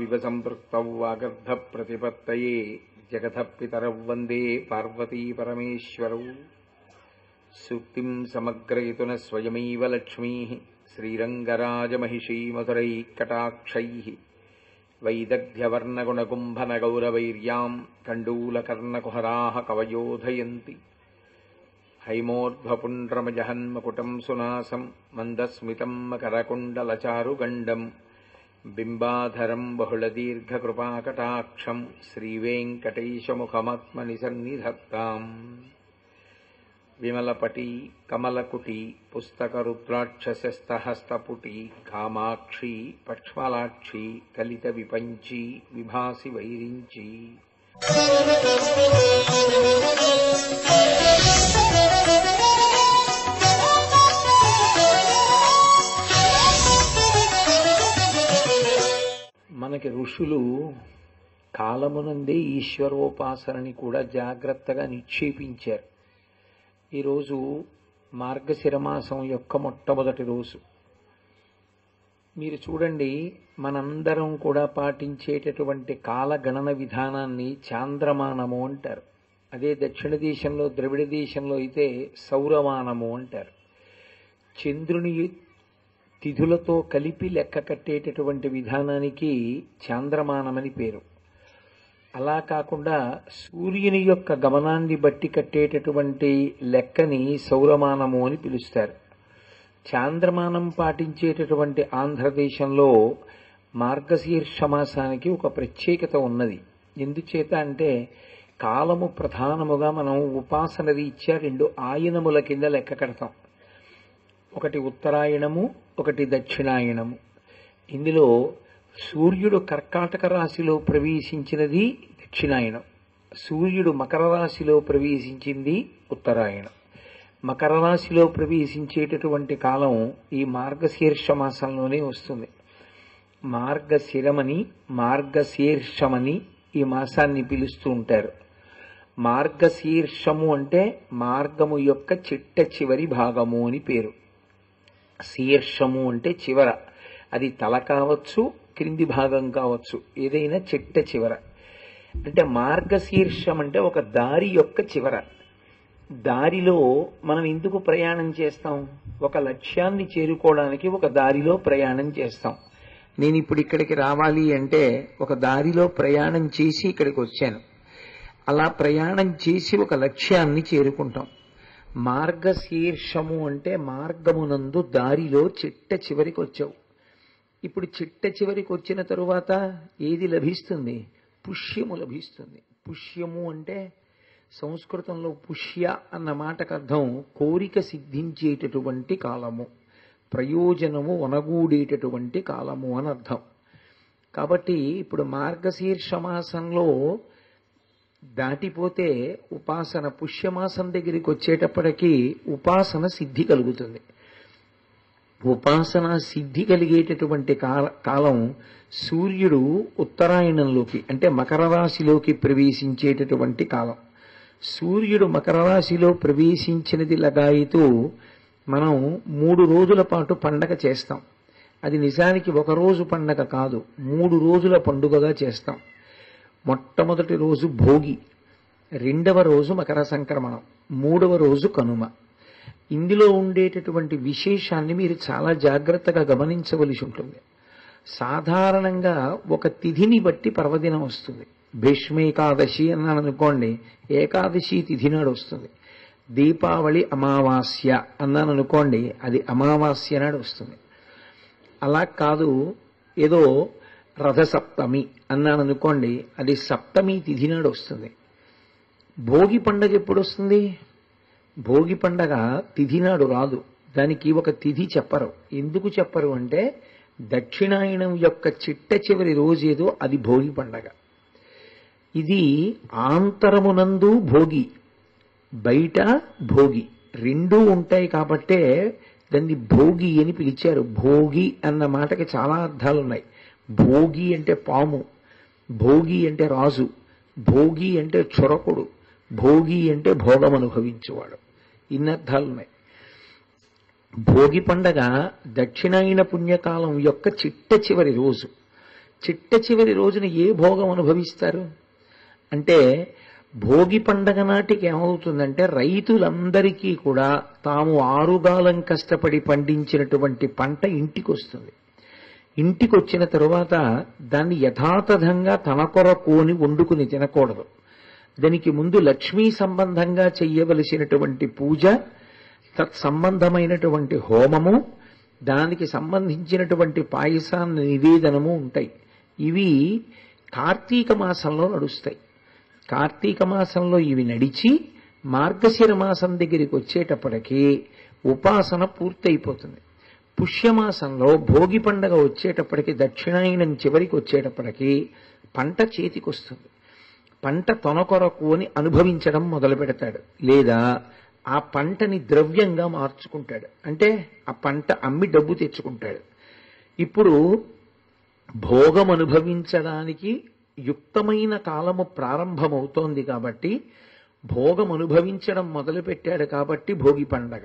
సదాశివ సంపృక్తౌ వాగర్ధ ప్రతిపత్తయే జగతః పితరౌ వందే పార్వతీ పరమేశ్వరౌ. సూక్తిం సమగ్రయతున స్వయమేవ లక్ష్మీః శ్రీరంగరాజమహిషీ మధురైఃకటాక్షైః వైదగ్ధ్యవర్ణగుణకుంభనగౌరవైర్యాం కండూలకర్ణకుహరాः కవయోధయంతి. హైమోర్ధ్వపుండ్రమజహన్మకుటం సునాసం మందస్మితం మకరకుండలచారుగండం బింబాధరం బహుళదీర్ఘకృపాకటాక్షం శ్రీవేంకటేశముఖమాత్మని సన్నిధత్తాం. విమలపటి కమలకుటి పుస్తకరుద్రాక్షసస్తహస్తపుటి కామాక్షి పక్ష్మలాక్షి కలిత విపంచి విభాసి వైరించి. మనకి ఋషులు కాలమునందే ఈశ్వరోపాసనని కూడా జాగ్రత్తగా నిక్షేపించారు. ఈరోజు మార్గశిరమాసం యొక్క మొట్టమొదటి రోజు. మీరు చూడండి, మనందరం కూడా పాటించేటటువంటి కాలగణన విధానాన్ని చాంద్రమానము అంటారు. అదే దక్షిణ దేశంలో, ద్రవిడ దేశంలో అయితే సౌరమానము అంటారు. చంద్రుని తిథులతో కలిపి లెక్క కట్టేటటువంటి విధానానికి చాంద్రమానమని పేరు. అలా కాకుండా సూర్యుని యొక్క గమనాన్ని బట్టి కట్టేటటువంటి లెక్కని సౌరమానము అని పిలుస్తారు. చాంద్రమానం పాటించేటటువంటి ఆంధ్రదేశంలో మార్గశీర్ష మాసానికి ఒక ప్రత్యేకత ఉన్నది. ఎందుచేత అంటే కాలము ప్రధానముగా మనం ఉపాసన రీత్యా రెండు ఆయనముల కింద లెక్క కడతాం. ఒకటి ఉత్తరాయణము, ఒకటి దక్షిణాయనము. ఇందులో సూర్యుడు కర్కాటక రాశిలో ప్రవేశించినది దక్షిణాయనం, సూర్యుడు మకర రాశిలో ప్రవేశించింది ఉత్తరాయణం. మకర రాశిలో ప్రవేశించేటటువంటి కాలం ఈ మార్గశీర్ష మాసంలోనే వస్తుంది. మార్గశీర్షమని ఈ మాసాన్ని పిలుస్తూ ఉంటారు. మార్గశీర్షము అంటే మార్గము యొక్క చిట్ట చివరి భాగము అని పేరు. శీర్షము అంటే చివర, అది తల కావచ్చు, క్రింది భాగం కావచ్చు, ఏదైనా చిట్ట చివర. అంటే మార్గశీర్షం అంటే ఒక దారి యొక్క చివర. దారిలో మనం ఎందుకు ప్రయాణం చేస్తాం? ఒక లక్ష్యాన్ని చేరుకోవడానికి ఒక దారిలో ప్రయాణం చేస్తాం. నేను ఇప్పుడు ఇక్కడికి రావాలి అంటే ఒక దారిలో ప్రయాణం చేసి ఇక్కడికి వచ్చాను. అలా ప్రయాణం చేసి ఒక లక్ష్యాన్ని చేరుకుంటాం. మార్గశీర్షము అంటే మార్గమునందు దారిలో చిట్ట చివరికి వచ్చావు. ఇప్పుడు చిట్ట చివరికి వచ్చిన తరువాత ఏది లభిస్తుంది? పుష్యము లభిస్తుంది. పుష్యము అంటే సంస్కృతంలో పుష్య అన్న మాటకు అర్థం కోరిక సిద్ధించేటటువంటి కాలము, ప్రయోజనము వనగూడేటటువంటి కాలము అని అర్థం. కాబట్టి ఇప్పుడు మార్గశీర్ష మాసంలో దాటిపోతే ఉపాసన, పుష్యమాసం దగ్గరికి వచ్చేటప్పటికీ ఉపాసన సిద్ధి కలుగుతుంది. ఉపాసన సిద్ధి కలిగేటటువంటి కాలం సూర్యుడు ఉత్తరాయణంలోకి అంటే మకర రాశిలోకి ప్రవేశించేటటువంటి కాలం. సూర్యుడు మకర రాశిలో ప్రవేశించినది లగాయితూ మనం 3 రోజుల పాటు పండగ చేస్తాం. అది నిజానికి ఒక రోజు పండగ కాదు, 3 రోజుల పండుగగా చేస్తాం. మొట్టమొదటి రోజు భోగి, రెండవ రోజు మకర సంక్రమణం, మూడవ రోజు కనుమ. ఇందులో ఉండేటటువంటి విశేషాన్ని మీరు చాలా జాగ్రత్తగా గమనించవలసి ఉంటుంది. సాధారణంగా ఒక తిథిని బట్టి పర్వదినం వస్తుంది. భీష్మేకాదశి అన్నాను అనుకోండి, ఏకాదశి తిథి నాడు వస్తుంది. దీపావళి అమావాస్య అన్నాను అనుకోండి, అది అమావాస్య నాడు వస్తుంది. అలా కాదు, ఏదో రథసప్తమి అన్నాను అనుకోండి, అది సప్తమి తిథి నాడు వస్తుంది. భోగి పండగ ఎప్పుడు వస్తుంది? భోగి పండగ తిథి నాడు రాదు. దానికి ఒక తిథి చెప్పరు. ఎందుకు చెప్పరు అంటే దక్షిణాయనం యొక్క చిట్ట చివరి రోజేదో అది భోగి పండగ. ఇది ఆంతరమునందు భోగి, బయట భోగి రెండూ ఉంటాయి కాబట్టే దాన్ని భోగి అని పిలిచారు. భోగి అన్న మాటకి చాలా అర్థాలున్నాయి. భోగి అంటే పాము, భోగి అంటే రాజు, భోగి అంటే చురకుడు, భోగి అంటే భోగం అనుభవించేవాడు. ఇన్ని అర్థాలున్నాయి. భోగి పండగ దక్షిణాయన పుణ్యకాలం యొక్క చిట్ట చివరి రోజు. చిట్ట చివరి రోజున ఏ భోగం అనుభవిస్తారు అంటే, భోగి పండగ నాటికి ఏమవుతుందంటే రైతులందరికీ కూడా తాము ఆరుగాలం కష్టపడి పండించినటువంటి పంట ఇంటికి వస్తుంది. ఇంటికి వచ్చిన తరువాత దాన్ని యథాతథంగా తన కొరకుని వండుకుని తినకూడదు. దానికి ముందు లక్ష్మీ సంబంధంగా చెయ్యవలసినటువంటి పూజ, తత్సంబంధమైనటువంటి హోమము, దానికి సంబంధించినటువంటి పాయసాన్ని నివేదనము ఉంటాయి. ఇవి కార్తీక మాసంలో నడుస్తాయి. కార్తీక మాసంలో ఇవి నడిచి మార్గశిర మాసం దగ్గరికి వచ్చేటప్పటికీ ఉపాసన పూర్తయిపోతుంది. పుష్యమాసంలో భోగి పండగ వచ్చేటప్పటికి, దక్షిణాయనం చివరికి వచ్చేటప్పటికి పంట చేతికొస్తుంది. పంట తన కొరకు అని అనుభవించడం మొదలు పెడతాడు, లేదా ఆ పంటని ద్రవ్యంగా మార్చుకుంటాడు. అంటే ఆ పంట అమ్మి డబ్బు తెచ్చుకుంటాడు. ఇప్పుడు భోగం అనుభవించడానికి యుక్తమైన కాలము ప్రారంభమవుతోంది కాబట్టి, భోగం అనుభవించడం మొదలుపెట్టాడు కాబట్టి భోగి పండగ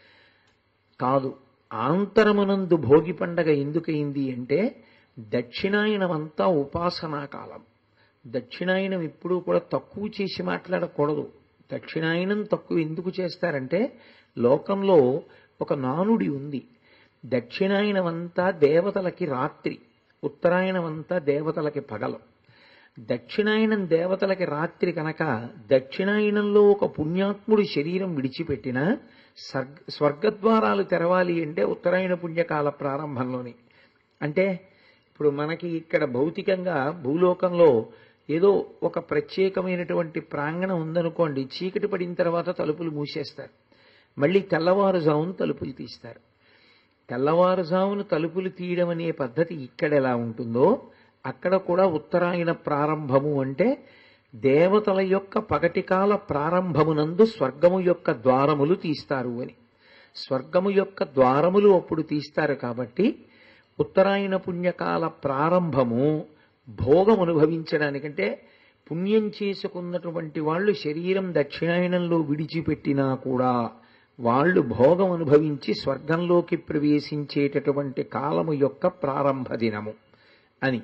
కాదు. ఆంతరమునందు భోగి పండగ ఎందుకయింది అంటే, దక్షిణాయనమంతా ఉపాసనా కాలం. దక్షిణాయనం ఎప్పుడూ కూడా తక్కువ చేసి మాట్లాడకూడదు. దక్షిణాయనం తక్కువ ఎందుకు చేస్తారంటే, లోకంలో ఒక నానుడి ఉంది. దక్షిణాయనమంతా దేవతలకి రాత్రి, ఉత్తరాయణమంతా దేవతలకి పగలు. దక్షిణాయనం దేవతలకి రాత్రి కనుక, దక్షిణాయనంలో ఒక పుణ్యాత్ముడి శరీరం విడిచిపెట్టినా స్వర్గద్వారాలు తెరవాలి అంటే ఉత్తరాయణ పుణ్యకాల ప్రారంభంలోని. అంటే ఇప్పుడు మనకి ఇక్కడ భౌతికంగా భూలోకంలో ఏదో ఒక ప్రత్యేకమైనటువంటి ప్రాంగణం ఉందనుకోండి, చీకటి పడిన తర్వాత తలుపులు మూసేస్తారు, మళ్ళీ తెల్లవారుజామున తలుపులు తీస్తారు. తెల్లవారుజామున తలుపులు తీయడం అనే పద్ధతి ఇక్కడ ఎలా ఉంటుందో, అక్కడ కూడా ఉత్తరాయణ ప్రారంభము అంటే దేవతల యొక్క పగటికాల ప్రారంభమునందు స్వర్గము యొక్క ద్వారములు తీస్తారు అని. స్వర్గము యొక్క ద్వారములు అప్పుడు తీస్తారు కాబట్టి ఉత్తరాయణ పుణ్యకాల ప్రారంభము భోగం అనుభవించడానికంటే, పుణ్యం చేసుకున్నటువంటి వాళ్ళు శరీరం దక్షిణాయనంలో విడిచిపెట్టినా కూడా వాళ్ళు భోగం అనుభవించి స్వర్గంలోకి ప్రవేశించేటటువంటి కాలము యొక్క ప్రారంభ దినము అని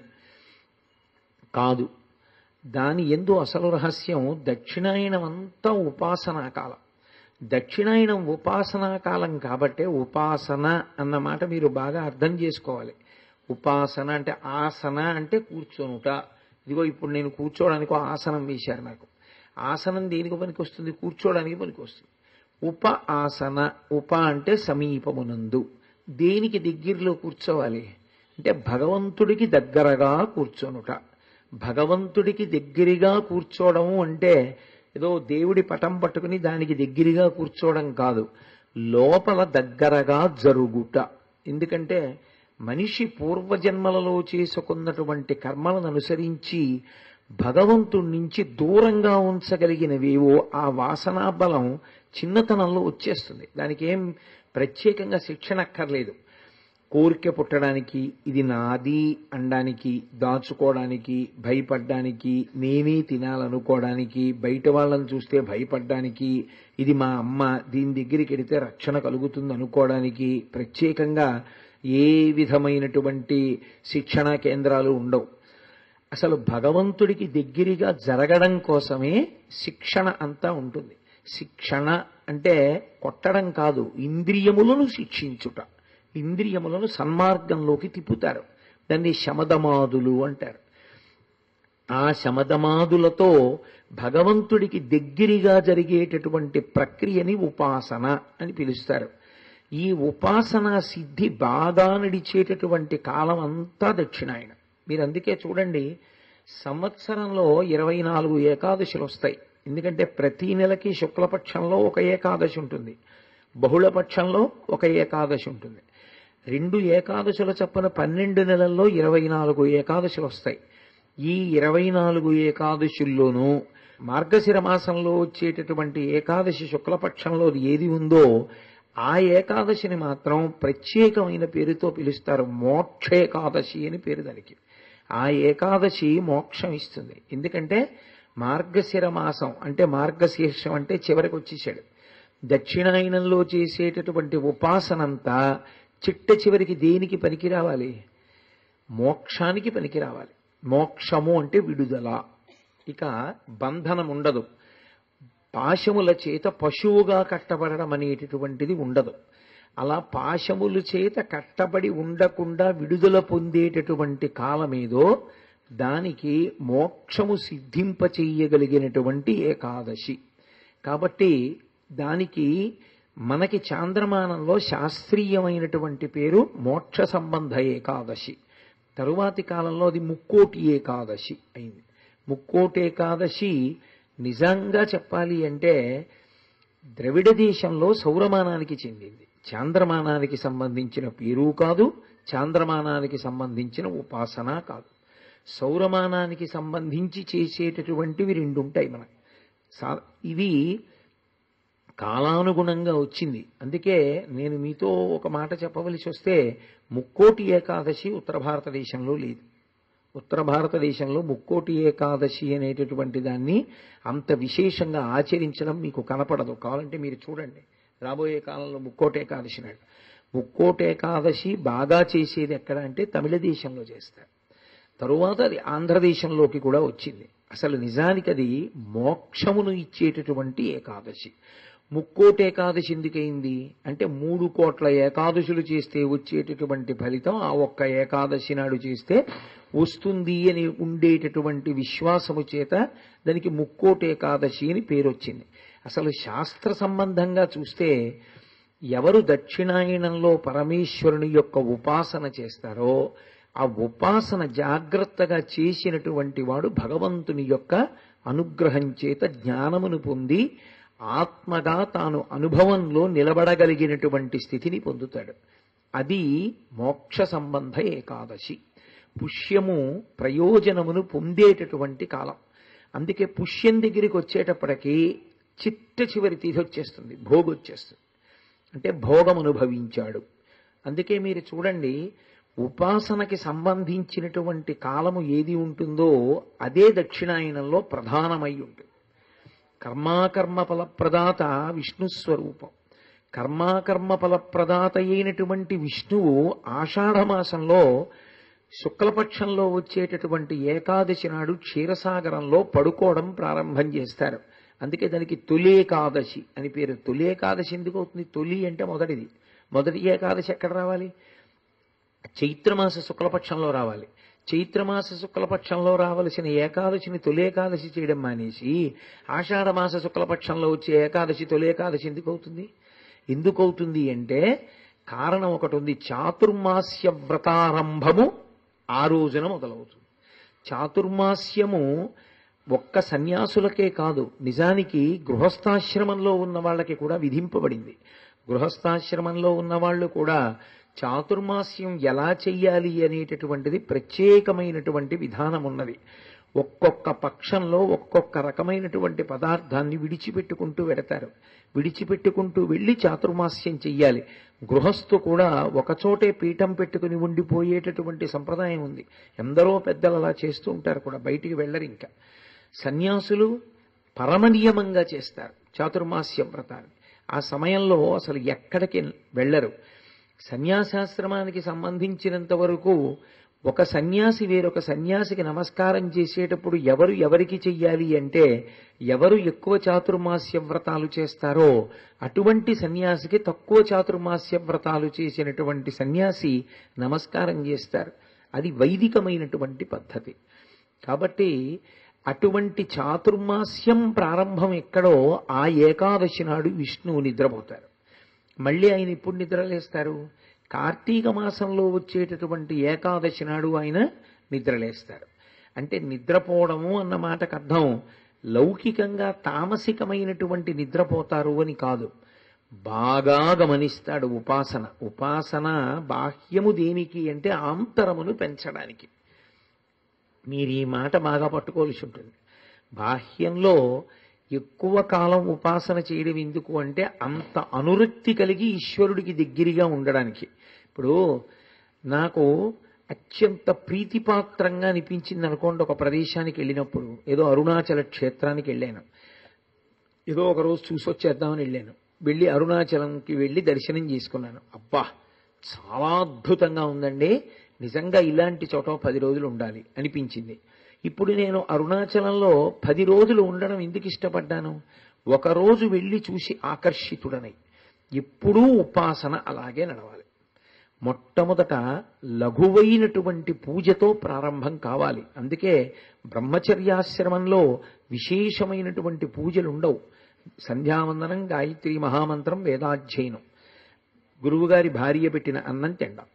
కాదు. దాని యందు అసలు రహస్యం దక్షిణాయనం అంతా ఉపాసనా కాలం. దక్షిణాయనం ఉపాసనా కాలం కాబట్టే ఉపాసన అన్న మాట మీరు బాగా అర్థం చేసుకోవాలి. ఉపాసన అంటే ఆసన అంటే కూర్చోనుట. ఇదిగో ఇప్పుడు నేను కూర్చోవడానికి ఆసనం వేశారు నాకు. ఆసనం దేనికి పనికి వస్తుంది? కూర్చోవడానికి పనికి వస్తుంది. ఉప ఆసన, ఉప అంటే సమీపమునందు. దేనికి దగ్గరలో కూర్చోవాలి అంటే భగవంతుడికి దగ్గరగా కూర్చోనుట. భగవంతుడికి దగ్గరగా కూర్చోవడము అంటే ఏదో దేవుడి పటం పట్టుకుని దానికి దగ్గరగా కూర్చోవడం కాదు, లోపల దగ్గరగా జరుగుట. ఎందుకంటే మనిషి పూర్వజన్మలలో చేసుకున్నటువంటి కర్మలను అనుసరించి భగవంతుడి నుంచి దూరంగా ఉంచగలిగినవేవో ఆ వాసనా బలం చిన్నతనంలో వచ్చేస్తుంది. దానికి ఏం ప్రత్యేకంగా శిక్షణ అక్కర్లేదు. కోరిక పుట్టడానికి, ఇది నాది అనడానికి, దాచుకోవడానికి, భయపడ్డానికి, నేనే తినాలనుకోవడానికి, బయట వాళ్ళని చూస్తే భయపడ్డానికి, ఇది మా అమ్మ దీని దగ్గరికి వెడితే రక్షణ కలుగుతుంది అనుకోవడానికి ప్రత్యేకంగా ఏ విధమైనటువంటి శిక్షణా కేంద్రాలు ఉండవు. అసలు భగవంతుడికి దగ్గరగా జరగడం కోసమే శిక్షణ అంతా ఉంటుంది. శిక్షణ అంటే కొట్టడం కాదు, ఇంద్రియములను శిక్షించుట. ఇంద్రియములను సన్మార్గంలోకి తిప్పుతారు. దాన్ని శమదమాదులు అంటారు. ఆ శమదమాదులతో భగవంతుడికి దగ్గరగా జరిగేటటువంటి ప్రక్రియని ఉపాసన అని పిలుస్తారు. ఈ ఉపాసన సిద్ధి బాగా నడిచేటటువంటి కాలం అంతా దక్షిణాయనం. మీరు అందుకే చూడండి, సంవత్సరంలో 24 ఏకాదశులు వస్తాయి. ఎందుకంటే ప్రతి నెలకి శుక్లపక్షంలో ఒక ఏకాదశి ఉంటుంది, బహుళపక్షంలో ఒక ఏకాదశి ఉంటుంది. 2 ఏకాదశుల చొప్పున 12 నెలల్లో 24 ఏకాదశులు వస్తాయి. ఈ 24 ఏకాదశుల్లోనూ మార్గశిర మాసంలో వచ్చేటటువంటి ఏకాదశి శుక్లపక్షంలో ఏది ఉందో ఆ ఏకాదశిని మాత్రం ప్రత్యేకమైన పేరుతో పిలుస్తారు. మోక్ష ఏకాదశి అని పేరు దానికి. ఆ ఏకాదశి మోక్షం ఇస్తుంది. ఎందుకంటే మార్గశిర మాసం అంటే మార్గశీర్షం అంటే చివరికి వచ్చేసాడు. దక్షిణాయనంలో చేసేటటువంటి ఉపాసనంతా చిట్ట చివరికి దేనికి పనికి రావాలి? మోక్షానికి పనికి రావాలి. మోక్షము అంటే విడుదల, ఇక బంధనం ఉండదు. పాశముల చేత పశువుగా కట్టబడడం అనేటటువంటిది ఉండదు. అలా పాశముల చేత కట్టబడి ఉండకుండా విడుదల పొందేటటువంటి కాలమేదో దానికి మోక్షము సిద్ధింపచేయగలిగినటువంటి ఏకాదశి. కాబట్టి దానికి మనకి చాంద్రమానంలో శాస్త్రీయమైనటువంటి పేరు మోక్ష సంబంధ ఏకాదశి. తరువాతి కాలంలో అది ముక్కోటి ఏకాదశి అయింది. ముక్కోటి ఏకాదశి నిజంగా చెప్పాలి అంటే ద్రవిడ దేశంలో సౌరమానానికి చెందింది. చాంద్రమానానికి సంబంధించిన పేరు కాదు, చాంద్రమానానికి సంబంధించిన ఉపాసన కాదు. సౌరమానానికి సంబంధించి చేసేటటువంటివి రెండు ఉంటాయి మనకి. ఇది కాలానుగుణంగా వచ్చింది. అందుకే నేను మీతో ఒక మాట చెప్పవలసి వస్తే, ముక్కోటి ఏకాదశి ఉత్తర భారతదేశంలో లేదు. ఉత్తర భారతదేశంలో ముక్కోటి ఏకాదశి అనేటటువంటి దాన్ని అంత విశేషంగా ఆచరించడం మీకు కనపడదు. కావాలంటే మీరు చూడండి, రాబోయే కాలంలో ముక్కోటి ఏకాదశి నాడు. ముక్కోటి ఏకాదశి బాగా చేసేది ఎక్కడ అంటే తమిళ దేశంలో చేస్తారు. తరువాత అది ఆంధ్రదేశంలోకి కూడా వచ్చింది. అసలు నిజానికి అది మోక్షమును ఇచ్చేటటువంటి ఏకాదశి. ముక్కోటి ఏకాదశి ఎందుకైంది అంటే 3 కోట్ల ఏకాదశులు చేస్తే వచ్చేటటువంటి ఫలితం ఆ ఒక్క ఏకాదశి నాడు చేస్తే వస్తుంది అని ఉండేటటువంటి విశ్వాసము చేత దానికి ముక్కోటి ఏకాదశి అని పేరు వచ్చింది. అసలు శాస్త్ర సంబంధంగా చూస్తే ఎవరు దక్షిణాయనంలో పరమేశ్వరుని యొక్క ఉపాసన చేస్తారో ఆ ఉపాసన జాగ్రత్తగా చేసినటువంటి వాడు భగవంతుని యొక్క అనుగ్రహం చేత జ్ఞానమును పొంది ఆత్మగా తాను అనుభవంలో నిలబడగలిగినటువంటి స్థితిని పొందుతాడు. అది మోక్ష సంబంధ ఏకాదశి. పుష్యము ప్రయోజనమును పొందేటటువంటి కాలం. అందుకే పుష్యం దగ్గరికి వచ్చేటప్పటికీ చిట్ట చివరి తిథి వచ్చేస్తుంది, భోగి వచ్చేస్తుంది. అంటే భోగం అనుభవించాడు. అందుకే మీరు చూడండి, ఉపాసనకి సంబంధించినటువంటి కాలము ఏది ఉంటుందో అదే దక్షిణాయనంలో ప్రధానమై ఉంటుంది. కర్మాకర్మ ఫలప్రదాత విష్ణు స్వరూపం. కర్మాకర్మ ఫలప్రదాత అయినటువంటి విష్ణువు ఆషాఢమాసంలో శుక్లపక్షంలో వచ్చేటటువంటి ఏకాదశి నాడు క్షీరసాగరంలో పడుకోవడం ప్రారంభం చేస్తారు. అందుకే దానికి తొలేకాదశి అని పేరు. తొలేకాదశి ఎందుకు అవుతుంది? తొలి అంటే మొదటిది. మొదటి ఏకాదశి ఎక్కడ రావాలి? చైత్రమాస శుక్లపక్షంలో రావాలి. చైత్రమాస శుక్లపక్షంలో రావలసిన ఏకాదశిని తొలేకాదశి చేయడం మానేసి ఆషాఢమాస శుక్లపక్షంలో వచ్చే ఏకాదశి తొలేకాదశి ఎందుకు అవుతుంది? ఎందుకు అవుతుంది అంటే కారణం ఒకటి ఉంది. చాతుర్మాస్య వ్రతారంభము ఆ రోజున మొదలవుతుంది. చాతుర్మాస్యము ఒక్క సన్యాసులకే కాదు, నిజానికి గృహస్థాశ్రమంలో ఉన్న వాళ్ళకి కూడా విధింపబడింది. గృహస్థాశ్రమంలో ఉన్న వాళ్ళు కూడా చాతుర్మాస్యం ఎలా చెయ్యాలి అనేటటువంటిది ప్రత్యేకమైనటువంటి విధానం ఉన్నది. ఒక్కొక్క పక్షంలో ఒక్కొక్క రకమైనటువంటి పదార్థాన్ని విడిచిపెట్టుకుంటూ వెడతారు. విడిచిపెట్టుకుంటూ వెళ్ళి చాతుర్మాస్యం చెయ్యాలి. గృహస్థు కూడా ఒకచోటే పీఠం పెట్టుకుని ఉండిపోయేటటువంటి సంప్రదాయం ఉంది. ఎందరో పెద్దలు అలా చేస్తూ ఉంటారు కూడా, బయటికి వెళ్ళరు. ఇంకా సన్యాసులు పరమనియమంగా చేస్తారు చాతుర్మాస్య వ్రతాన్ని. ఆ సమయంలో అసలు ఎక్కడికి వెళ్ళరు. సన్యాసాశ్రమానికి సంబంధించినంత వరకు ఒక సన్యాసి వేరొక సన్యాసికి నమస్కారం చేసేటప్పుడు ఎవరు ఎవరికి చెయ్యాలి అంటే, ఎవరు ఎక్కువ చాతుర్మాస్య వ్రతాలు చేస్తారో అటువంటి సన్యాసికి తక్కువ చాతుర్మాస్య వ్రతాలు చేసినటువంటి సన్యాసి నమస్కారం చేస్తారు. అది వైదికమైనటువంటి పద్ధతి. కాబట్టి అటువంటి చాతుర్మాస్యం ప్రారంభం ఎక్కడో ఆ ఏకాదశి నాడు విష్ణువు నిద్రపోతారు. మళ్ళీ ఆయన ఇప్పుడు నిద్రలేస్తారు? కార్తీక మాసంలో వచ్చేటటువంటి ఏకాదశి నాడు ఆయన నిద్రలేస్తారు. అంటే నిద్రపోవడము అన్న మాటకు అర్థం లౌకికంగా తామసికమైనటువంటి నిద్రపోతారు అని కాదు. బాగా గమనిస్తాడు ఉపాసన. ఉపాసన బాహ్యము దేనికి అంటే ఆంతరమును పెంచడానికి. మీరు ఈ మాట బాగా పట్టుకోవాల్సి ఉంటుంది. బాహ్యంలో ఎక్కువ కాలం ఉపాసన చేయడం ఎందుకు అంటే అంత అనురక్తి కలిగి ఈశ్వరుడికి దగ్గరగా ఉండడానికి. ఇప్పుడు నాకు అత్యంత ప్రీతిపాత్రంగా అనిపించింది అనుకోండి, ఒక ప్రదేశానికి వెళ్ళినప్పుడు, ఏదో అరుణాచల క్షేత్రానికి వెళ్ళాను, ఏదో ఒకరోజు చూసొచ్చేద్దామని వెళ్ళాను. వెళ్ళి అరుణాచలంకి వెళ్ళి దర్శనం చేసుకున్నాను. అబ్బా చాలా అద్భుతంగా ఉందండి, నిజంగా ఇలాంటి చోట 10 రోజులు ఉండాలి అనిపించింది. ఇప్పుడు నేను అరుణాచలంలో 10 రోజులు ఉండడం ఎందుకు ఇష్టపడ్డాను? ఒకరోజు వెళ్ళి చూసి ఆకర్షితుడనై. ఎప్పుడూ ఉపాసన అలాగే నడవాలి. మొట్టమొదట లఘువైనటువంటి పూజతో ప్రారంభం కావాలి. అందుకే బ్రహ్మచర్యాశ్రమంలో విశేషమైనటువంటి పూజలు ఉండవు. సంధ్యావందనం, గాయత్రి మహామంత్రం, వేదాధ్యయనం, గురువుగారి భార్య పెట్టిన అన్నం తినడం.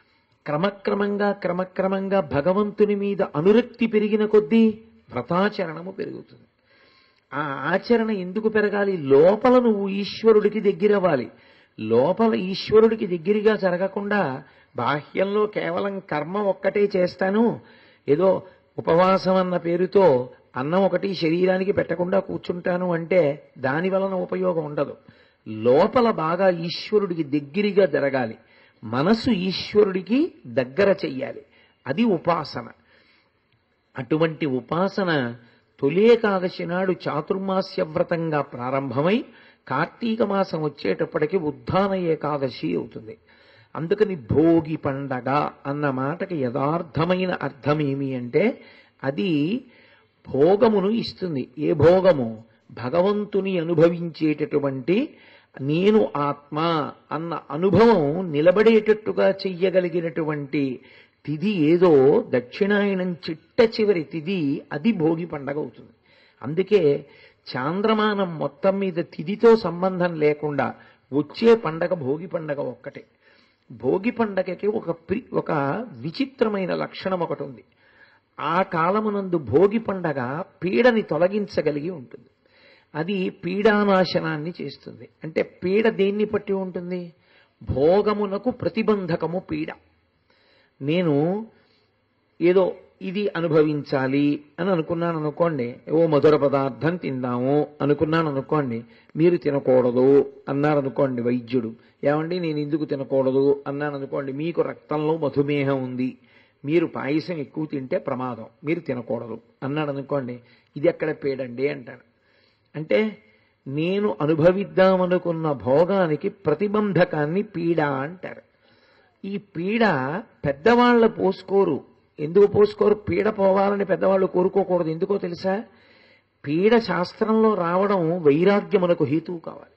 క్రమక్రమంగా భగవంతుని మీద అనురక్తి పెరిగిన కొద్దీ వ్రతాచరణము పెరుగుతుంది. ఆ ఆచరణ ఎందుకు పెరగాలి? లోపల నువ్వు ఈశ్వరుడికి దగ్గరవ్వాలి. లోపల ఈశ్వరుడికి దగ్గరగా జరగకుండా బాహ్యంలో కేవలం కర్మ ఒక్కటే చేస్తాను, ఏదో ఉపవాసం అన్న పేరుతో అన్నం ఒకటి శరీరానికి పెట్టకుండా కూర్చుంటాను అంటే దాని వలన ఉపయోగం ఉండదు. లోపల బాగా ఈశ్వరుడికి దగ్గరగా జరగాలి. మనసు ఈశ్వరుడికి దగ్గర చెయ్యాలి. అది ఉపాసన. అటువంటి ఉపాసన తొలేకాదశి నాడు చాతుర్మాస్య వ్రతంగా ప్రారంభమై కార్తీక మాసం వచ్చేటప్పటికి ఉద్దాన ఏకాదశి అవుతుంది. అందుకని భోగి పండగ అన్న మాటకి యథార్థమైన అర్థం ఏమి అంటే అది భోగమును ఇస్తుంది. ఏ భోగము? భగవంతుని అనుభవించేటటువంటి నేను ఆత్మ అన్న అనుభవం నిలబడేటట్టుగా చెయ్యగలిగినటువంటి తిథి ఏదో దక్షిణాయనం చిట్ట చివరి తిథి, అది భోగి పండగ అవుతుంది. అందుకే చాంద్రమానం మొత్తం మీద తిథితో సంబంధం లేకుండా వచ్చే పండగ భోగి పండగ ఒక్కటే. భోగి పండగకి ఒక విచిత్రమైన లక్షణం ఒకటి ఉంది. ఆ కాలమునందు భోగి పండగ పీడని తొలగించగలిగి ఉంటుంది. అది పీడానాశనాన్ని చేస్తుంది. అంటే పీడ దేన్ని పట్టి ఉంటుంది? భోగమునకు ప్రతిబంధకము పీడ. నేను ఏదో ఇది అనుభవించాలి అని అనుకున్నాను అనుకోండి, ఏవో మధుర పదార్థం తిందాము అనుకున్నాను అనుకోండి, మీరు తినకూడదు అన్నారనుకోండి వైద్యుడు, ఏమండి నేను ఎందుకు తినకూడదు అన్నాను అనుకోండి, మీకు రక్తంలో మధుమేహం ఉంది, మీరు పాయసం ఎక్కువ తింటే ప్రమాదం, మీరు తినకూడదు అన్నాడు అనుకోండి, ఇది ఎక్కడ పీడండి అంటాడు. అంటే నేను అనుభవిద్దామనుకున్న భోగానికి ప్రతిబంధకాన్ని పీడ అంటారు. ఈ పీడ పెద్దవాళ్ళ పోసుకోరు. ఎందుకు పోసుకోరు? పీడ పోవాలని పెద్దవాళ్ళు కోరుకోకూడదు. ఎందుకో తెలుసా? పీడ శాస్త్రంలో రావడం వైరాగ్యమునకు హేతువు కావాలి.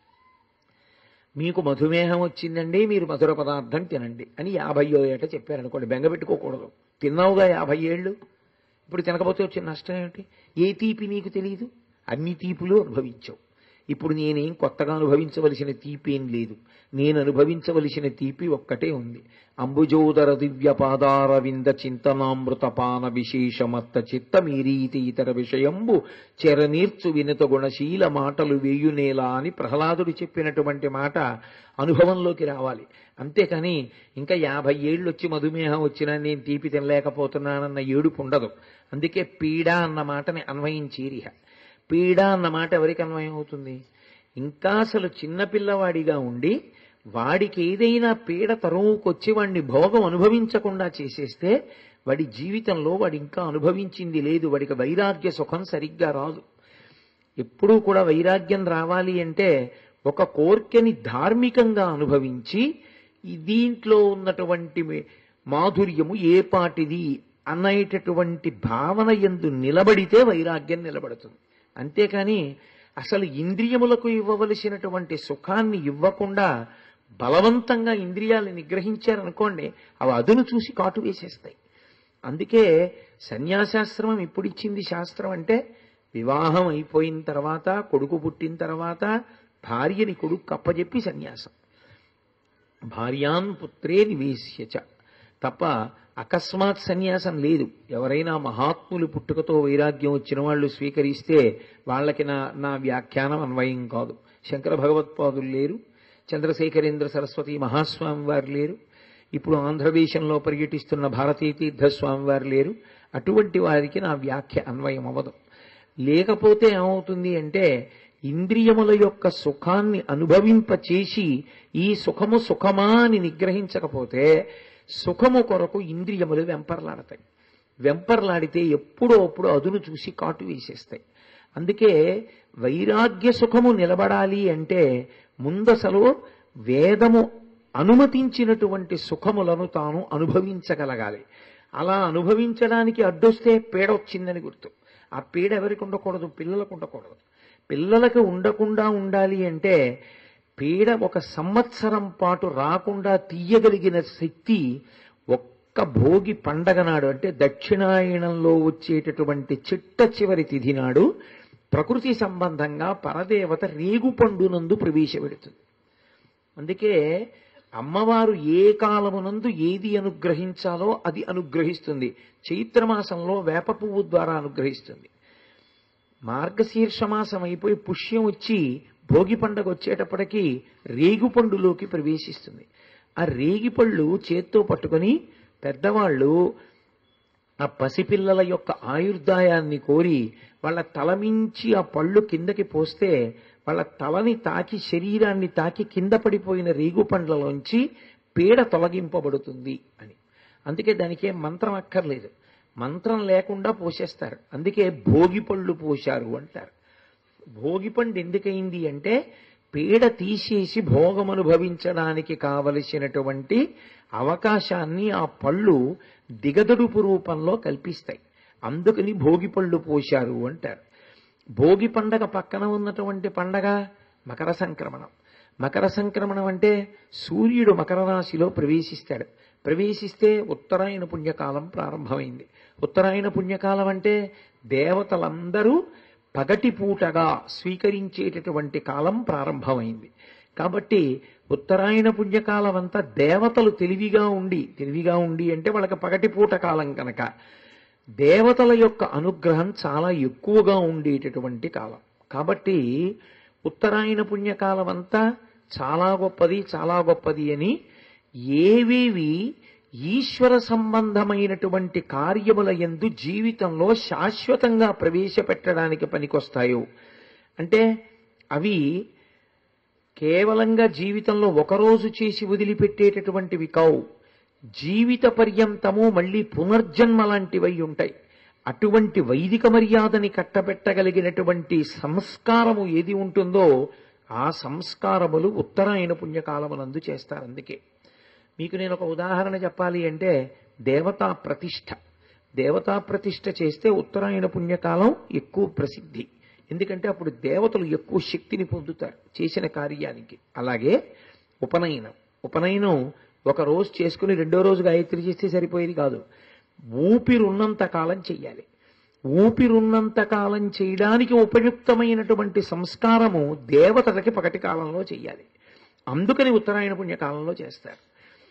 మీకు మధుమేహం వచ్చిందండి, మీరు మధుర పదార్థం తినండి అని 50వ ఏట చెప్పారనుకోండి, బెంగపెట్టుకోకూడదు. తిన్నావుగా 50 ఏళ్ళు, ఇప్పుడు తినకపోతే వచ్చిన నష్టం ఏమిటి? ఏ తీపి నీకు తెలియదు? అన్ని తీపులు అనుభవించావు. ఇప్పుడు నేనేం కొత్తగా అనుభవించవలసిన తీపి ఏం లేదు. నేను అనుభవించవలసిన తీపి ఒక్కటే ఉంది. అంబుజోదర దివ్య పాదారవింద చింతనామృతపాన విశేషమత్త చిత్తమీరీతి ఇతర విషయంబు చెరనీర్చు వినత గుణశీల మాటలు వేయునేలా అని ప్రహ్లాదుడు చెప్పినటువంటి మాట అనుభవంలోకి రావాలి. అంతేకాని ఇంకా 50 ఏళ్ళు వచ్చి మధుమేహం వచ్చినా నేను తీపి తినలేకపోతున్నానన్న ఏడుపు ఉండదు. అందుకే పీడ అన్న మాటని అన్వయించేరిహ. పీడ అన్న మాట ఎవరికి అన్వయం అవుతుంది? ఇంకా అసలు చిన్నపిల్లవాడిగా ఉండి వాడికి ఏదైనా పీడ తరువుకొచ్చి వాడిని భోగం అనుభవించకుండా చేసేస్తే వాడి జీవితంలో వాడు ఇంకా అనుభవించింది లేదు. వాడికి వైరాగ్య సుఖం సరిగ్గా రాదు. ఎప్పుడూ కూడా వైరాగ్యం రావాలి అంటే ఒక కోర్కెని ధార్మికంగా అనుభవించి దీంట్లో ఉన్నటువంటి మాధుర్యము ఏ పాటిది అనేటటువంటి భావన యందు నిలబడితే వైరాగ్యం నిలబడుతుంది. అంతేకాని అసలు ఇంద్రియములకు ఇవ్వవలసినటువంటి సుఖాన్ని ఇవ్వకుండా బలవంతంగా ఇంద్రియాలను నిగ్రహించారనుకోండి, అవి అదును చూసి కాటు వేసేస్తాయి. అందుకే సన్యాసాశ్రమం ఎప్పుడిచ్చింది శాస్త్రం అంటే, వివాహం అయిపోయిన తర్వాత, కొడుకు పుట్టిన తర్వాత భార్యని కొడుకు అప్పజెప్పి సన్యాసం. భార్యాన్ పుత్రే నివేశ్యచ తప్ప అకస్మాత్ సన్యాసం లేదు. ఎవరైనా మహాత్ములు పుట్టుకతో వైరాగ్యం వచ్చిన వాళ్ళు స్వీకరిస్తే వాళ్ళకి నా వ్యాఖ్యానం అన్వయం కాదు. శంకర భగవత్పాదులు లేరు, చంద్రశేఖరేంద్ర సరస్వతి మహాస్వామి వారు లేరు, ఇప్పుడు ఆంధ్రదేశంలో పర్యటిస్తున్న భారతీ తీర్థస్వామి వారు లేరు. అటువంటి వారికి నా వ్యాఖ్య అన్వయం అవ్వదు. లేకపోతే ఏమవుతుంది అంటే, ఇంద్రియముల యొక్క సుఖాన్ని అనుభవింపచేసి ఈ సుఖము సుఖమా అని నిగ్రహించకపోతే సుఖము కొరకు ఇంద్రియములు వెంపర్లాడతాయి. వెంపర్లాడితే ఎప్పుడో అప్పుడు అదును చూసి కాటు వేసేస్తాయి. అందుకే వైరాగ్య సుఖము నిలబడాలి అంటే ముందసలు వేదము అనుమతించినటువంటి సుఖములను తాను అనుభవించగలగాలి. అలా అనుభవించడానికి అడ్డొస్తే పీడ వచ్చిందని గుర్తు. ఆ పీడ ఎవరికి ఉండకూడదు? పిల్లలకు ఉండకూడదు. పిల్లలకు ఉండకుండా ఉండాలి అంటే పీడ 1 సంవత్సరం పాటు రాకుండా తీయగలిగిన శక్తి ఒక్క భోగి పండగ నాడు, అంటే దక్షిణాయనంలో వచ్చేటటువంటి చిట్ట చివరి తిథి నాడు ప్రకృతి సంబంధంగా పరదేవత రేగుపండునందు ప్రవేశపెడుతుంది. అందుకే అమ్మవారు ఏ కాలమునందు ఏది అనుగ్రహించాలో అది అనుగ్రహిస్తుంది. చైత్రమాసంలో వేప పువ్వు ద్వారా అనుగ్రహిస్తుంది. మార్గశీర్షమాసం అయిపోయి పుష్యం వచ్చి భోగి పండగ వచ్చేటప్పటికీ రేగుపండులోకి ప్రవేశిస్తుంది. ఆ రేగిపళ్ళు చేత్తో పట్టుకొని పెద్దవాళ్ళు ఆ పసిపిల్లల యొక్క ఆయుర్దాయాన్ని కోరి వాళ్ళ తలమించి ఆ పళ్ళు కిందకి పోస్తే వాళ్ళ తలని తాకి, శరీరాన్ని తాకి కింద పడిపోయిన రేగుపండ్లలోంచి పీడ తొలగింపబడుతుంది అని. అందుకే దానికే మంత్రం అక్కర్లేదు, మంత్రం లేకుండా పోసేస్తారు. అందుకే భోగి పళ్ళు పోశారు అంటారు. భోగిపండు ఎందుకైంది అంటే పీడ తీసేసి భోగం అనుభవించడానికి కావలసినటువంటి అవకాశాన్ని ఆ పళ్ళు దిగదుడుపు రూపంలో కల్పిస్తాయి. అందుకని భోగిపళ్ళు పోశారు అంటారు. భోగి పండగ పక్కన ఉన్నటువంటి పండగ మకర సంక్రమణం. మకర సంక్రమణం అంటే సూర్యుడు మకర రాశిలో ప్రవేశిస్తాడు. ప్రవేశిస్తే ఉత్తరాయణ పుణ్యకాలం ప్రారంభమైంది. ఉత్తరాయణ పుణ్యకాలం అంటే దేవతలందరూ పగటిపూటగా స్వీకరించేటటువంటి కాలం ప్రారంభమైంది. కాబట్టి ఉత్తరాయణ పుణ్యకాలం అంతా దేవతలు తెలివిగా ఉండి అంటే వాళ్ళకి పగటిపూట కాలం కనుక దేవతల యొక్క అనుగ్రహం చాలా ఎక్కువగా ఉండేటటువంటి కాలం. కాబట్టి ఉత్తరాయణ పుణ్యకాలం అంతా చాలా గొప్పది అని ఏవేవి ఈశ్వర సంబంధమైనటువంటి కార్యముల యందు జీవితంలో శాశ్వతంగా ప్రవేశపెట్టడానికి పనికొస్తాయో, అంటే అవి కేవలంగా జీవితంలో ఒకరోజు చేసి వదిలిపెట్టేటటువంటివి కావు, జీవిత పర్యంతము మళ్లీ పునర్జన్మ లాంటివై ఉంటాయి. అటువంటి వైదిక మర్యాదని కట్టబెట్టగలిగినటువంటి సంస్కారము ఏది ఉంటుందో ఆ సంస్కారములు ఉత్తరాయణ పుణ్యకాలమునందు చేస్తారు. అందుకే మీకు నేను ఒక ఉదాహరణ చెప్పాలి అంటే దేవతా ప్రతిష్ఠ చేస్తే ఉత్తరాయణ పుణ్యకాలం ఎక్కువ ప్రసిద్ధి. ఎందుకంటే అప్పుడు దేవతలు ఎక్కువ శక్తిని పొందుతారు చేసిన కార్యానికి. అలాగే ఉపనయనం ఒక రోజు చేసుకుని రెండో రోజు గాయత్రి చేస్తే సరిపోయేది కాదు. ఊపిరున్నంత కాలం చెయ్యాలి. ఊపిరున్నంత కాలం చేయడానికి ఉపయుక్తమైనటువంటి సంస్కారము దేవతలకి పగటి కాలంలో చెయ్యాలి. అందుకని ఉత్తరాయణ పుణ్యకాలంలో చేస్తారు.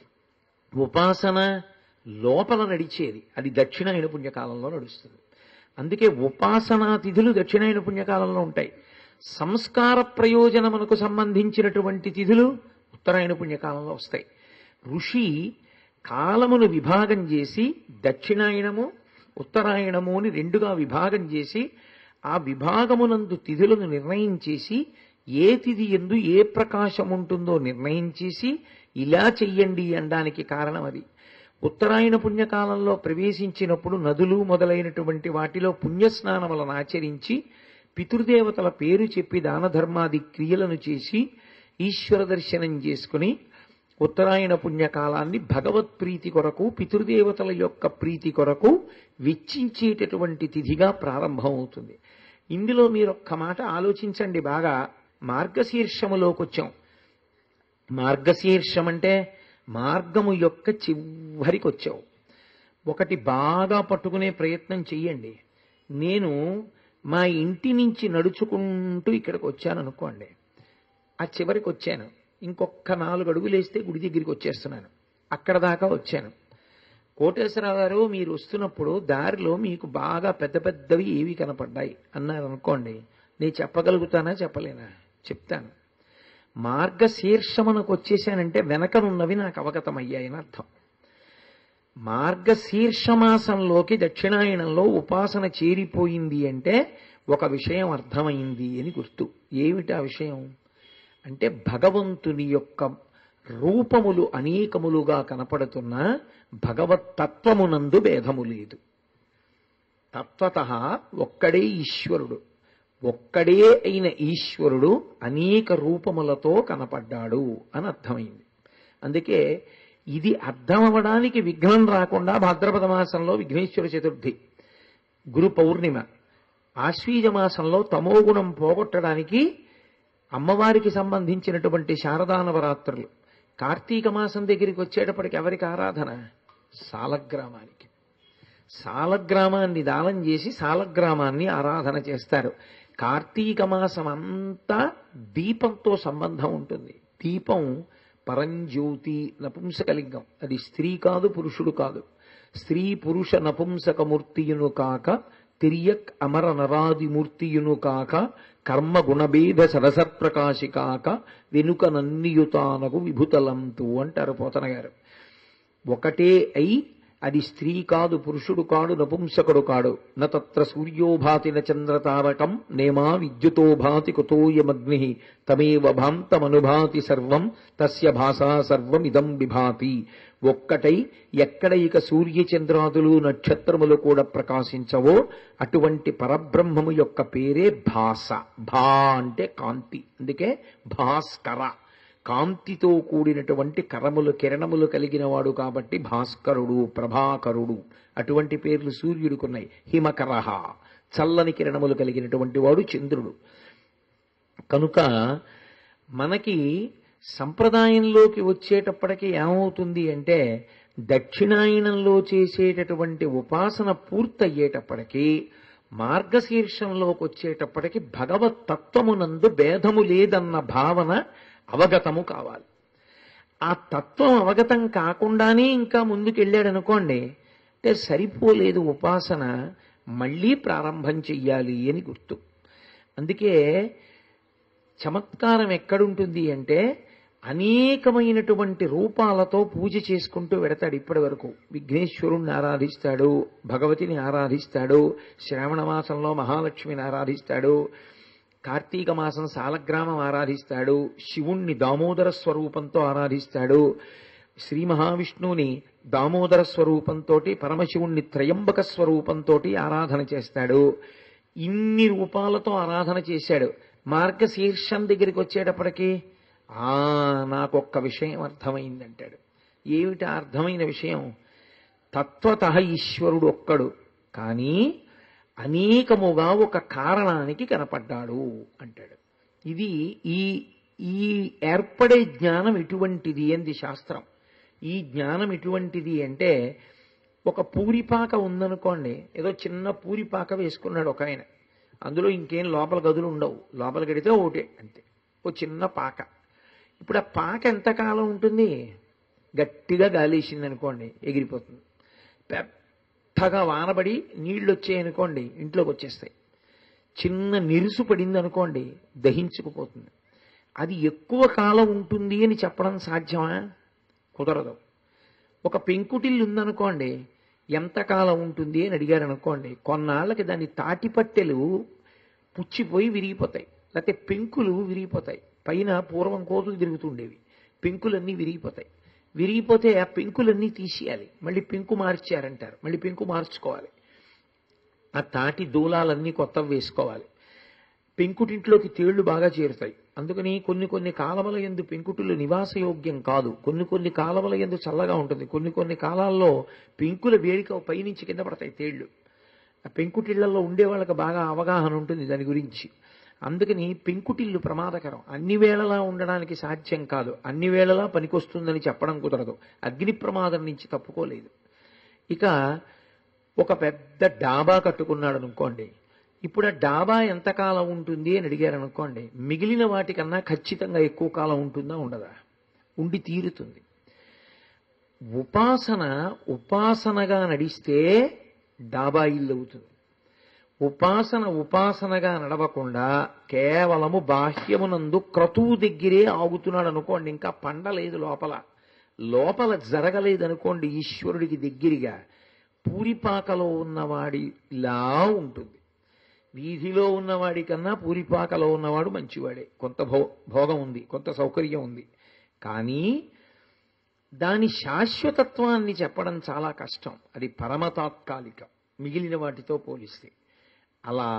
ఉపాసన లోపల నడిచేది, అది దక్షిణాయన పుణ్యకాలంలో నడుస్తుంది. అందుకే ఉపాసనా తిథులు దక్షిణాయన పుణ్యకాలంలో ఉంటాయి. సంస్కార ప్రయోజనమునకు సంబంధించినటువంటి తిథులు ఉత్తరాయణ పుణ్యకాలంలో వస్తాయి. ఋషి కాలమును విభాగం చేసి దక్షిణాయనము ఉత్తరాయణము అని రెండుగా విభాగం చేసి ఆ విభాగమునందు తిథులను నిర్ణయం చేసి ఏ తిథి యందు ఏ ప్రకాశం ఉంటుందో నిర్ణయం చేసి ఇలా చెయ్యండి అనడానికి కారణం అది. ఉత్తరాయణ పుణ్యకాలంలో ప్రవేశించినప్పుడు నదులు మొదలైనటువంటి వాటిలో పుణ్యస్నానములను ఆచరించి పితృదేవతల పేరు చెప్పి దాన ధర్మాది క్రియలను చేసి ఈశ్వర దర్శనం చేసుకుని ఉత్తరాయణ పుణ్యకాలాన్ని భగవత్ ప్రీతి కొరకు, పితృదేవతల యొక్క ప్రీతి కొరకు వెచ్చించేటటువంటి తిథిగా ప్రారంభమవుతుంది. ఇందులో మీరొక్క మాట ఆలోచించండి బాగా. మార్గశీర్షములోకి వచ్చాం. మార్గశీర్షం అంటే మార్గము యొక్క చివరికి వచ్చావు. ఒకటి బాగా పట్టుకునే ప్రయత్నం చెయ్యండి. నేను మా ఇంటి నుంచి నడుచుకుంటూ ఇక్కడికి వచ్చాను అనుకోండి, ఆ చివరికి వచ్చాను, ఇంకొక 4 అడుగులు వేస్తే గుడి దగ్గరికి వచ్చేస్తున్నాను. అక్కడ దాకా వచ్చాను. కోటేశ్వరరావు గారు మీరు వస్తున్నప్పుడు దారిలో మీకు బాగా పెద్ద పెద్దవి ఏవి కనపడ్డాయి అన్నారు అనుకోండి, నేను చెప్పగలుగుతానా చెప్పలేనా? చెప్తాను. మార్గశీర్షమునకు వచ్చేసానంటే వెనకనున్నవి నాకు అవగతమయ్యాయని అర్థం. మార్గశీర్షమాసంలోకి దక్షిణాయనంలో ఉపాసన చేరిపోయింది అంటే ఒక విషయం అర్థమైంది అని గుర్తు. ఏమిటి ఆ విషయం అంటే భగవంతుని యొక్క రూపములు అనేకములుగా కనపడుతున్నా భగవత్తత్వమునందు భేదము లేదు. తత్వతః ఒక్కడే ఈశ్వరుడు. ఒక్కడే అయిన ఈశ్వరుడు అనేక రూపములతో కనపడ్డాడు అని అర్థమైంది. అందుకే ఇది అర్థం అవ్వడానికి విఘ్నం రాకుండా భాద్రపద మాసంలో విఘ్నేశ్వర చతుర్థి, గురు పౌర్ణిమ, ఆశ్వీజ మాసంలో తమోగుణం పోగొట్టడానికి అమ్మవారికి సంబంధించినటువంటి శారదా నవరాత్రులు, కార్తీక మాసం దగ్గరికి వచ్చేటప్పటికి ఎవరికి ఆరాధన? సాలగ్రామానికి. సాలగ్రామాన్ని దానం చేసి సాలగ్రామాన్ని ఆరాధన చేస్తారు. కార్తీక మాసం అంతా దీపంతో సంబంధం ఉంటుంది. దీపం పరంజ్యోతి, నపుంసకలింగం. అది స్త్రీ కాదు, పురుషుడు కాదు. స్త్రీ పురుష నపుంసకమూర్తియును కాక, తిరియక్ అమర నరాదిమూర్తియును కాక, కర్మ గుణభేద సరసప్రకాశి కాక, వెనుక నన్నియుతానకు విభుతలంతు అంటారు పోతన గారు. ఒకటే అయి అది స్త్రీ కాదు, పురుషుడు కాడు, నపుంసకుడు కాడు. నత్ర సూర్యోభాతి చంద్రతారకం నేమా విద్యుతో భాతి కుతోయమగ్ని తమేవ భాంతమనుభాతి సర్వం తస్య భాషా సర్వమిదం విభాతి. ఒక్కటై ఎక్కడ ఇక సూర్యచంద్రాదులు నక్షత్రములు కూడా ప్రకాశించవో అటువంటి పరబ్రహ్మము యొక్క పేరే భాస. భా అంటే కాంతి, అందుకే భాస్కర. కాంతితో కూడినటువంటి కరములు కిరణములు కలిగిన వాడు కాబట్టి భాస్కరుడు, ప్రభాకరుడు. అటువంటి పేర్లు సూర్యుడికున్నాయి. హిమకరహ, చల్లని కిరణములు కలిగినటువంటి వాడు చంద్రుడు. కనుక మనకి సంప్రదాయంలోకి వచ్చేటప్పటికి ఏమవుతుంది అంటే, దక్షిణాయనంలో చేసేటటువంటి ఉపాసన పూర్తయ్యేటప్పటికీ మార్గశీర్షంలోకి వచ్చేటప్పటికి భగవత్ తత్వమునందు భేదము లేదన్న భావన అవగతము కావాలి. ఆ తత్వం అవగతం కాకుండానే ఇంకా ముందుకెళ్ళాడనుకోండి, అంటే సరిపోలేదు ఉపాసన, మళ్ళీ ప్రారంభం చెయ్యాలి అని గుర్తు. అందుకే చమత్కారం ఎక్కడుంటుంది అంటే, అనేకమైనటువంటి రూపాలతో పూజ చేసుకుంటూ వెడతాడు. ఇప్పటి వరకు విఘ్నేశ్వరుణ్ణి ఆరాధిస్తాడు, భగవతిని ఆరాధిస్తాడు, శ్రావణ మాసంలో మహాలక్ష్మిని ఆరాధిస్తాడు, కార్తీక మాసం సాలగ్రామం ఆరాధిస్తాడు, శివుణ్ణి దామోదర స్వరూపంతో ఆరాధిస్తాడు, శ్రీ మహావిష్ణువుని దామోదర స్వరూపంతో, పరమశివుణ్ణి త్రయంబక స్వరూపంతో ఆరాధన చేస్తాడు. ఇన్ని రూపాలతో ఆరాధన చేశాడు. మార్గశీర్షం దగ్గరికి వచ్చేటప్పటికి నాకొక్క విషయం అర్థమైందంటాడు. ఏమిటి అర్థమైన విషయం? తత్వతః ఈశ్వరుడు ఒక్కడు, కానీ అనేకముగా ఒక కారణానికి కనపడ్డాడు అంటాడు. ఇది ఈ ఏర్పడే జ్ఞానం ఎటువంటిది అంది శాస్త్రం. ఈ జ్ఞానం ఎటువంటిది అంటే, ఒక పూరిపాక ఉందనుకోండి, ఏదో చిన్న పూరిపాక వేసుకున్నాడు ఒక ఆయన, అందులో ఇంకేం లోపల గదులు ఉండవు, లోపల గడితే ఒకటే అంతే, ఓ చిన్న పాక. ఇప్పుడు ఆ పాక ఎంతకాలం ఉంటుంది? గట్టిగా గాలేసింది అనుకోండి ఎగిరిపోతుంది. పెద్దగా వానబడి నీళ్లు వచ్చాయనుకోండి ఇంట్లోకి వచ్చేస్తాయి. చిన్న నిరుసు పడింది అనుకోండి దహించుకుపోతుంది. అది ఎక్కువ కాలం ఉంటుంది అని చెప్పడం సాధ్యమా? కుదరదు. ఒక పెంకుటిల్లు ఉందనుకోండి, ఎంతకాలం ఉంటుంది అని అడిగారు అనుకోండి, కొన్నాళ్ళకి దాని తాటిపట్టెలు పుచ్చిపోయి విరిగిపోతాయి, లేకపోతే పెంకులు విరిగిపోతాయి. పైన పూర్వం కోతులు తిరుగుతుండేవి, పెంకులన్నీ విరిగిపోతాయి. విరిగిపోతే ఆ పెంకులన్నీ తీసేయాలి, మళ్ళీ పెంకు మార్చారంటారు, మళ్ళీ పెంకు మార్చుకోవాలి. ఆ తాటి దూలాలన్నీ కొత్తవి వేసుకోవాలి. పెంకుటింట్లోకి తేళ్లు బాగా చేరుతాయి. అందుకని కొన్ని కాలముల యందు పెంకుటిల్లు నివాసయోగ్యం కాదు. కొన్ని కాలముల యందు చల్లగా ఉంటుంది. కొన్ని కాలాల్లో పెంకుల వేడిక పైనుంచి కింద పడతాయి తేళ్లు. ఆ పెంకుటిళ్లలో ఉండే వాళ్ళకి బాగా అవగాహన ఉంటుంది దాని గురించి. అందుకని పెంకుటిల్లు ప్రమాదకరం. అన్ని వేళలా ఉండడానికి సాధ్యం కాదు, అన్ని వేళలా పనికొస్తుందని చెప్పడం కుదరదు. అగ్ని ప్రమాదం నుంచి తప్పుకోలేదు. ఇక ఒక పెద్ద డాబా కట్టుకున్నాడు అనుకోండి, ఇప్పుడు ఆ డాబా ఎంతకాలం ఉంటుంది అని అడిగారు అనుకోండి, మిగిలిన వాటికన్నా ఖచ్చితంగా ఎక్కువ కాలం ఉంటుందా ఉండదా? ఉండి తీరుతుంది. ఉపాసనగా నడిస్తే డాబా ఇల్లు అవుతుంది. ఉపాసనగా నడవకుండా కేవలము బాహ్యమునందు క్రతువు దగ్గరే ఆగుతున్నాడు అనుకోండి, ఇంకా పండలేదు, లోపల జరగలేదనుకోండి, ఈశ్వరుడికి దగ్గరగా పూరిపాకలో ఉన్నవాడిలా ఉంటుంది. వీధిలో ఉన్నవాడి కన్నా పూరిపాకలో ఉన్నవాడు మంచివాడే. కొంత భోగం ఉంది, కొంత సౌకర్యం ఉంది, కానీ దాని శాశ్వతత్వాన్ని చెప్పడం చాలా కష్టం. అది పరమతాత్కాలికం మిగిలిన వాటితో పోలిస్తే. అలా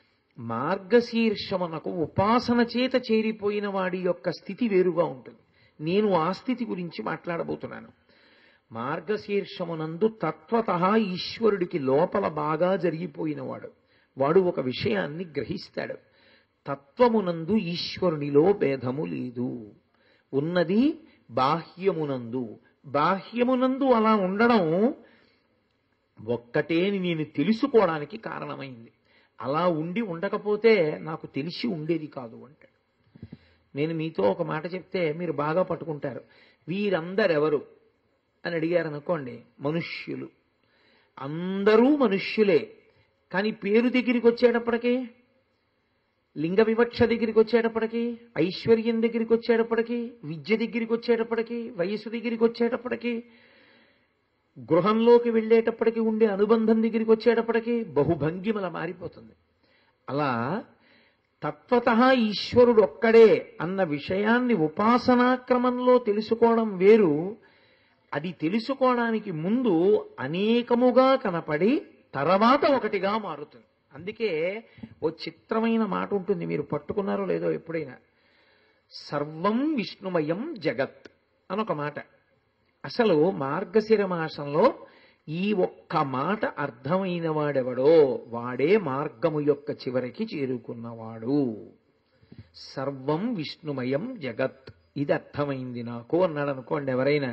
మార్గశీర్షమునకు ఉపాసన చేత చేరిపోయిన వాడి యొక్క స్థితి వేరుగా ఉంటుంది. నేను ఆ స్థితి గురించి మాట్లాడబోతున్నాను. మార్గశీర్షమునందు తత్వతః ఈశ్వరుడికి లోపల బాగా జరిగిపోయినవాడు. వాడు ఒక విషయాన్ని గ్రహిస్తాడు. తత్వమునందు ఈశ్వరునిలో భేదము లేదు, ఉన్నది బాహ్యమునందు. బాహ్యమునందు అలా ఉండడం ఒక్కటే నేను తెలుసుకోవడానికి కారణమైంది. అలా ఉండి ఉండకపోతే నాకు తెలిసి ఉండేది కాదు అంటాడు. నేను మీతో ఒక మాట చెప్తే మీరు బాగా పట్టుకుంటారు. వీరందరెవరు అని అడిగారనుకోండి, మనుష్యులు. అందరూ మనుష్యులే. కానీ పేరు దగ్గరికి వచ్చేటప్పటికీ, లింగ వివక్ష దగ్గరికి వచ్చేటప్పటికీ, ఐశ్వర్యం దగ్గరికి వచ్చేటప్పటికీ, విద్య దగ్గరికి వచ్చేటప్పటికీ, వయస్సు దగ్గరికి వచ్చేటప్పటికీ, గృహంలోకి వెళ్ళేటప్పటికీ ఉండే అనుబంధం దగ్గరికి వచ్చేటప్పటికీ బహుభంగిమల మారిపోతుంది. అలా తత్వతః ఈశ్వరుడు ఒక్కడే అన్న విషయాన్ని ఉపాసనాక్రమంలో తెలుసుకోవడం వేరు. అది తెలుసుకోవడానికి ముందు అనేకముగా కనపడి తర్వాత ఒకటిగా మారుతుంది. అందుకే ఓ చిత్రమైన మాట ఉంటుంది, మీరు పట్టుకున్నారో లేదో ఎప్పుడైనా. సర్వం విష్ణుమయం జగత్ అనొక మాట. అసలు మార్గశిర మాసంలో ఈ ఒక్క మాట అర్థమైన వాడెవడో వాడే మార్గము యొక్క చివరికి చేరుకున్నవాడు. సర్వం విష్ణుమయం జగత్, ఇది అర్థమైంది నాకు అన్నాడు అనుకోండి ఎవరైనా,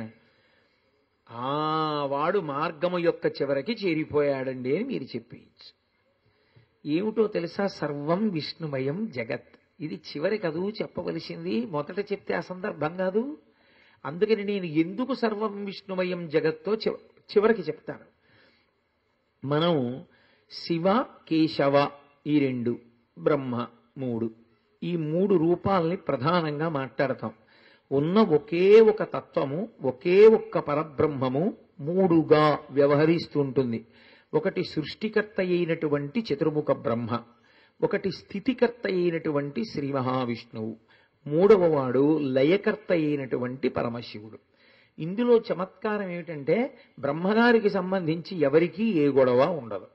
వాడు మార్గము యొక్క చివరికి చేరిపోయాడండి అని మీరు చెప్పేయచ్చు. ఏమిటో తెలుసా? సర్వం విష్ణుమయం జగత్. ఇది చివరి కదూ చెప్పవలసింది, మొదట చెప్తే అసందర్భం కాదు. అందుకని నేను ఎందుకు సర్వం విష్ణుమయం జగత్తో చివరికి చెప్తాను. మనం శివ కేశవ ఈ 2, బ్రహ్మ 3, ఈ 3 రూపాలని ప్రధానంగా మాట్లాడతాం. ఉన్న ఒకే ఒక తత్వము, ఒకే ఒక్క పరబ్రహ్మము 3గా వ్యవహరిస్తుంటుంది. ఒకటి సృష్టికర్త అయినటువంటి చతుర్ముఖ బ్రహ్మ, ఒకటి స్థితికర్త అయినటువంటి శ్రీ మహావిష్ణువు, 3వ వాడు లయకర్త అయినటువంటి పరమశివుడు. ఇందులో చమత్కారం ఏమిటంటే బ్రహ్మగారికి సంబంధించి ఎవరికీ ఏ గొడవ ఉండదు.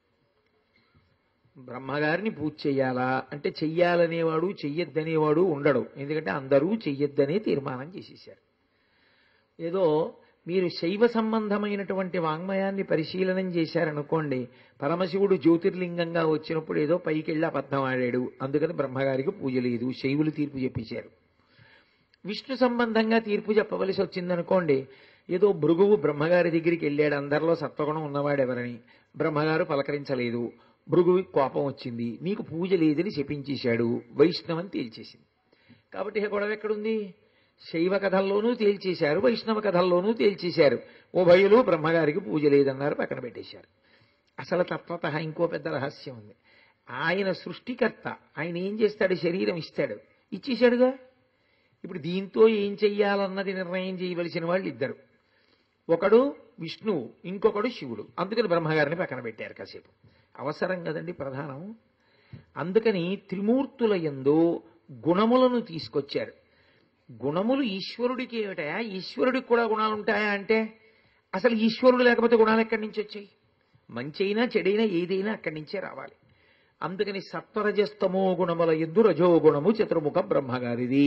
బ్రహ్మగారిని పూజ చెయ్యాలా అంటే చెయ్యాలనేవాడు చెయ్యొద్దనేవాడు ఉండడు. ఎందుకంటే అందరూ చెయ్యొద్దనే తీర్మానం చేసేశారు. ఏదో మీరు శైవ సంబంధమైనటువంటి వాంగ్మయాన్ని పరిశీలనం చేశారనుకోండి, పరమశివుడు జ్యోతిర్లింగంగా వచ్చినప్పుడు ఏదో పైకి వెళ్ళి అబద్ధం ఆడాడు, అందుకని బ్రహ్మగారికి పూజ లేదు, శైవులు తీర్పు చెప్పేశారు. విష్ణు సంబంధంగా తీర్పు చెప్పవలసి వచ్చిందనుకోండి, ఏదో భృగువు బ్రహ్మగారి దగ్గరికి వెళ్ళాడు, అందరిలో సత్వగుణం ఉన్నవాడెవరని, బ్రహ్మగారు పలకరించలేదు, భృగువుకి కోపం వచ్చింది, నీకు పూజ లేదని శపించేశాడు, వైష్ణవం తేల్చేసింది. కాబట్టి గొడవ ఎక్కడుంది? శైవ కథల్లోనూ తేల్చేశారు, వైష్ణవ కథల్లోనూ తేల్చేశారు. ఉభయులు బ్రహ్మగారికి పూజ లేదన్నారు, పక్కన పెట్టేశారు. అసలు తత్వతః ఇంకో పెద్ద రహస్యం ఉంది. ఆయన సృష్టికర్త, ఆయన ఏం చేస్తాడు? శరీరం ఇస్తాడు, ఇచ్చేశాడుగా. ఇప్పుడు దీంతో ఏం చెయ్యాలన్నది నిర్ణయం చేయవలసిన వాళ్ళు ఇద్దరు, ఒకడు విష్ణువు, ఇంకొకడు శివుడు. అందుకని బ్రహ్మగారిని పక్కన పెట్టారు కాసేపు. అవసరం కదండి ప్రధానం. అందుకని త్రిమూర్తుల యందు గుణములను తీసుకొచ్చారు. గుణములు ఈశ్వరుడికి ఏమిటాయా? ఈశ్వరుడికి కూడా గుణాలు ఉంటాయా అంటే అసలు ఈశ్వరుడు లేకపోతే గుణాలు ఎక్కడి నుంచి వచ్చాయి? మంచి అయినా చెడైనా ఏదైనా అక్కడి నుంచే రావాలి. అందుకని సత్వరజస్తమో గుణముల యందు రజోగుణము చతుర్ముఖ బ్రహ్మగారిది.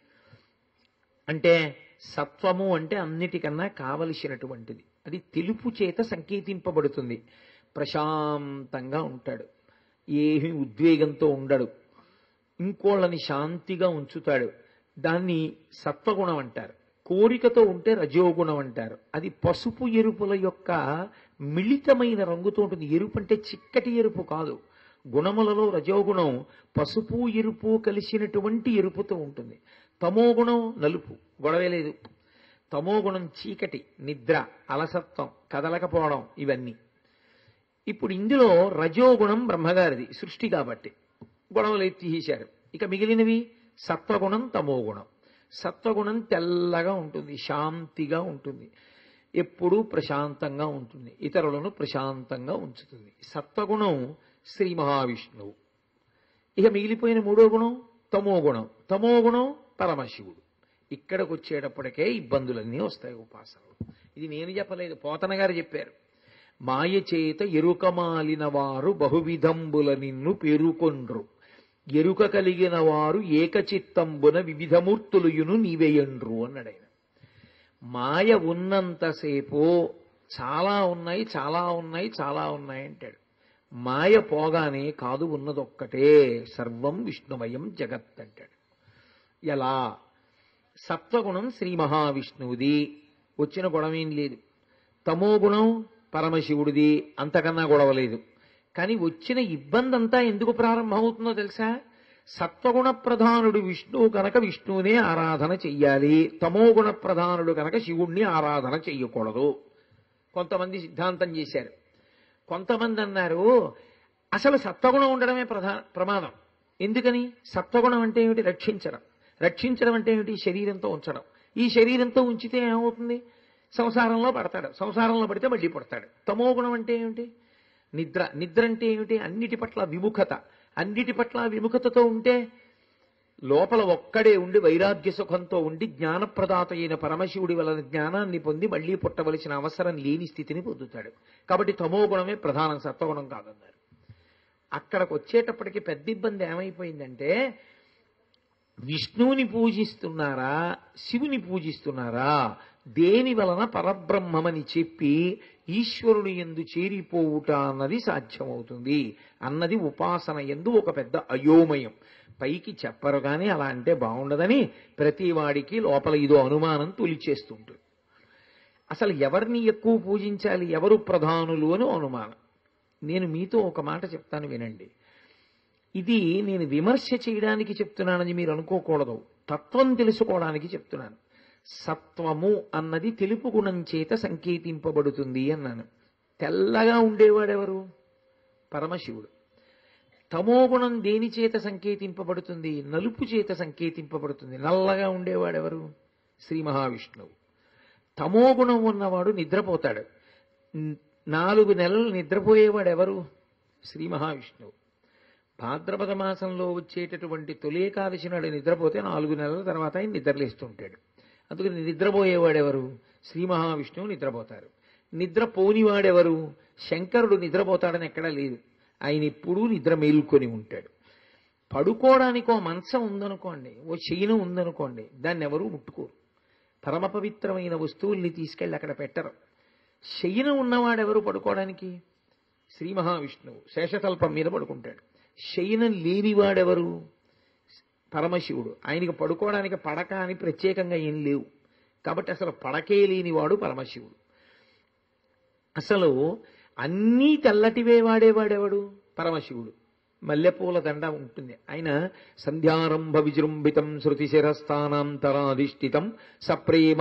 అంటే సత్వము అంటే అన్నిటికన్నా కావలసినటువంటిది. అది తెలుపు చేత సంకేతింపబడుతుంది. ప్రశాంతంగా ఉంటాడు, ఏమీ ఉద్వేగంతో ఉండడు, ఇంకోళ్ళని శాంతిగా ఉంచుతాడు. దాన్ని సత్వగుణం అంటారు. కోరికతో ఉంటే రజోగుణం అంటారు. అది పసుపు ఎరుపుల యొక్క మిళితమైన రంగుతో ఉంటుంది. ఎరుపు అంటే చిక్కటి ఎరుపు కాదు. గుణములలో రజోగుణం పసుపు ఎరుపు కలిసినటువంటి ఎరుపుతో ఉంటుంది. తమోగుణం నలుపు, గొడవే లేదు. తమోగుణం చీకటి, నిద్ర, అలసత్వం, కదలకపోవడం, ఇవన్నీ. ఇప్పుడు ఇందులో రజోగుణం బ్రహ్మగారిది, సృష్టి కాబట్టి గొడవలు తీసేశారు. ఇక మిగిలినవి సత్వగుణం, తమోగుణం. సత్వగుణం తెల్లగా ఉంటుంది, శాంతిగా ఉంటుంది, ఎప్పుడూ ప్రశాంతంగా ఉంటుంది, ఇతరులను ప్రశాంతంగా ఉంచుతుంది. సత్వగుణం శ్రీ మహావిష్ణువు. ఇక మిగిలిపోయిన 3వ గుణం తమోగుణం. తమోగుణం పరమశివుడు. ఇక్కడికి వచ్చేటప్పటికే ఇబ్బందులన్నీ వస్తాయి ఉపాసనలు. ఇది నేను చెప్పలేదు, పోతన గారు చెప్పారు. మాయ చేత ఎరుకమాలిన వారు బహువిధంబుల నిన్ను పేరుకొండ్రు, ఎరుక కలిగిన వారు ఏకచిత్తంబున వివిధమూర్తులుయును నీవేయండ్రు అన్నాడు ఆయన. మాయ ఉన్నంతసేపు చాలా ఉన్నాయి, చాలా ఉన్నాయి, చాలా ఉన్నాయి అంటాడు. మాయ పోగానే కాదు ఉన్నదొక్కటే, సర్వం విష్ణుమయం జగత్ అంటాడు. ఎలా? సత్వగుణం శ్రీ మహావిష్ణువుది, వచ్చిన గొడవేం లేదు. తమోగుణం పరమశివుడిది, అంతకన్నా గొడవ లేదు. కానీ వచ్చిన ఇబ్బంది అంతా ఎందుకు ప్రారంభమవుతుందో తెలుసా? సత్వగుణ ప్రధానుడు విష్ణువు కనుక విష్ణువునే ఆరాధన చెయ్యాలి, తమోగుణ ప్రధానుడు కనుక శివుణ్ణి ఆరాధన చెయ్యకూడదు. కొంతమంది సిద్ధాంతం చేశారు. కొంతమంది అన్నారు అసలు సత్వగుణం ఉండడమే ప్రమాదం. ఎందుకని? సత్వగుణం అంటే ఏమిటి? రక్షించడం. రక్షించడం అంటే ఏమిటి? శరీరంతో ఉంచడం. ఈ శరీరంతో ఉంచితే ఏమవుతుంది? సంసారంలో పడతాడు, సంసారంలో పడితే మళ్ళీ పడతాడు. తమోగుణం అంటే ఏమిటి? నిద్ర. నిద్ర అంటే ఏమిటి? అన్నిటి పట్ల విముఖత. అన్నిటి పట్ల విముఖతతో ఉంటే లోపల ఒక్కడే ఉండి వైరాగ్య సుఖంతో ఉండి జ్ఞానప్రదాత అయిన పరమశివుడి వలన జ్ఞానాన్ని పొంది మళ్లీ పుట్టవలసిన అవసరం లేని స్థితిని పొందుతాడు. కాబట్టి తమోగుణమే ప్రధానం, సత్వగుణం కాదన్నారు. అక్కడికి వచ్చేటప్పటికి పెద్ద ఇబ్బంది ఏమైపోయిందంటే, విష్ణువుని పూజిస్తున్నారా, శివుని పూజిస్తున్నారా, దేని వలన పరబ్రహ్మమని చెప్పి ఈశ్వరుని యందు చేరిపోవుట అన్నది సాధ్యమవుతుంది అన్నది ఉపాసన యందు ఒక పెద్ద అయోమయం. పైకి చెప్పరు కానీ అలా అంటే బాగుండదని ప్రతివాడికి లోపల ఇదో అనుమానం తొలిచేస్తుంటుంది. అసలు ఎవరిని ఎక్కువ పూజించాలి, ఎవరు ప్రధానులు అని అనుమానం. నేను మీతో ఒక మాట చెప్తాను వినండి. ఇది నేను విమర్శ చేయడానికి చెప్తున్నానని మీరు అనుకోకూడదు, తత్వం తెలుసుకోవడానికి చెప్తున్నాను. సత్వము అన్నది తెలుపు గుణం చేత సంకేతింపబడుతుంది అన్నాను. తెల్లగా ఉండేవాడెవరు? పరమశివుడు. తమోగుణం దేని చేత సంకేతింపబడుతుంది? నలుపు చేత సంకేతింపబడుతుంది. నల్లగా ఉండేవాడెవరు? శ్రీ మహావిష్ణువు. తమోగుణం ఉన్నవాడు నిద్రపోతాడు. 4 నెలలు నిద్రపోయేవాడెవరు? శ్రీ మహావిష్ణువు. భాద్రపద మాసంలో వచ్చేటటువంటి తొలేకాదశి నాడు నిద్రపోతే 4 నెలల తర్వాత ఆయన నిద్రలేస్తుంటాడు. అందుకని నిద్రపోయేవాడెవరు? శ్రీ మహావిష్ణువు నిద్రపోతారు. నిద్రపోనివాడెవరు? శంకరుడు నిద్రపోతాడని ఎక్కడా లేదు. ఆయన ఎప్పుడూ నిద్ర మేల్కొని ఉంటాడు. పడుకోవడానికి ఓ మంచం ఉందనుకోండి, ఓ శయనం ఉందనుకోండి, దాన్ని ఎవరూ ముట్టుకోరు. పరమ పవిత్రమైన వస్తువుల్ని తీసుకెళ్ళి అక్కడ పెట్టరు. శయనం ఉన్నవాడెవరు పడుకోవడానికి? శ్రీ మహావిష్ణువు శేషతల్పం మీద పడుకుంటాడు. శయనం లేనివాడెవరు? పరమశివుడు. ఆయనకి పడుకోవడానికి పడక అని ప్రత్యేకంగా ఏం లేవు. కాబట్టి అసలు పడకే లేనివాడు పరమశివుడు. అసలు అన్నీ తెల్లటివే వాడేవాడెవడు? పరమశివుడు. మల్లెపూల దండ ఉంటుంది. ఆయన సంధ్యారంభ విజృంభితం శృతిశిరస్థానాంతరాధిష్ఠితం సప్రేమ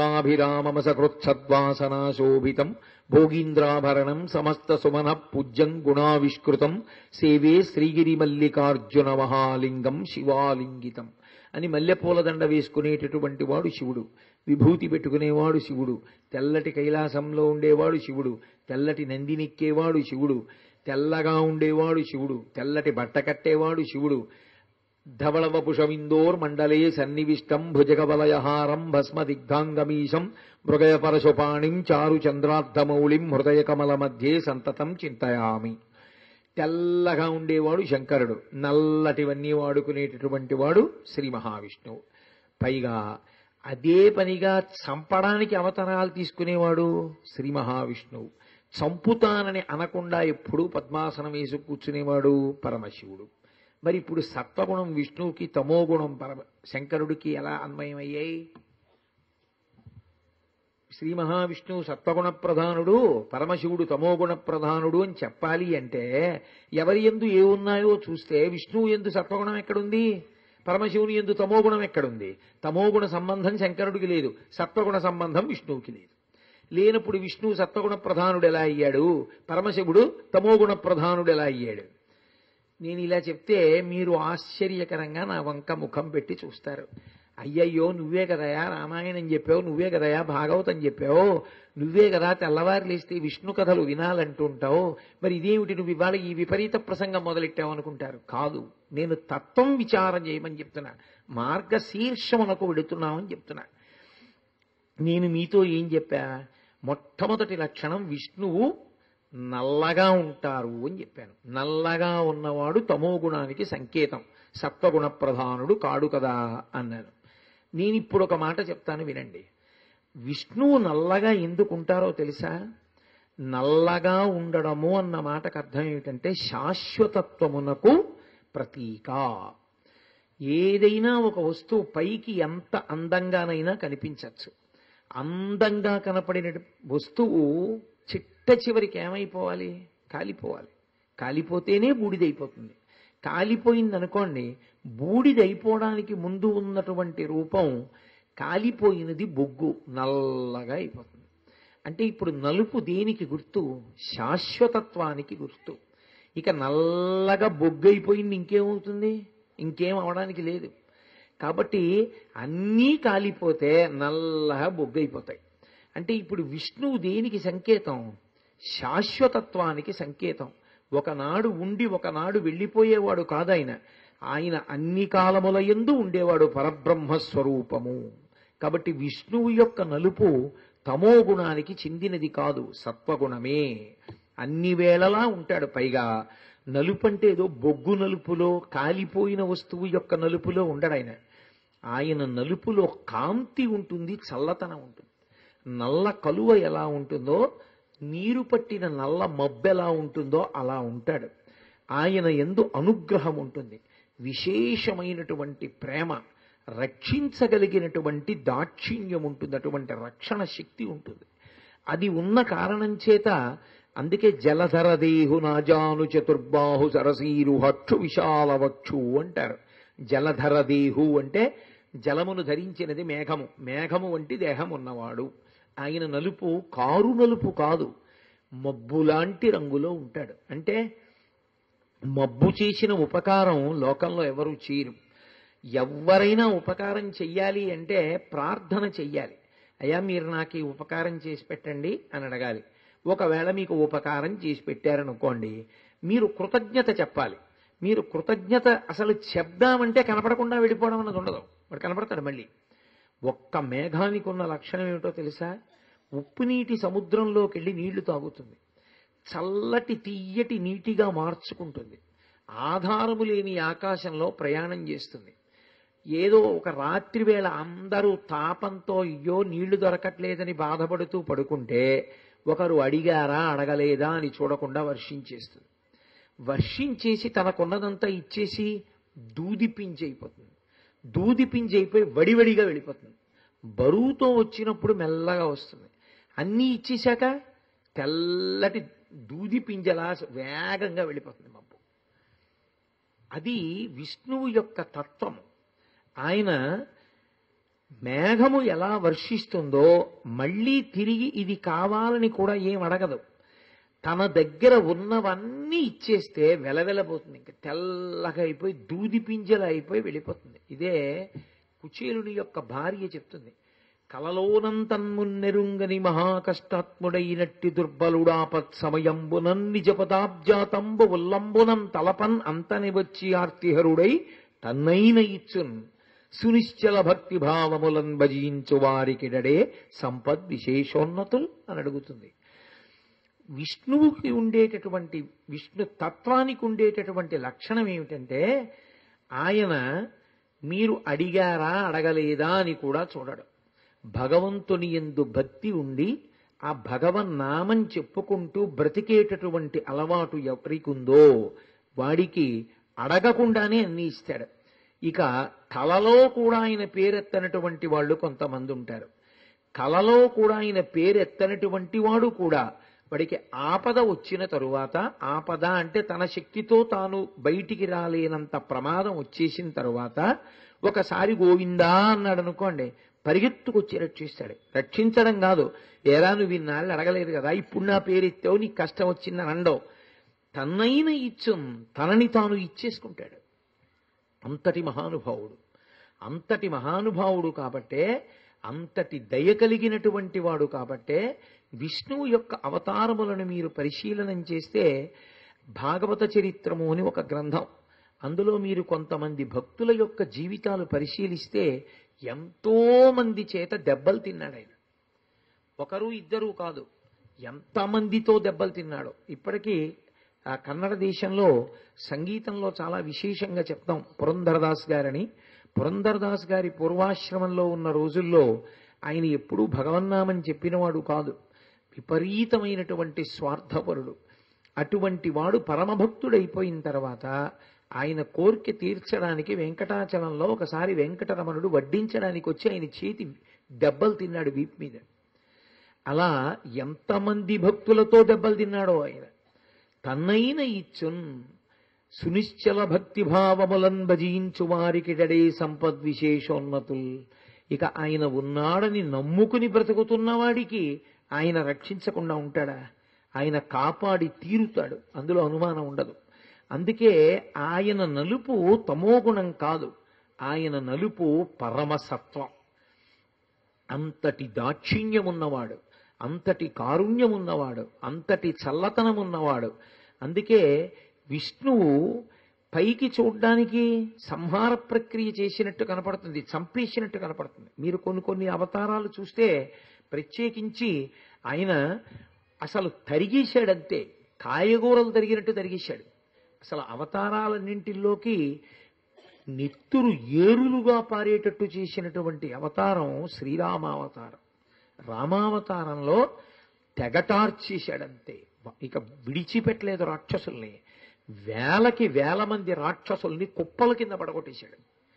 భ్రమరాభిరామమసకృచ్ఛద్వాసనాశోభితం భోగీంద్రాభరణం సమస్త సుమన పూజ్యం గుణావిష్కృతం సేవే శ్రీగిరి మల్లికార్జున మహాలింగం శివాలింగితం అని మల్లెపూల దండ వేసుకునేటటువంటి వాడు శివుడు. విభూతి పెట్టుకునేవాడు శివుడు. తెల్లటి కైలాసంలో ఉండేవాడు శివుడు. తెల్లటి నందినెక్కేవాడు శివుడు. తెల్లగా ఉండేవాడు శివుడు. తెల్లటి బట్ట కట్టేవాడు శివుడు. ధవళవపుషమిందోర్ మండలే సన్నివిష్టం భుజగవలయహారం భస్మదిగ్ధాంగమీశం మృగయ పరశుపాణిం చారు చంద్రార్ధమౌళిం హృదయ కమల మధ్యే సంతతం చింతయామి. తెల్లగా ఉండేవాడు శంకరుడు. నల్లటివన్నీ వాడుకునేటటువంటి వాడు శ్రీ మహావిష్ణువు. పైగా అదే పనిగా చంపడానికి అవతారాలు తీసుకునేవాడు శ్రీ మహావిష్ణువు. చంపుతానని అనకుండా ఎప్పుడూ పద్మాసనం వేసి కూర్చునేవాడు పరమశివుడు. మరి ఇప్పుడు సత్వగుణం విష్ణువుకి, తమోగుణం శంకరుడికి ఎలా అన్వయమయ్యాయి? శ్రీ మహావిష్ణువు సత్వగుణ ప్రధానుడు, పరమశివుడు తమోగుణ ప్రధానుడు అని చెప్పాలి అంటే ఎవరి యందు ఏ ఉన్నాయో చూస్తే విష్ణువు యందు సత్వగుణం ఎక్కడుంది? పరమశివుని యందు తమోగుణం ఎక్కడుంది? తమోగుణ సంబంధం శంకరుడికి లేదు, సత్వగుణ సంబంధం విష్ణువుకి లేదు. లేనప్పుడు విష్ణువు సత్వగుణ ప్రధానుడు ఎలా అయ్యాడు? పరమశివుడు తమోగుణ ప్రధానుడు ఎలా అయ్యాడు? నేను ఇలా చెప్తే మీరు ఆశ్చర్యకరంగా నా వంక ముఖం పెట్టి చూస్తారు. అయ్యయ్యో, నువ్వే కదయా రామాయణం చెప్పావు, నువ్వే కదయా భాగవతం చెప్పావు, నువ్వే కదా తెల్లవారు లేస్తే విష్ణు కథలు వినాలంటుంటావు, మరి ఇదేమిటి నువ్వు ఇవాళ ఈ విపరీత ప్రసంగం మొదలెట్టావు అనుకుంటారు. కాదు, నేను తత్వం విచారం చేయమని చెప్తున్నా, మార్గశీర్షమునకు వెడుతున్నామని చెప్తున్నా. నేను మీతో ఏం చెప్పా? మొట్టమొదటి లక్షణం విష్ణువు నల్లగా ఉంటారు అని చెప్పాను. నల్లగా ఉన్నవాడు తమో గుణానికి సంకేతం, సత్వగుణ ప్రధానుడు కాడు కదా అన్నాను. నేను ఇప్పుడు ఒక మాట చెప్తాను వినండి. విష్ణువు నల్లగా ఎందుకు ఉంటారో తెలుసా? నల్లగా ఉండడము అన్న మాటకు అర్థం ఏమిటంటే శాశ్వతత్వమునకు ప్రతీక. ఏదైనా ఒక వస్తువు పైకి ఎంత అందంగానైనా కనిపించవచ్చు. అందంగా కనపడిన వస్తువు చిట్ట చివరికి ఏమైపోవాలి? కాలిపోవాలి. కాలిపోతేనే బూడిదైపోతుంది. కాలిపోయిందనుకోండి, బూడిదైపోవడానికి ముందు ఉన్నటువంటి రూపం కాలిపోయినది బొగ్గు, నల్లగా అయిపోతుంది. అంటే ఇప్పుడు నలుపు దేనికి గుర్తు? శాశ్వతత్వానికి గుర్తు. ఇక నల్లగా బొగ్గైపోయింది, ఇంకేమవుతుంది? ఇంకేం అవడానికి లేదు. కాబట్టి అన్నీ కాలిపోతే నల్లగా బొగ్గైపోతాయి. అంటే ఇప్పుడు విష్ణువు దేనికి సంకేతం? శాశ్వతత్వానికి సంకేతం. ఒకనాడు ఉండి ఒకనాడు వెళ్ళిపోయేవాడు కాదాయన. ఆయన అన్ని కాలముల యందు ఉండేవాడు, పరబ్రహ్మస్వరూపము. కాబట్టి విష్ణువు యొక్క నలుపు తమో గుణానికి చెందినది కాదు, సత్వగుణమే. అన్ని వేళలా ఉంటాడు. పైగా నలుపు అంటే ఏదో బొగ్గు నలుపులో, కాలిపోయిన వస్తువు యొక్క నలుపులో ఉండడాయన. ఆయన నలుపులో కాంతి ఉంటుంది, చల్లతనం ఉంటుంది. నల్ల కలువ ఎలా ఉంటుందో, నీరు పట్టిన నల్ల మబ్బెలా ఉంటుందో అలా ఉంటాడు. ఆయన యందు అనుగ్రహం ఉంటుంది, విశేషమైనటువంటి ప్రేమ, రక్షించగలిగినటువంటి దాక్షిణ్యం ఉంటుంది, అటువంటి రక్షణ శక్తి ఉంటుంది. అది ఉన్న కారణం చేత అందుకే జలధర దేహు నాజాను చతుర్బాహు సరసీరు హక్షు విశాలవక్షు అంటారు. జలధర దేహు అంటే జలమును ధరించినది మేఘము, మేఘము వంటి దేహం ఉన్నవాడు. ఆయన నలుపు కారు నలుపు కాదు, మబ్బులాంటి రంగులో ఉంటాడు. అంటే మబ్బు చేసిన ఉపకారం లోకంలో ఎవరూ చేయరు. ఎవరైనా ఉపకారం చెయ్యాలి అంటే ప్రార్థన చెయ్యాలి. అయ్యా మీరు నాకు ఈ ఉపకారం చేసి పెట్టండి అని అడగాలి. ఒకవేళ మీకు ఉపకారం చేసి పెట్టారనుకోండి, మీరు కృతజ్ఞత చెప్పాలి. మీరు కృతజ్ఞత అసలు చెప్దామంటే కనపడకుండా వెళ్ళిపోవడం అన్నది ఉండదు. వాడు కనపడతాడు మళ్ళీ. ఒక్క మేఘానికి ఉన్న లక్షణం ఏమిటో తెలుసా? ఉప్పు నీటి సముద్రంలోకి వెళ్ళి నీళ్లు తాగుతుంది, చల్లటి తీయటి నీటిగా మార్చుకుంటుంది. ఆధారము లేని ఆకాశంలో ప్రయాణం చేస్తుంది. ఏదో ఒక రాత్రి వేళ అందరూ తాపంతో అయ్యో నీళ్లు దొరకట్లేదని బాధపడుతూ పడుకుంటే ఒకరు అడిగారా అడగలేదా అని చూడకుండా వర్షించేస్తుంది. వర్షించేసి తనకున్నదంతా ఇచ్చేసి దూదిపింజైపోతుంది. దూదిపింజైపోయి వడివడిగా వెళ్ళిపోతుంది. బరువుతో వచ్చినప్పుడు మెల్లగా వస్తుంది. అన్నీ ఇచ్చేశాక తెల్లటి దూదిపింజలా వేగంగా వెళ్ళిపోతుంది మబ్బు. అది విష్ణువు యొక్క తత్వము. ఆయన మేఘము ఎలా వర్షిస్తుందో మళ్ళీ తిరిగి ఇది కావాలని కూడా ఏం అడగదు. తన దగ్గర ఉన్నవన్నీ ఇచ్చేస్తే వెలవెలబోతుంది, ఇంకా తెల్లగా అయిపోయి దూది పింజల అయిపోయి వెళ్ళిపోతుంది. ఇదే కుచేలుని యొక్క భార్య చెప్తుంది. కలలోనంతన్మున్నెరుంగని మహాకష్టాత్ముడైనట్టి దుర్బలుడాపత్ సమయంబునన్ నిజ పదాబ్జాతంబు ఉల్లంబునం తలపన్ అంతని వచ్చి ఆర్తిహరుడై తన్నైన ఇచ్చున్ సునిశ్చల భక్తి భావములన్ భజించు వారికిడడే సంపద్ విశేషోన్నతుల్ అని అడుగుతుంది. విష్ణువుకి ఉండేటటువంటి, విష్ణు తత్వానికి ఉండేటటువంటి లక్షణం ఏమిటంటే ఆయన మీరు అడిగారా అడగలేదా అని కూడా చూడడు. భగవంతుని యందు భక్తి ఉండి ఆ భగవన్నామం చెప్పుకుంటూ బ్రతికేటటువంటి అలవాటు ఎవరికుందో వాడికి అడగకుండానే అన్ని ఇస్తాడు. ఇక కలలో కూడా ఆయన పేరెత్తనటువంటి వాళ్ళు కొంతమంది ఉంటారు. కలలో కూడా ఆయన పేరెత్తనటువంటి వాడు కూడా వాడికి ఆపద వచ్చిన తరువాత, ఆపద అంటే తన శక్తితో తాను బయటికి రాలేనంత ప్రమాదం వచ్చేసిన తరువాత ఒకసారి గోవిందా అన్నాడు అనుకోండి, పరిగెత్తుకొచ్చి రక్షిస్తాడు. రక్షించడం కాదు, ఏరా నువ్వు ఇన్నాళ్ళు అడగలేదు కదా, ఇప్పుడు నా పేరెత్తావు, నీకు కష్టం వచ్చిందని అండవు. తన్నైన ఇచ్చుం, తనని తాను ఇచ్చేసుకుంటాడు. అంతటి మహానుభావుడు. అంతటి మహానుభావుడు కాబట్టే, అంతటి దయ కలిగినటువంటి వాడు కాబట్టే విష్ణువు యొక్క అవతారములను మీరు పరిశీలనం చేస్తే భాగవత చరిత్రము అని ఒక గ్రంథం, అందులో మీరు కొంతమంది భక్తుల యొక్క జీవితాలు పరిశీలిస్తే ఎంతో మంది చేత దెబ్బలు తిన్నాడు ఆయన. ఒకరు ఇద్దరు కాదు, ఎంతమందితో దెబ్బలు తిన్నాడో. ఇప్పటికీ ఆ కన్నడ దేశంలో సంగీతంలో చాలా విశేషంగా చెప్తాం పురంధరదాస్ గారని. పురంధరదాస్ గారి పూర్వాశ్రమంలో ఉన్న రోజుల్లో ఆయన ఎప్పుడూ భగవన్నామని చెప్పినవాడు కాదు, విపరీతమైనటువంటి స్వార్థపరుడు. అటువంటి వాడు పరమభక్తుడైపోయిన తర్వాత ఆయన కోరిక తీర్చడానికి వెంకటాచలంలో ఒకసారి వెంకటరమణుడు వడ్డించడానికి వచ్చి ఆయన చేతి దెబ్బలు తిన్నాడు వీపు మీద. అలా ఎంతమంది భక్తులతో దెబ్బలు తిన్నాడో ఆయన. తన్నైన ఇచ్చున్ సునిశ్చల భక్తిభావములన్ భజించు వారికిడడే సంపద్విశేషోన్నతుల్. ఇక ఆయన ఉన్నాడని నమ్ముకుని బ్రతుకుతున్నవాడికి ఆయన రక్షించకుండా ఉంటాడా? ఆయన కాపాడి తీరుతాడు, అందులో అనుమానం ఉండదు. అందుకే ఆయన నలుపు తమోగుణం కాదు, ఆయన నలుపు పరమసత్వం. అంతటి దాక్షిణ్యమున్నవాడు, అంతటి కారుణ్యమున్నవాడు, అంతటి చల్లతనమున్నవాడు. అందుకే విష్ణువు పైకి చూడ్డానికి సంహార ప్రక్రియ చేసినట్టు కనపడుతుంది, చంపేసినట్టు కనపడుతుంది. మీరు కొన్ని అవతారాలు చూస్తే ప్రత్యేకించి ఆయన అసలు తరిగేశాడంతే, కాయగూరలు తరిగినట్టు తరిగేశాడు. అసలు అవతారాలన్నింటిలోకి నెత్తురు ఏరులుగా పారేటట్టు చేసినటువంటి అవతారం శ్రీరామావతారం. రామావతారంలో తెగటార్చేశాడంతే, ఇక విడిచిపెట్టలేదు రాక్షసుల్ని. వేలకి వేల మంది రాక్షసుల్ని కుప్పల కింద పడగొట్టేశాడు.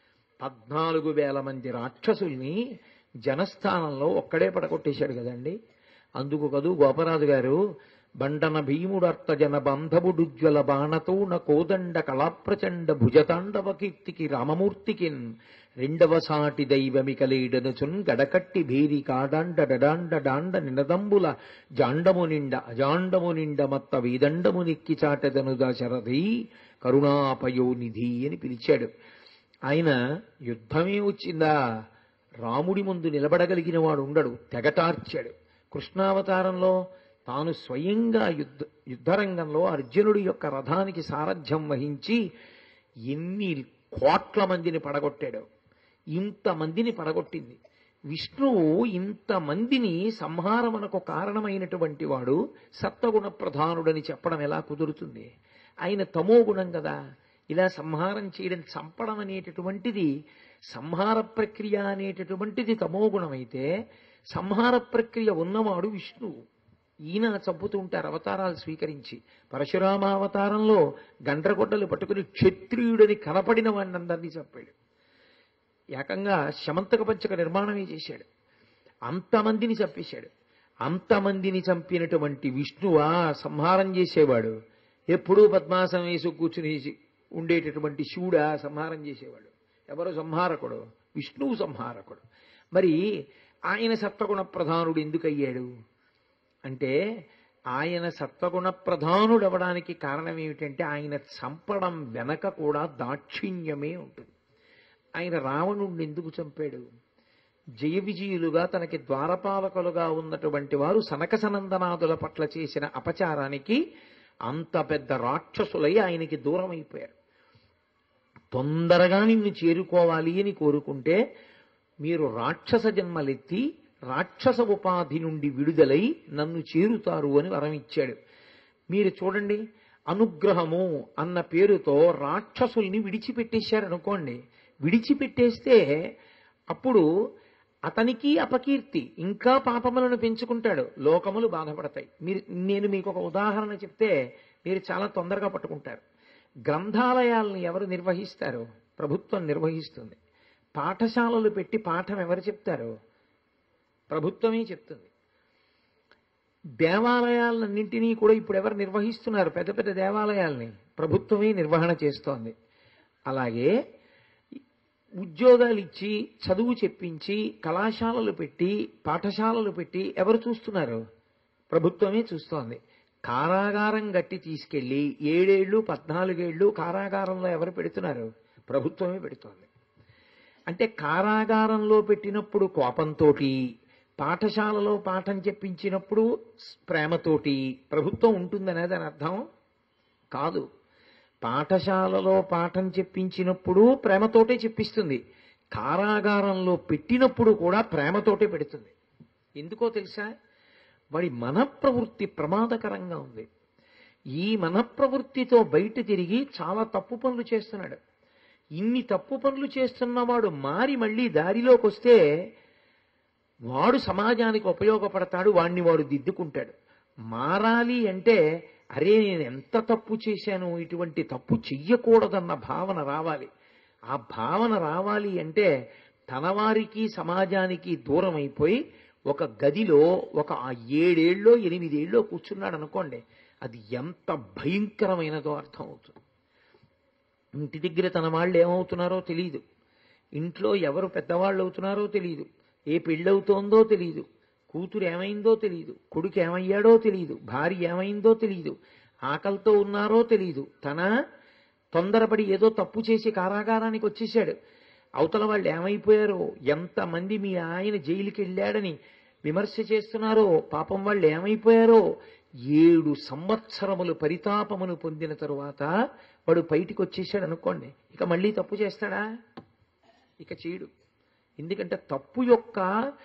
14,000 మంది రాక్షసుల్ని జనస్థానంలో ఒక్కడే పడగొట్టేశాడు కదండి. అందుకు కదూ గోపరాజు గారు బండన భీముడర్త జన బంధవుడుజ్వల బాణతోణ కోదండ కళాప్రచండ భుజతాండవ కీర్తికి రామమూర్తికిన్ రెండవ సాటి దైవమికలేడనుచున్ గడకట్టి భేరి కాడాండ డడాండ డాండ నినదంబుల జాండము నిండ అజాండము నిండ మత్త వేదండము నిక్కి చాటెదను దశరథి కరుణాపయోనిధి అని పిలిచాడు. ఆయన యుద్ధమే వచ్చిందా రాముడి ముందు నిలబడగలిగిన వాడు ఉండడు, తెగటార్చాడు. కృష్ణావతారంలో తాను స్వయంగా యుద్ధరంగంలో అర్జునుడి యొక్క రథానికి సారథ్యం వహించి ఎన్ని కోట్ల మందిని పడగొట్టాడు. ఇంతమందిని పడగొట్టింది విష్ణువు. ఇంతమందిని సంహారమునకు కారణమైనటువంటి వాడు సత్వగుణ ప్రధానుడని చెప్పడం ఎలా కుదురుతుంది? ఆయన తమో గుణం కదా. ఇలా సంహారం చేయడం, చంపడం అనేటటువంటిది, సంహార ప్రక్రియ అనేటటువంటిది తమో గుణమైతే సంహార ప్రక్రియ ఉన్నవాడు విష్ణువు. ఈయన చంపుతూ ఉంటారు అవతారాలు స్వీకరించి. పరశురామావతారంలో గండ్రగొడ్డలు పట్టుకుని క్షత్రియుడని కనపడిన వాడిని అందరినీ చంపాడు. ఏకంగా శమంతక పంచక నిర్మాణమే చేశాడు. అంతమందిని చంపేశాడు. అంతమందిని చంపినటువంటి విష్ణువా సంహారం చేసేవాడు? ఎప్పుడూ పద్మాసనం వేసి కూర్చుని ఉండేటటువంటి శివుడా సంహారం చేసేవాడు? ఎవరు సంహారకుడు? విష్ణువు సంహారకుడు. మరి ఆయన సత్వగుణ ప్రధానుడు ఎందుకయ్యాడు అంటే, ఆయన సత్వగుణ ప్రధానుడవడానికి కారణం ఏమిటంటే ఆయన చంపడం వెనక కూడా దాక్షిణ్యమే ఉంటుంది. ఆయన రావణుడిని ఎందుకు చంపాడు? జయ విజయులుగా తనకి ద్వారపాలకులుగా ఉన్నటువంటి వారు సనక సనందనాదుల పట్ల చేసిన అపచారానికి అంత పెద్ద రాక్షసులై ఆయనకి దూరం అయిపోయారు. తొందరగా నిన్ను చేరుకోవాలి అని కోరుకుంటే మీరు రాక్షస జన్మలెత్తి రాక్షస ఉపాధి నుండి విడుదలై నన్ను చేరుతారు అని వరం ఇచ్చాడు. మీరు చూడండి, అనుగ్రహము అన్న పేరుతో రాక్షసుల్ని విడిచిపెట్టేశారనుకోండి. విడిచిపెట్టేస్తే అప్పుడు అతనికి అపకీర్తి, ఇంకా పాపములను పెంచుకుంటాడు, లోకములు బాధపడతాయి. నేను మీకు ఒక ఉదాహరణ చెప్తే మీరు చాలా తొందరగా పట్టుకుంటారు. గ్రంథాలయాలను ఎవరు నిర్వహిస్తారు? ప్రభుత్వం నిర్వహిస్తుంది. పాఠశాలలు పెట్టి పాఠం ఎవరు చెప్తారు? ప్రభుత్వమే చెప్తుంది. దేవాలయాలన్నింటినీ కూడా ఇప్పుడు ఎవరు నిర్వహిస్తున్నారు? పెద్ద పెద్ద దేవాలయాల్ని ప్రభుత్వమే నిర్వహణ చేస్తోంది. అలాగే ఉద్యోగాలు ఇచ్చి చదువు చెప్పించి కళాశాలలు పెట్టి పాఠశాలలు పెట్టి ఎవరు చూస్తున్నారు? ప్రభుత్వమే చూస్తోంది. కారాగారం గట్టి తీసుకెళ్లి 7 ఏళ్ళు 14 ఏళ్ళు కారాగారంలో ఎవరు పెడుతున్నారు? ప్రభుత్వమే పెడుతోంది. అంటే కారాగారంలో పెట్టినప్పుడు కోపంతోటి, పాఠశాలలో పాఠం చెప్పించినప్పుడు ప్రేమతోటి ప్రభుత్వం ఉంటుందనేది అని అర్థం కాదు. పాఠశాలలో పాఠం చెప్పించినప్పుడు ప్రేమతోటే చెప్పిస్తుంది, కారాగారంలో పెట్టినప్పుడు కూడా ప్రేమతోటే పెడుతుంది. ఎందుకో తెలుసా? వాడి మనఃప్రవృత్తి ప్రమాదకరంగా ఉంది. ఈ మనఃప్రవృత్తితో బయట తిరిగి చాలా తప్పు పనులు చేస్తున్నాడు. ఇన్ని తప్పు పనులు చేస్తున్నవాడు మారి మళ్ళీ దారిలోకి వస్తే వాడు సమాజానికి ఉపయోగపడతాడు, వాడిని వాడు దిద్దుకుంటాడు. మారాలి అంటే అరే నేను ఎంత తప్పు చేశాను, ఇటువంటి తప్పు చెయ్యకూడదన్న భావన రావాలి. ఆ భావన రావాలి అంటే తన వారికి సమాజానికి దూరం అయిపోయి ఒక గదిలో ఒక 7 ఏళ్ళో 8 ఏళ్ళో కూర్చున్నాడు అనుకోండి, అది ఎంత భయంకరమైనదో అర్థం అవుతుంది. ఇంటి దగ్గర తన వాళ్ళు ఏమవుతున్నారో తెలియదు, ఇంట్లో ఎవరు పెద్దవాళ్ళు అవుతున్నారో తెలియదు, ఏ పెళ్ళవుతోందో తెలియదు, కూతురు ఏమైందో తెలియదు, కొడుకు ఏమయ్యాడో తెలియదు, భార్య ఏమైందో తెలియదు, ఆకలితో ఉన్నారో తెలియదు. తన తొందరపడి ఏదో తప్పు చేసి కారాగారానికి వచ్చేసాడు. అవతల వాళ్ళు ఏమైపోయారో, ఎంతమంది మీ ఆయన జైలుకి వెళ్ళాడని విమర్శ చేస్తున్నారో, పాపం వాళ్ళు ఏమైపోయారో. 7 సంవత్సరములు పరితాపమును పొందిన తరువాత వాడు బయటికి వచ్చేసాడు అనుకోండి, ఇక మళ్ళీ తప్పు చేస్తాడా? ఇక చేయడు. ఎందుకంటే తప్పు యొక్క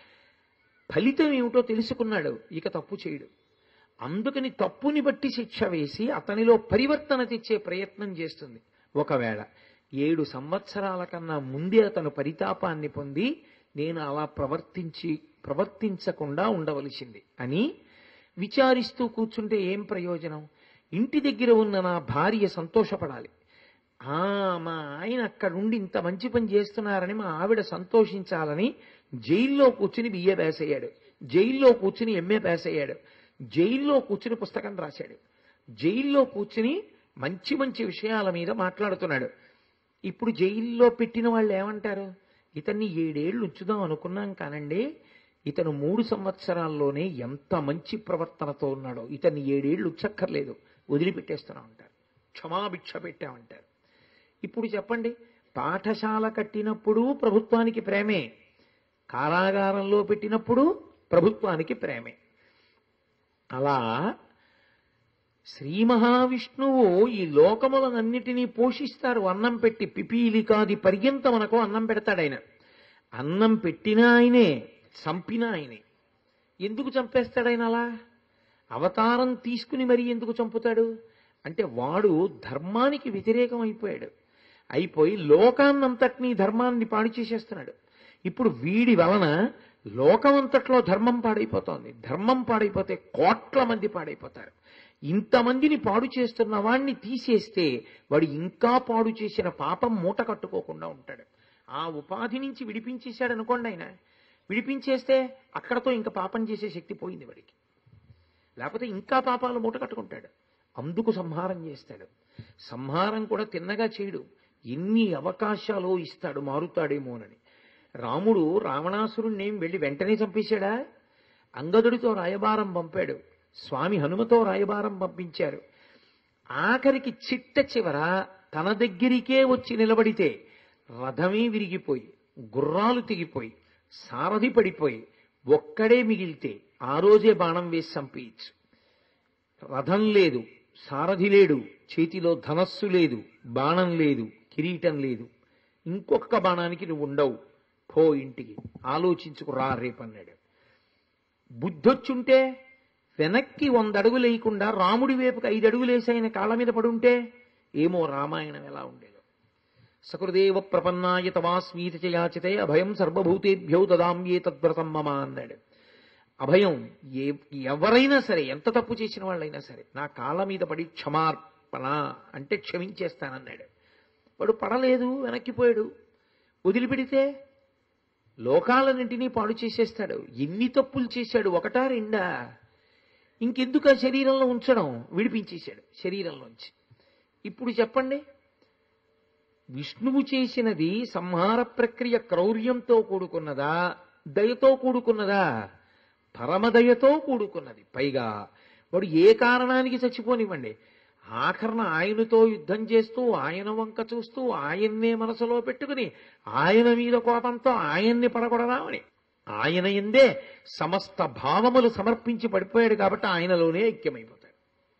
ఫలితం ఏమిటో తెలుసుకున్నాడు, ఇక తప్పు చేయడు. అందుకని తప్పుని బట్టి శిక్ష వేసి అతనిలో పరివర్తన తెచ్చే ప్రయత్నం చేస్తుంది. ఒకవేళ 7 సంవత్సరాల కన్నా ముందే అతను పరితాపాన్ని పొంది నేను అలా ప్రవర్తించకుండా ఉండవలసింది అని విచారిస్తూ కూర్చుంటే ఏం ప్రయోజనం? ఇంటి దగ్గర ఉన్న నా భార్య సంతోషపడాలి, మా ఆయన అక్కడుండి ఇంత మంచి పని చేస్తున్నారని మా ఆవిడ సంతోషించాలని జైల్లో కూర్చుని బిఏ పాస్ అయ్యాడు, జైల్లో కూర్చుని ఎంఏ పాస్ అయ్యాడు, జైల్లో కూర్చుని పుస్తకం రాశాడు, జైల్లో కూర్చుని మంచి మంచి విషయాల మీద మాట్లాడుతున్నాడు. ఇప్పుడు జైల్లో పెట్టిన వాళ్ళు ఏమంటారు? ఇతన్ని 7 ఏళ్ళు ఉంచుదాం అనుకున్నాం కానండి, ఇతను 3 సంవత్సరాల్లోనే ఎంత మంచి ప్రవర్తనతో ఉన్నాడో, ఇతన్ని 7 ఏళ్ళు ఉంచక్కర్లేదు, వదిలిపెట్టేస్తున్నా ఉంటారు, క్షమాభిక్ష పెట్టామంటారు. ఇప్పుడు చెప్పండి, పాఠశాల కట్టినప్పుడు ప్రభుత్వానికి ప్రేమే, కారాగారంలో పెట్టినప్పుడు ప్రభుత్వానికి ప్రేమే. అలా శ్రీ మహావిష్ణువు ఈ లోకములనన్నిటినీ పోషిస్తారు అన్నం పెట్టి. పిపీలికాది పర్యంతం మనకు అన్నం పెడతాడు ఆయన. అన్నం పెట్టిన ఆయనే, చంపిన ఆయనే. ఎందుకు చంపేస్తాడు ఆయన? అలా అవతారం తీసుకుని మరీ ఎందుకు చంపుతాడు అంటే వాడు ధర్మానికి వ్యతిరేకం అయిపోయాడు. అయిపోయి లోకాన్నంతటినీ ధర్మాన్ని పాడు చేసేస్తున్నాడు. ఇప్పుడు వీడి వలన లోకమంతట్లో ధర్మం పాడైపోతోంది. ధర్మం పాడైపోతే కోట్ల మంది పాడైపోతారు. ఇంతమందిని పాడు చేస్తున్న వాణ్ణి తీసేస్తే వాడు ఇంకా పాడు చేసిన పాపం మూట కట్టుకోకుండా ఉంటాడు. ఆ ఉపాధి నుంచి విడిపించేశాడు అనుకోండి, ఆయన విడిపించేస్తే అక్కడతో ఇంకా పాపం చేసే శక్తి పోయింది వాడికి. లేకపోతే ఇంకా పాపాలు మూట కట్టుకుంటాడు. అందుకు సంహారం చేస్తాడు. సంహారం కూడా తిన్నగా చేయడు, ఎన్ని అవకాశాలు ఇస్తాడు మారుతాడేమోనని. రాముడు రావణాసురుణ్ణి వెళ్ళి వెంటనే చంపేశాడా? అంగదుడితో రాయబారం పంపాడు, స్వామి హనుమతో రాయబారం పంపించారు. ఆఖరికి చిట్ట చివర తన దగ్గరికే వచ్చి నిలబడితే రథమే విరిగిపోయి, గుర్రాలు తెగిపోయి, సారథి పడిపోయి ఒక్కడే మిగిలితే ఆ రోజే బాణం వేసి చంపేయచ్చు. రథం లేదు, సారథి లేడు, చేతిలో ధనస్సు లేదు, బాణం లేదు, కిరీటం లేదు, ఇంకొక బాణానికి నువ్వు ఉండవు, పో ఇంటికి, ఆలోచించుకురా రేపన్నాడు. బుద్ధొచ్చుంటే వెనక్కి 100 అడుగులు వేయకుండా రాముడి వైపుకి 5 అడుగులు వేసి ఆయన కాళ్ళ మీద పడుంటే ఏమో రామాయణం ఎలా ఉండేదో. సకృదేవ ప్రపన్నాయ తవాస్మీతి చయాచితే అభయం సర్వభూతేభ్యో దదామ్యే తద్వ్రతం మమ అన్నాడు. అభయం ఎవరైనా సరే, ఎంత తప్పు చేసిన వాళ్ళైనా సరే నా కాళ్ళ మీద పడి క్షమార్పణ అంటే క్షమించేస్తానన్నాడు. వాడు పడలేదు, వెనక్కిపోయాడు. వదిలిపెడితే లోకాలన్నింటినీ పాడు చేసేస్తాడు. ఎన్ని తప్పులు చేశాడు, 1 2? ఇంకెందుకు ఆ శరీరంలో ఉంచడం? విడిపించేశాడు శరీరంలోంచి. ఇప్పుడు చెప్పండి, విష్ణువు చేసినది సంహార ప్రక్రియ క్రౌర్యంతో కూడుకున్నదా, దయతో కూడుకున్నదా? పరమదయతో కూడుకున్నది. పైగా వాడు ఏ కారణానికి చచ్చిపోనివ్వండి, ఆఖరణ ఆయనతో యుద్ధం చేస్తూ, ఆయన వంక చూస్తూ, ఆయన్నే మనసులో పెట్టుకుని ఆయన మీద కోపంతో ఆయన్ని పడగొడదామని ఆయన ఎందే సమస్త భావములు సమర్పించి పడిపోయాడు కాబట్టి ఆయనలోనే ఐక్యమైపోతాడు.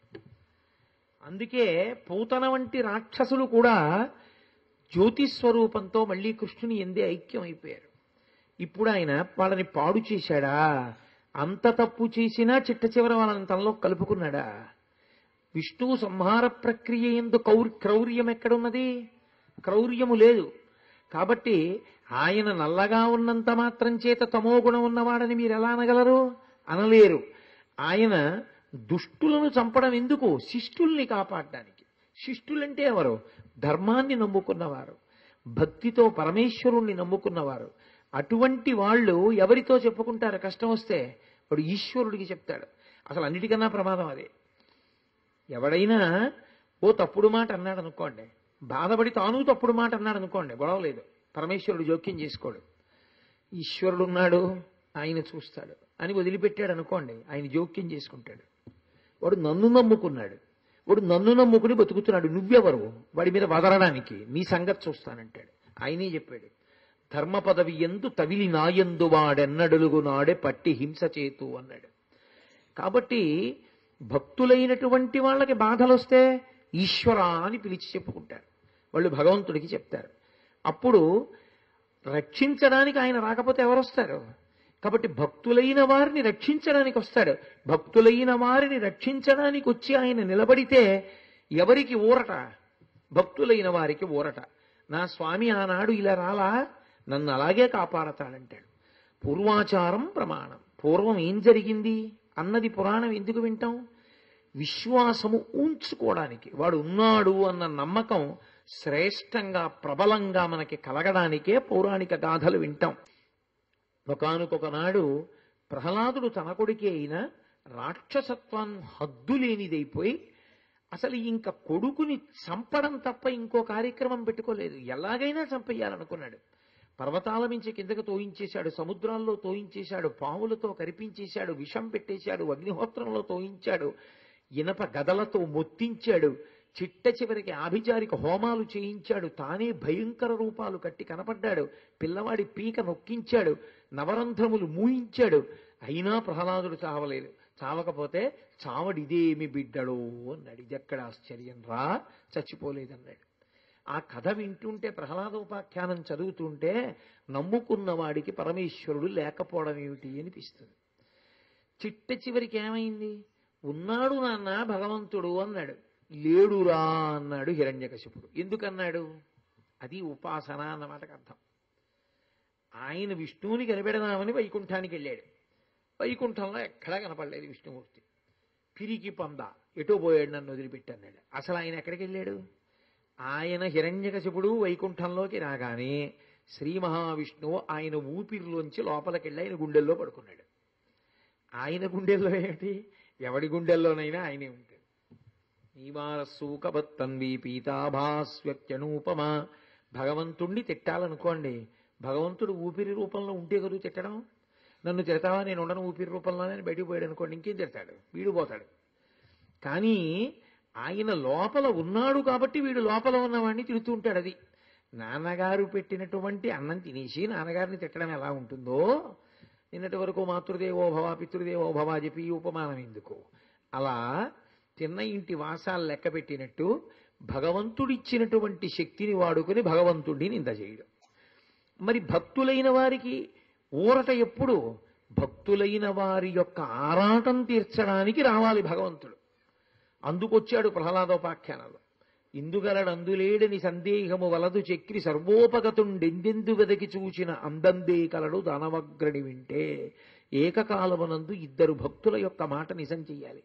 అందుకే పూతన వంటి రాక్షసులు కూడా జ్యోతిస్వరూపంతో మళ్ళీ కృష్ణుని ఎందే ఐక్యం అయిపోయారు. ఇప్పుడు ఆయన వాళ్ళని పాడు చేశాడా? అంత తప్పు చేసినా చిట్ట చివర వాళ్ళని తనలో కలుపుకున్నాడా? విష్ణువు సంహార ప్రక్రియ యందు క్రౌర్యం ఎక్కడున్నది? క్రౌర్యము లేదు. కాబట్టి ఆయన నల్లగా ఉన్నంత మాత్రం చేత తమో గుణం ఉన్నవాడని మీరు ఎలా అనగలరు? అనలేరు. ఆయన దుష్టులను చంపడం ఎందుకు? శిష్టుల్ని కాపాడడానికి. శిష్టులంటే ఎవరు? ధర్మాన్ని నమ్ముకున్నవారు, భక్తితో పరమేశ్వరుణ్ణి నమ్ముకున్నవారు. అటువంటి వాళ్ళు ఎవరితో చెప్పుకుంటారు కష్టం వస్తే? వాడు ఈశ్వరుడికి చెప్తాడు. అసలు అన్నిటికన్నా ప్రమాదం అదే. ఎవడైనా ఓ తప్పుడు మాట అన్నాడు అనుకోండి, బాధపడి తాను తప్పుడు మాట అన్నాడు అనుకోండి, గొడవ లేదు, పరమేశ్వరుడు జోక్యం చేసుకోడు. ఈశ్వరుడు ఉన్నాడు, ఆయన చూస్తాడు అని వదిలిపెట్టాడు అనుకోండి, ఆయన జోక్యం చేసుకుంటాడు. వాడు నన్ను నమ్ముకున్నాడు, వాడు నన్ను నమ్ముకుని బతుకుతున్నాడు, నువ్వెవరు వాడి మీద వదలడానికి? నీ సంగతి చూస్తానంటాడు. ఆయనే చెప్పాడు, ధర్మ పదవి ఎందు తవిలి నాయందు వాడెన్నడులుగు నాడే పట్టి హింస చేతు అన్నాడు. కాబట్టి భక్తులైనటువంటి వాళ్ళకి బాధలు వస్తే ఈశ్వర అని పిలిచి చెప్పుకుంటారు, వాళ్ళు భగవంతుడికి చెప్తారు. అప్పుడు రక్షించడానికి ఆయన రాకపోతే ఎవరు వస్తారు? కాబట్టి భక్తులైన వారిని రక్షించడానికి వస్తాడు. భక్తులైన వారిని రక్షించడానికి వచ్చి ఆయన నిలబడితే ఎవరికి ఊరట? భక్తులైన వారికి ఊరట. నా స్వామి ఆనాడు ఇలా రాలా, నన్ను అలాగే కాపాడతాడంటాడు. పూర్వాచారం ప్రమాణం. పూర్వం ఏం జరిగింది అన్నది పురాణం ఎందుకు వింటాం? విశ్వాసము ఉంచుకోవడానికి. వాడు ఉన్నాడు అన్న నమ్మకం శ్రేష్టంగా ప్రబలంగా మనకి కలగడానికే పౌరాణిక గాథలు వింటాం. ఒకానొకనాడు ప్రహ్లాదుడు తన కొడుకే అయినా రాక్షసత్వం హద్దులేనిదైపోయి అసలు ఇంకా కొడుకుని చంపడం తప్ప ఇంకో కార్యక్రమం పెట్టుకోలేదు. ఎలాగైనా చంపేయాలనుకున్నాడు. పర్వతాల మించి కిందకు తోయించేశాడు, సముద్రాల్లో తోయించేశాడు, పాములతో కరిపించేశాడు, విషం పెట్టేశాడు, అగ్నిహోత్రంలో తోయించాడు, ఇనప గదలతో మొత్తించాడు, చిట్ట చివరికి ఆభిచారిక హోమాలు చేయించాడు, తానే భయంకర రూపాలు కట్టి కనపడ్డాడు, పిల్లవాడి పీక నొక్కించాడు, నవరంధ్రములు మూయించాడు. అయినా ప్రహ్లాదుడు చావలేదు. చావకపోతే చావడిదేమి బిడ్డడో అన్నాడు. ఇదెక్కడ ఆశ్చర్యం రా, చచ్చిపోలేదన్నాడు. ఆ కథ వింటుంటే, ప్రహ్లాదోపాఖ్యానం చదువుతుంటే నమ్ముకున్న వాడికి పరమేశ్వరుడు లేకపోవడం ఏమిటి అనిపిస్తుంది. చిట్ట చివరికి ఏమైంది? ఉన్నాడు నాన్న భగవంతుడు అన్నాడు. లేడురా అన్నాడు హిరణ్యకశిపుడు. ఎందుకన్నాడు? అది ఉపాసన అన్నమాటకు అర్థం. ఆయన విష్ణువుని కనిపెడదామని వైకుంఠానికి వెళ్ళాడు. వైకుంఠంలో ఎక్కడా కనపడలేదు విష్ణుమూర్తి. పిరికి పంద ఎటో పోయాడు, నన్ను వదిలిపెట్టి అన్నాడు. అసలు ఆయన ఎక్కడికి వెళ్ళాడు? ఆయన హిరణ్యకశిపుడు వైకుంఠంలోకి రాగానే శ్రీ మహావిష్ణువు ఆయన ఊపిరిలోంచి లోపలికెళ్ళి ఆయన గుండెల్లో పడుకున్నాడు. ఆయన గుండెల్లో ఏమిటి? ఎవడి గుండెల్లోనైనా ఆయనే ఉంటాడు. నీవారసూకబత్తన్వి పీతాభాస్వ్యత్యనూపమా. భగవంతుణ్ణి తిట్టాలనుకోండి, భగవంతుడు ఊపిరి రూపంలో ఉంటే కదూ తిట్టడం. నన్ను తిడతావా, నేను ఉండను ఊపిరి రూపంలోనే బయటికి పోయాడు అనుకోండి, ఇంకేం తిడతాడు? వీడు పోతాడు. కానీ ఆయన లోపల ఉన్నాడు కాబట్టి వీడు లోపల ఉన్నవాడిని తిడుతూ ఉంటాడు. అది నాన్నగారు పెట్టినటువంటి అన్నం తినేసి నాన్నగారిని తిట్టడం ఎలా ఉంటుందో, నిన్నటి వరకు మాతృదేవో భవ పితృదేవో భవ చెప్పి ఉపమానం ఎందుకు? అలా తిన్న ఇంటి వాసాలు లెక్క పెట్టినట్టు భగవంతుడిచ్చినటువంటి శక్తిని వాడుకుని భగవంతుడిని నింద చేయడం. మరి భక్తులైన వారికి ఊరట ఎప్పుడు? భక్తులైన వారి యొక్క ఆరాటం తీర్చడానికి రావాలి భగవంతుడు. అందుకొచ్చాడు ప్రహ్లాదోపాఖ్యానంలో. ఇందుగలడందులేడని సందేహము వలదు చక్రి సర్వోపగతుండెందెందు వెదకి చూచిన అందందే కలడు దానవగ్రని వింటే. ఏకకాలమునందు ఇద్దరు భక్తుల యొక్క మాట నిజం చెయ్యాలి.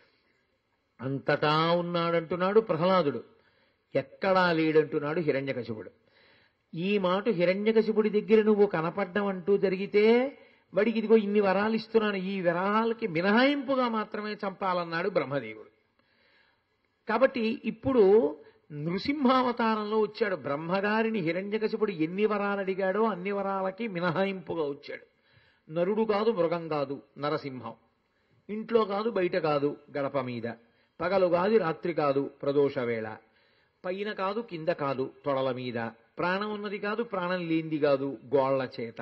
అంతటా ఉన్నాడంటున్నాడు ప్రహ్లాదుడు, ఎక్కడా లేడంటున్నాడు హిరణ్యకశిపుడు. ఈ మాట హిరణ్యకశిపుడి దగ్గర నువ్వు కనపడ్డం అంటూ జరిగితే వాడికి ఇదిగో ఇన్ని వరాలు ఇస్తున్నాను, ఈ వరాలకి మినహాయింపుగా మాత్రమే చంపాలన్నాడు బ్రహ్మదేవుడు. కాబట్టి ఇప్పుడు నృసింహావతారంలో వచ్చాడు. బ్రహ్మగారిని హిరణ్యకశిపుడు ఎన్ని వరాలు అడిగాడో అన్ని వరాలకి మినహాయింపుగా వచ్చాడు. నరుడు కాదు, మృగం కాదు, నరసింహం. ఇంట్లో కాదు, బయట కాదు, గడప మీద. పగలు కాదు, రాత్రి కాదు, ప్రదోష వేళ. పైన కాదు, కింద కాదు, తొడల మీద. ప్రాణం ఉన్నది కాదు, ప్రాణం లేనిది కాదు, గోళ్ల చేత.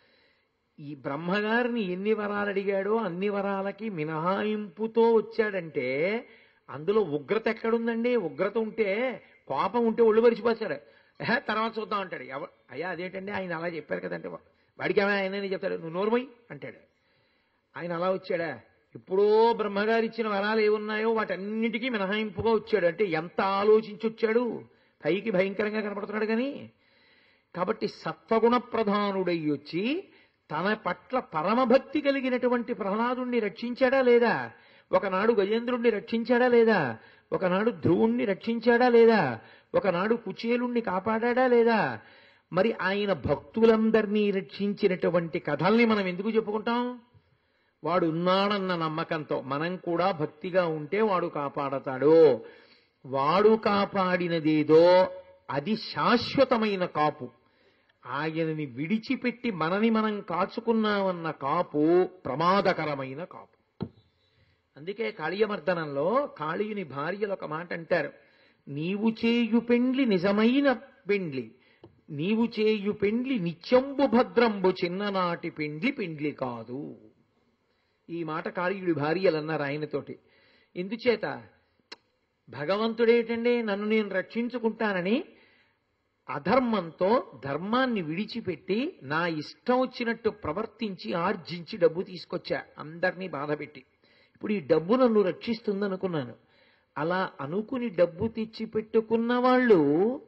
ఈ బ్రహ్మగారిని ఎన్ని వరాలు అడిగాడో అన్ని వరాలకి మినహాయింపుతో వచ్చాడంటే అందులో ఉగ్రత ఎక్కడుందండి? ఉగ్రత ఉంటే, కోపం ఉంటే ఒళ్ళు మరిచిపోతాడు. తర్వాత చూద్దాం అంటాడు. అయ్యా అదేంటండి ఆయన అలా చెప్పారు కదంటే, వాడికి ఏమైనా ఆయనని చెప్తాడు, నువ్వు నోరుమై అంటాడు. ఆయన అలా వచ్చాడా? ఎప్పుడో బ్రహ్మగారు ఇచ్చిన వరాలు ఏమున్నాయో వాటన్నిటికీ మినహాయింపుగా వచ్చాడు. అంటే ఎంత ఆలోచించి వచ్చాడు! పైకి భయంకరంగా కనపడుతున్నాడు కానీ. కాబట్టి సత్వగుణ ప్రధానుడై వచ్చి తన పట్ల పరమభక్తి కలిగినటువంటి ప్రహ్లాదుణ్ణి రక్షించాడా లేదా? ఒకనాడు గజేంద్రుణ్ణి రక్షించాడా లేదా? ఒకనాడు ధ్రువుణ్ణి రక్షించాడా లేదా? ఒకనాడు కుచేలుణ్ణి కాపాడా లేదా? మరి ఆయన భక్తులందరినీ రక్షించినటువంటి కథల్ని మనం ఎందుకు చెప్పుకుంటాం? వాడు ఉన్నాడన్న నమ్మకంతో. మనం కూడా భక్తిగా ఉంటే వాడు కాపాడతాడు. వాడు కాపాడినదేదో అది శాశ్వతమైన కాపు. ఆయనని విడిచిపెట్టి మనని మనం కాచుకున్నామన్న కాపు ప్రమాదకరమైన కాపు. అందుకే కాళీయమర్దనంలో కాళీయుని భార్యలు ఒక మాట అంటారు, నీవు చేయు పెండ్లి నిజమైన పెండ్లి, నీవు చేయు పెండ్లి నిత్యంబు భద్రంబు, చిన్ననాటి పెండ్లి పెండ్లి కాదు. ఈ మాట కాళీయుడి భార్యలు అన్నారు ఆయనతోటి. ఎందుచేత? భగవంతుడేటండి నన్ను నేను రక్షించుకుంటానని అధర్మంతో ధర్మాన్ని విడిచిపెట్టి నా ఇష్టం వచ్చినట్టు ప్రవర్తించి ఆర్జించి డబ్బు తీసుకొచ్చా, అందరినీ బాధపెట్టి. ఇప్పుడు ఈ డబ్బు నన్ను రక్షిస్తుందనుకున్నాను. అలా అనుకుని డబ్బు తెచ్చి పెట్టుకున్న వాళ్ళు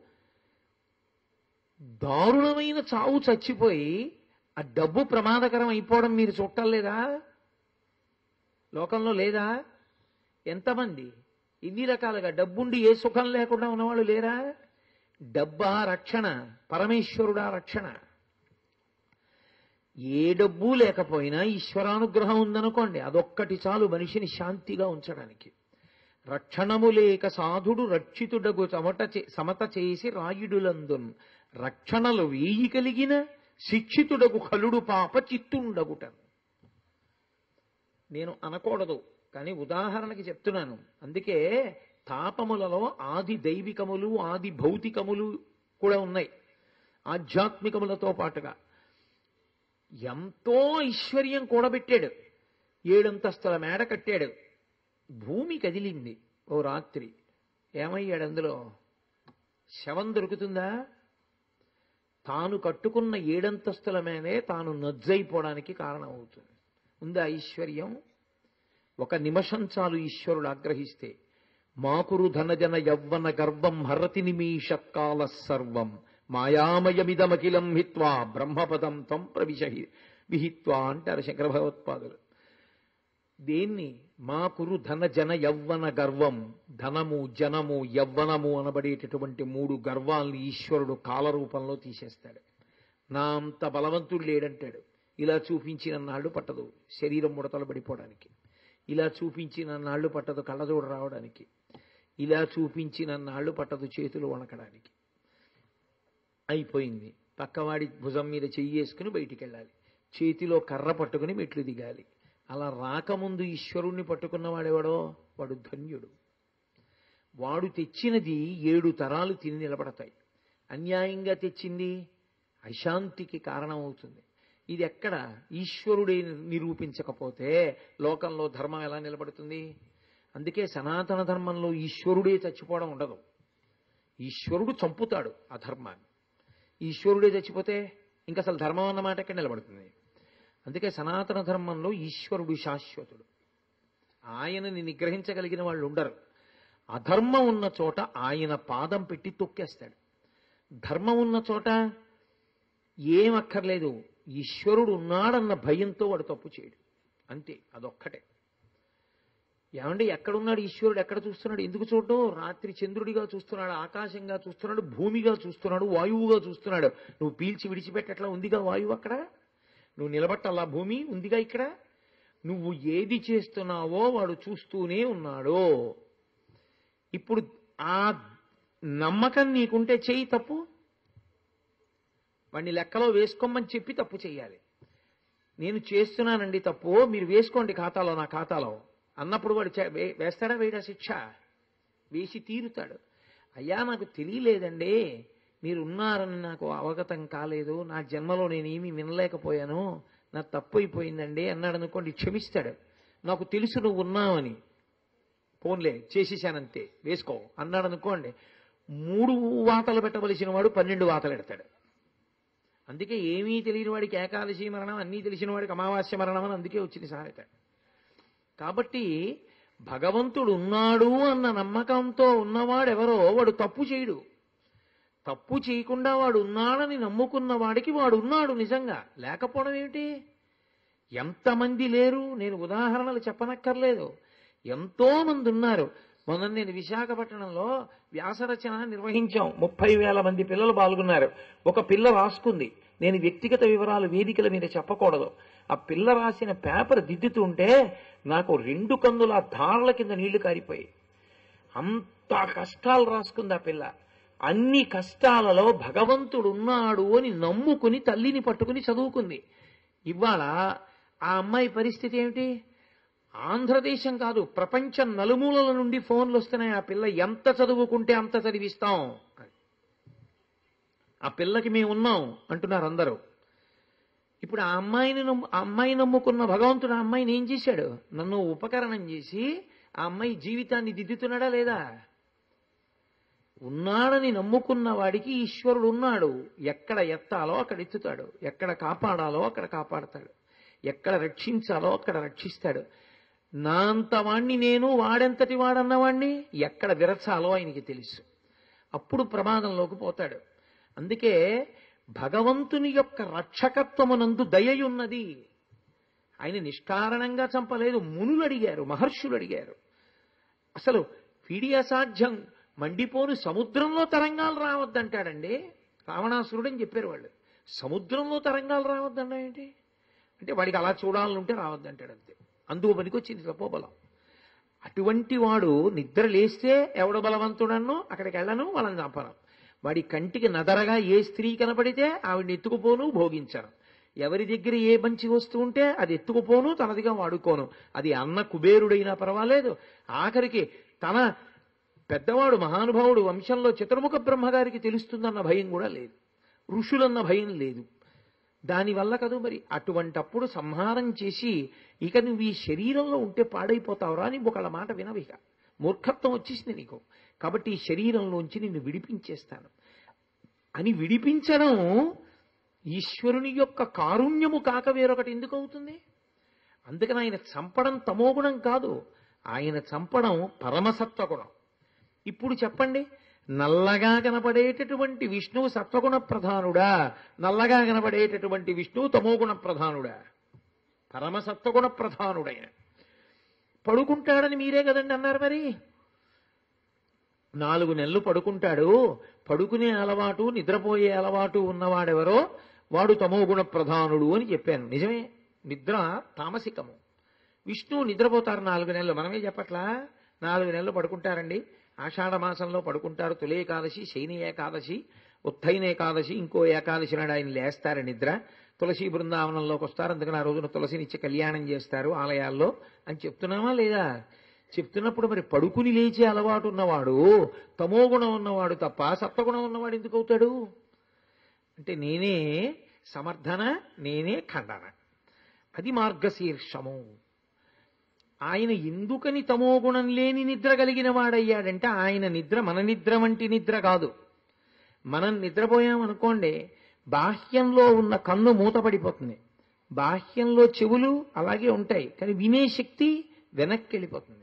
దారుణమైన చావు చచ్చిపోయి ఆ డబ్బు ప్రమాదకరం అయిపోవడం మీరు చూడటం లేదా? లోకంలో లేదా? ఎంతమంది ఇన్ని రకాలుగా డబ్బుండి ఏ సుఖం లేకుండా ఉన్నవాళ్ళు లేరా? డబ్బా రక్షణ, పరమేశ్వరుడా రక్షణ. ఏ డబ్బు లేకపోయినా ఈశ్వరానుగ్రహం ఉందనుకోండి, అదొక్కటి చాలు మనిషిని శాంతిగా ఉంచడానికి. రక్షణము లేక సాధుడు రక్షితుడగు సమత చేసి రాయుడులందున్, రక్షణలు వేయి కలిగిన శిక్షితుడగు కలుడు పాప చిత్తుండగుట. నేను అనకూడదు కానీ ఉదాహరణకి చెప్తున్నాను. అందుకే తాపములలో ఆది దైవికములు ఆది భౌతికములు కూడా ఉన్నాయి, ఆధ్యాత్మికములతో పాటుగా. ఎంతో ఐశ్వర్యం కూడబెట్టాడు, 7 అంతస్తుల మేడ కట్టాడు. భూమి కదిలింది ఓ రాత్రి. ఏమయ్యాడు అందులో? శవం దొరుకుతుందా? తాను కట్టుకున్న 7 అంతస్తుల మేడే తాను నజ్జైపోవడానికి కారణం అవుతుంది. ఉందా ఐశ్వర్యం? ఒక నిమిషం చాలు ఈశ్వరుడు ఆగ్రహిస్తే. మాకురు ధనజన యవ్వన గర్వం హరతి నిమీషత్కాల సర్వం, మాయామయమిదమఖిలం హిత్వా బ్రహ్మపదం త్వం విహిత్వా అంటారు శంకర భగవత్పాదులు. దేన్ని? మాకురు ధన జన యవ్వన గర్వం. ధనము, జనము, యవ్వనము అనబడేటటువంటి 3 గర్వాల్ని ఈశ్వరుడు కాలరూపంలో తీసేస్తాడు. నా అంత బలవంతుడు లేడంటాడు. ఇలా చూపించినన్నాళ్ళు పట్టదు శరీరం ముడతలు పడిపోవడానికి, ఇలా చూపించినన్నాళ్ళు పట్టదు కళ్ళజోడు రావడానికి, ఇలా చూపించినన్నాళ్ళు పట్టదు చేతులు వణకడానికి. అయిపోయింది. పక్కవాడి భుజం మీద చెయ్యేసుకుని బయటికి వెళ్ళాలి, చేతిలో కర్ర పట్టుకుని మెట్లు దిగాలి. అలా రాకముందు ఈశ్వరుణ్ణి పట్టుకున్నవాడెవడో వాడు ధన్యుడు. వాడు తెచ్చినది 7 తరాలు తిని నిలబడతాయి. అన్యాయంగా తెచ్చింది అశాంతికి కారణమవుతుంది. ఇది ఎక్కడ? ఈశ్వరుడే నిరూపించకపోతే లోకంలో ధర్మం ఎలా నిలబడుతుంది? అందుకే సనాతన ధర్మంలో ఈశ్వరుడే చచ్చిపోవడం ఉండదు. ఈశ్వరుడు చంపుతాడు ఆ ధర్మాన్ని. ఈశ్వరుడే చచ్చిపోతే ఇంకా అసలు ధర్మం అన్నమాట ఎక్కడ నిలబడుతుంది? అందుకే సనాతన ధర్మంలో ఈశ్వరుడు శాశ్వతుడు. ఆయనని నిగ్రహించగలిగిన వాళ్ళు ఉండరు. అధర్మం ఉన్న చోట ఆయన పాదం పెట్టి తొక్కేస్తాడు. ధర్మం ఉన్న చోట ఏం అక్కర్లేదు, ఈశ్వరుడు ఉన్నాడన్న భయంతో వాడు తప్పు చేయడు. అంతే, అదొక్కటే. ఏమండి ఎక్కడున్నాడు ఈశ్వరుడు? ఎక్కడ చూస్తున్నాడు? ఎందుకు చూడడం? రాత్రి చంద్రుడిగా చూస్తున్నాడు, ఆకాశంగా చూస్తున్నాడు, భూమిగా చూస్తున్నాడు, వాయువుగా చూస్తున్నాడు. నువ్వు పీల్చి విడిచిపెట్టట్లా ఉందిగా వాయువు అక్కడ, నువ్వు నిలబట్టాలా భూమి ఉందిగా ఇక్కడ. నువ్వు ఏది చేస్తున్నావో వాడు చూస్తూనే ఉన్నాడు. ఇప్పుడు ఆ నమ్మకం నీకుంటే చెయ్యి తప్పు, వాడిని లెక్కలో వేసుకోమని చెప్పి తప్పు చెయ్యాలి. నేను చేస్తున్నానండి తప్పు, మీరు వేసుకోండి ఖాతాలో, నా ఖాతాలో అన్నప్పుడు వాడు వేస్తాడా? వేయడా? శిక్ష వేసి తీరుతాడు. అయ్యా నాకు తెలియలేదండి, మీరు ఉన్నారని నాకు అవగతం కాలేదు, నా జన్మలో నేనేమీ వినలేకపోయాను, నా తప్పు అయిపోయిందండి అన్నాడు అనుకోండి, క్షమిస్తాడు. నాకు తెలుసు నువ్వు ఉన్నావని, పోన్లే చేసేసానంతే వేసుకో అన్నాడు అనుకోండి, 3 వాతలు పెట్టవలసిన వాడు 12 వాతలు పెడతాడు. అందుకే ఏమీ తెలియని వాడికి ఏకాదశి మరణం, అన్నీ తెలిసిన వాడికి అమావాస్య మరణం అని అందుకే వచ్చింది సామెత. కాబట్టి భగవంతుడు ఉన్నాడు అన్న నమ్మకంతో ఉన్నవాడెవరో వాడు తప్పు చేయడు. తప్పు చేయకుండా వాడు ఉన్నాడని నమ్ముకున్న వాడికి వాడు ఉన్నాడు నిజంగా. లేకపోవడం ఏమిటి? ఎంతమంది లేరు, నేను ఉదాహరణలు చెప్పనక్కర్లేదు, ఎంతో మంది ఉన్నారు. మొన్న నేను విశాఖపట్నంలో వ్యాసరచన నిర్వహించాం. 30,000 మంది పిల్లలు పాల్గొన్నారు. ఒక పిల్ల రాసుకుంది, నేను వ్యక్తిగత వివరాలు వేదికల మీద చెప్పకూడదు. ఆ పిల్ల రాసిన పేపర్ దిద్దుతుంటే నాకు 2 కన్నుల ధారల కింద నీళ్లు కారిపోయి. అంత కష్టాలు రాసుకుంది ఆ పిల్ల. అన్ని కష్టాలలో భగవంతుడున్నాడు అని నమ్ముకుని తల్లిని పట్టుకుని చదువుకుంది. ఇవాళ ఆ అమ్మాయి పరిస్థితి ఏమిటి? ఆంధ్రదేశం కాదు, ప్రపంచం నలుమూలల నుండి ఫోన్లు వస్తున్నాయి. ఆ పిల్ల ఎంత చదువుకుంటే అంత చదివిస్తాం, ఆ పిల్లకి మేము ఉన్నాం అంటున్నారు అందరూ. ఇప్పుడు ఆ అమ్మాయి నమ్ముకున్న భగవంతుడు ఆ అమ్మాయిని ఏం చేశాడు? నన్ను ఉపకరణం చేసి ఆ అమ్మాయి జీవితాన్ని దిద్దుతున్నాడా లేదా? ఉన్నాడని నమ్ముకున్న వాడికి ఈశ్వరుడు ఉన్నాడు. ఎక్కడ ఎత్తాలో అక్కడ ఎత్తుతాడు, ఎక్కడ కాపాడాలో అక్కడ కాపాడతాడు, ఎక్కడ రక్షించాలో అక్కడ రక్షిస్తాడు. నా అంతవాణ్ణి నేను, వాడెంతటి వాడన్నవాణ్ణి ఎక్కడ విరచాలో ఆయనకి తెలుసు. అప్పుడు ప్రమాదంలోకి పోతాడు. అందుకే భగవంతుని యొక్క రక్షకత్వమునందు దయయున్నది. ఆయన నిష్కారణంగా చంపలేదు. మునులు అడిగారు, మహర్షులు అడిగారు. అసలు వీడి అసాధ్యం, మండిపోను సముద్రంలో తరంగాలు రావద్దంటాడండి రావణాసురుడు అని చెప్పారు వాళ్ళు. సముద్రంలో తరంగాలు రావద్దంట ఏంటి అంటే వాడికి అలా చూడాలనుంటే రావద్దంటాడు అంతే. అందుకు పనికొచ్చింది తపోబలం. అటువంటి వాడు నిద్ర లేస్తే ఎవడు బలవంతుడన్నో అక్కడికి వెళ్ళను, వాళ్ళని చంపను. వాడి కంటికి నదరగా ఏ స్త్రీ కనపడితే ఆవిడ్ని ఎత్తుకుపోను, భోగించను. ఎవరి దగ్గర ఏ మంచి వస్తువు ఉంటే అది ఎత్తుకుపోను, తనదిగా వాడుకోను. అది అన్న కుబేరుడైనా పర్వాలేదు. ఆఖరికి తన పెద్దవాడు మహానుభావుడు వంశంలో చతుర్ముఖ బ్రహ్మగారికి తెలుస్తుందన్న భయం కూడా లేదు, ఋషులన్న భయం లేదు. దానివల్ల కదూ మరి. అటువంటప్పుడు సంహారం చేసి ఇక నువ్వు ఈ శరీరంలో ఉంటే పాడైపోతావురా అని ఒకళ్ళ మాట వినవు. ఇక మూర్ఖత్వం వచ్చేసింది నీకు. కాబట్టి ఈ శరీరంలోంచి నిన్ను విడిపించేస్తాను అని విడిపించడం ఈశ్వరుని యొక్క కారుణ్యము కాక వేరొకటి ఎందుకు అవుతుంది? అందుకని ఆయన చంపడం తమోగుణం కాదు, ఆయన చంపడం పరమసత్వగుణం. ఇప్పుడు చెప్పండి, నల్లగా కనపడేటటువంటి విష్ణువు సత్వగుణ ప్రధానుడా, నల్లగా కనపడేటటువంటి విష్ణువు తమోగుణ ప్రధానుడా? పరమసత్వగుణ ప్రధానుడైన. పడుకుంటాడని మీరే కదండి అన్నారు. మరి 4 నెలలు పడుకుంటాడు. పడుకునే అలవాటు, నిద్రపోయే అలవాటు ఉన్నవాడెవరో వాడు తమోగుణ ప్రధానుడు అని చెప్పాను. నిజమే, నిద్ర తామసికము. విష్ణువు నిద్రపోతారు 4 నెలలు. మనమే చెప్పట్లా 4 నెలలు పడుకుంటారండి. ఆషాఢ మాసంలో పడుకుంటారు. తొలి ఏకాదశి, శయని ఏకాదశి, ఉత్తైన ఏకాదశి, ఇంకో ఏకాదశి నాడు ఆయన లేస్తారు నిద్ర. తులసి బృందావనంలోకి వస్తారు. అందుకని ఆ రోజున తులసినిచ్చి కళ్యాణం చేస్తారు ఆలయాల్లో అని చెప్తున్నామా లేదా? చెప్తున్నప్పుడు మరి పడుకుని లేచే అలవాటు ఉన్నవాడు తమోగుణం ఉన్నవాడు తప్ప సత్వగుణం ఉన్నవాడు ఎందుకు అవుతాడు? అంటే నేనే సమర్థన, నేనే ఖండన. అది మార్గశీర్షము. ఆయన ఎందుకని తమోగుణం లేని నిద్ర కలిగిన వాడయ్యాడంటే ఆయన నిద్ర మన నిద్ర వంటి నిద్ర కాదు. మనం నిద్రపోయామనుకోండి, బాహ్యంలో ఉన్న కన్ను మూతపడిపోతుంది, బాహ్యంలో చెవులు అలాగే ఉంటాయి, కానీ వినే శక్తి వెనక్కి వెళ్ళిపోతుంది.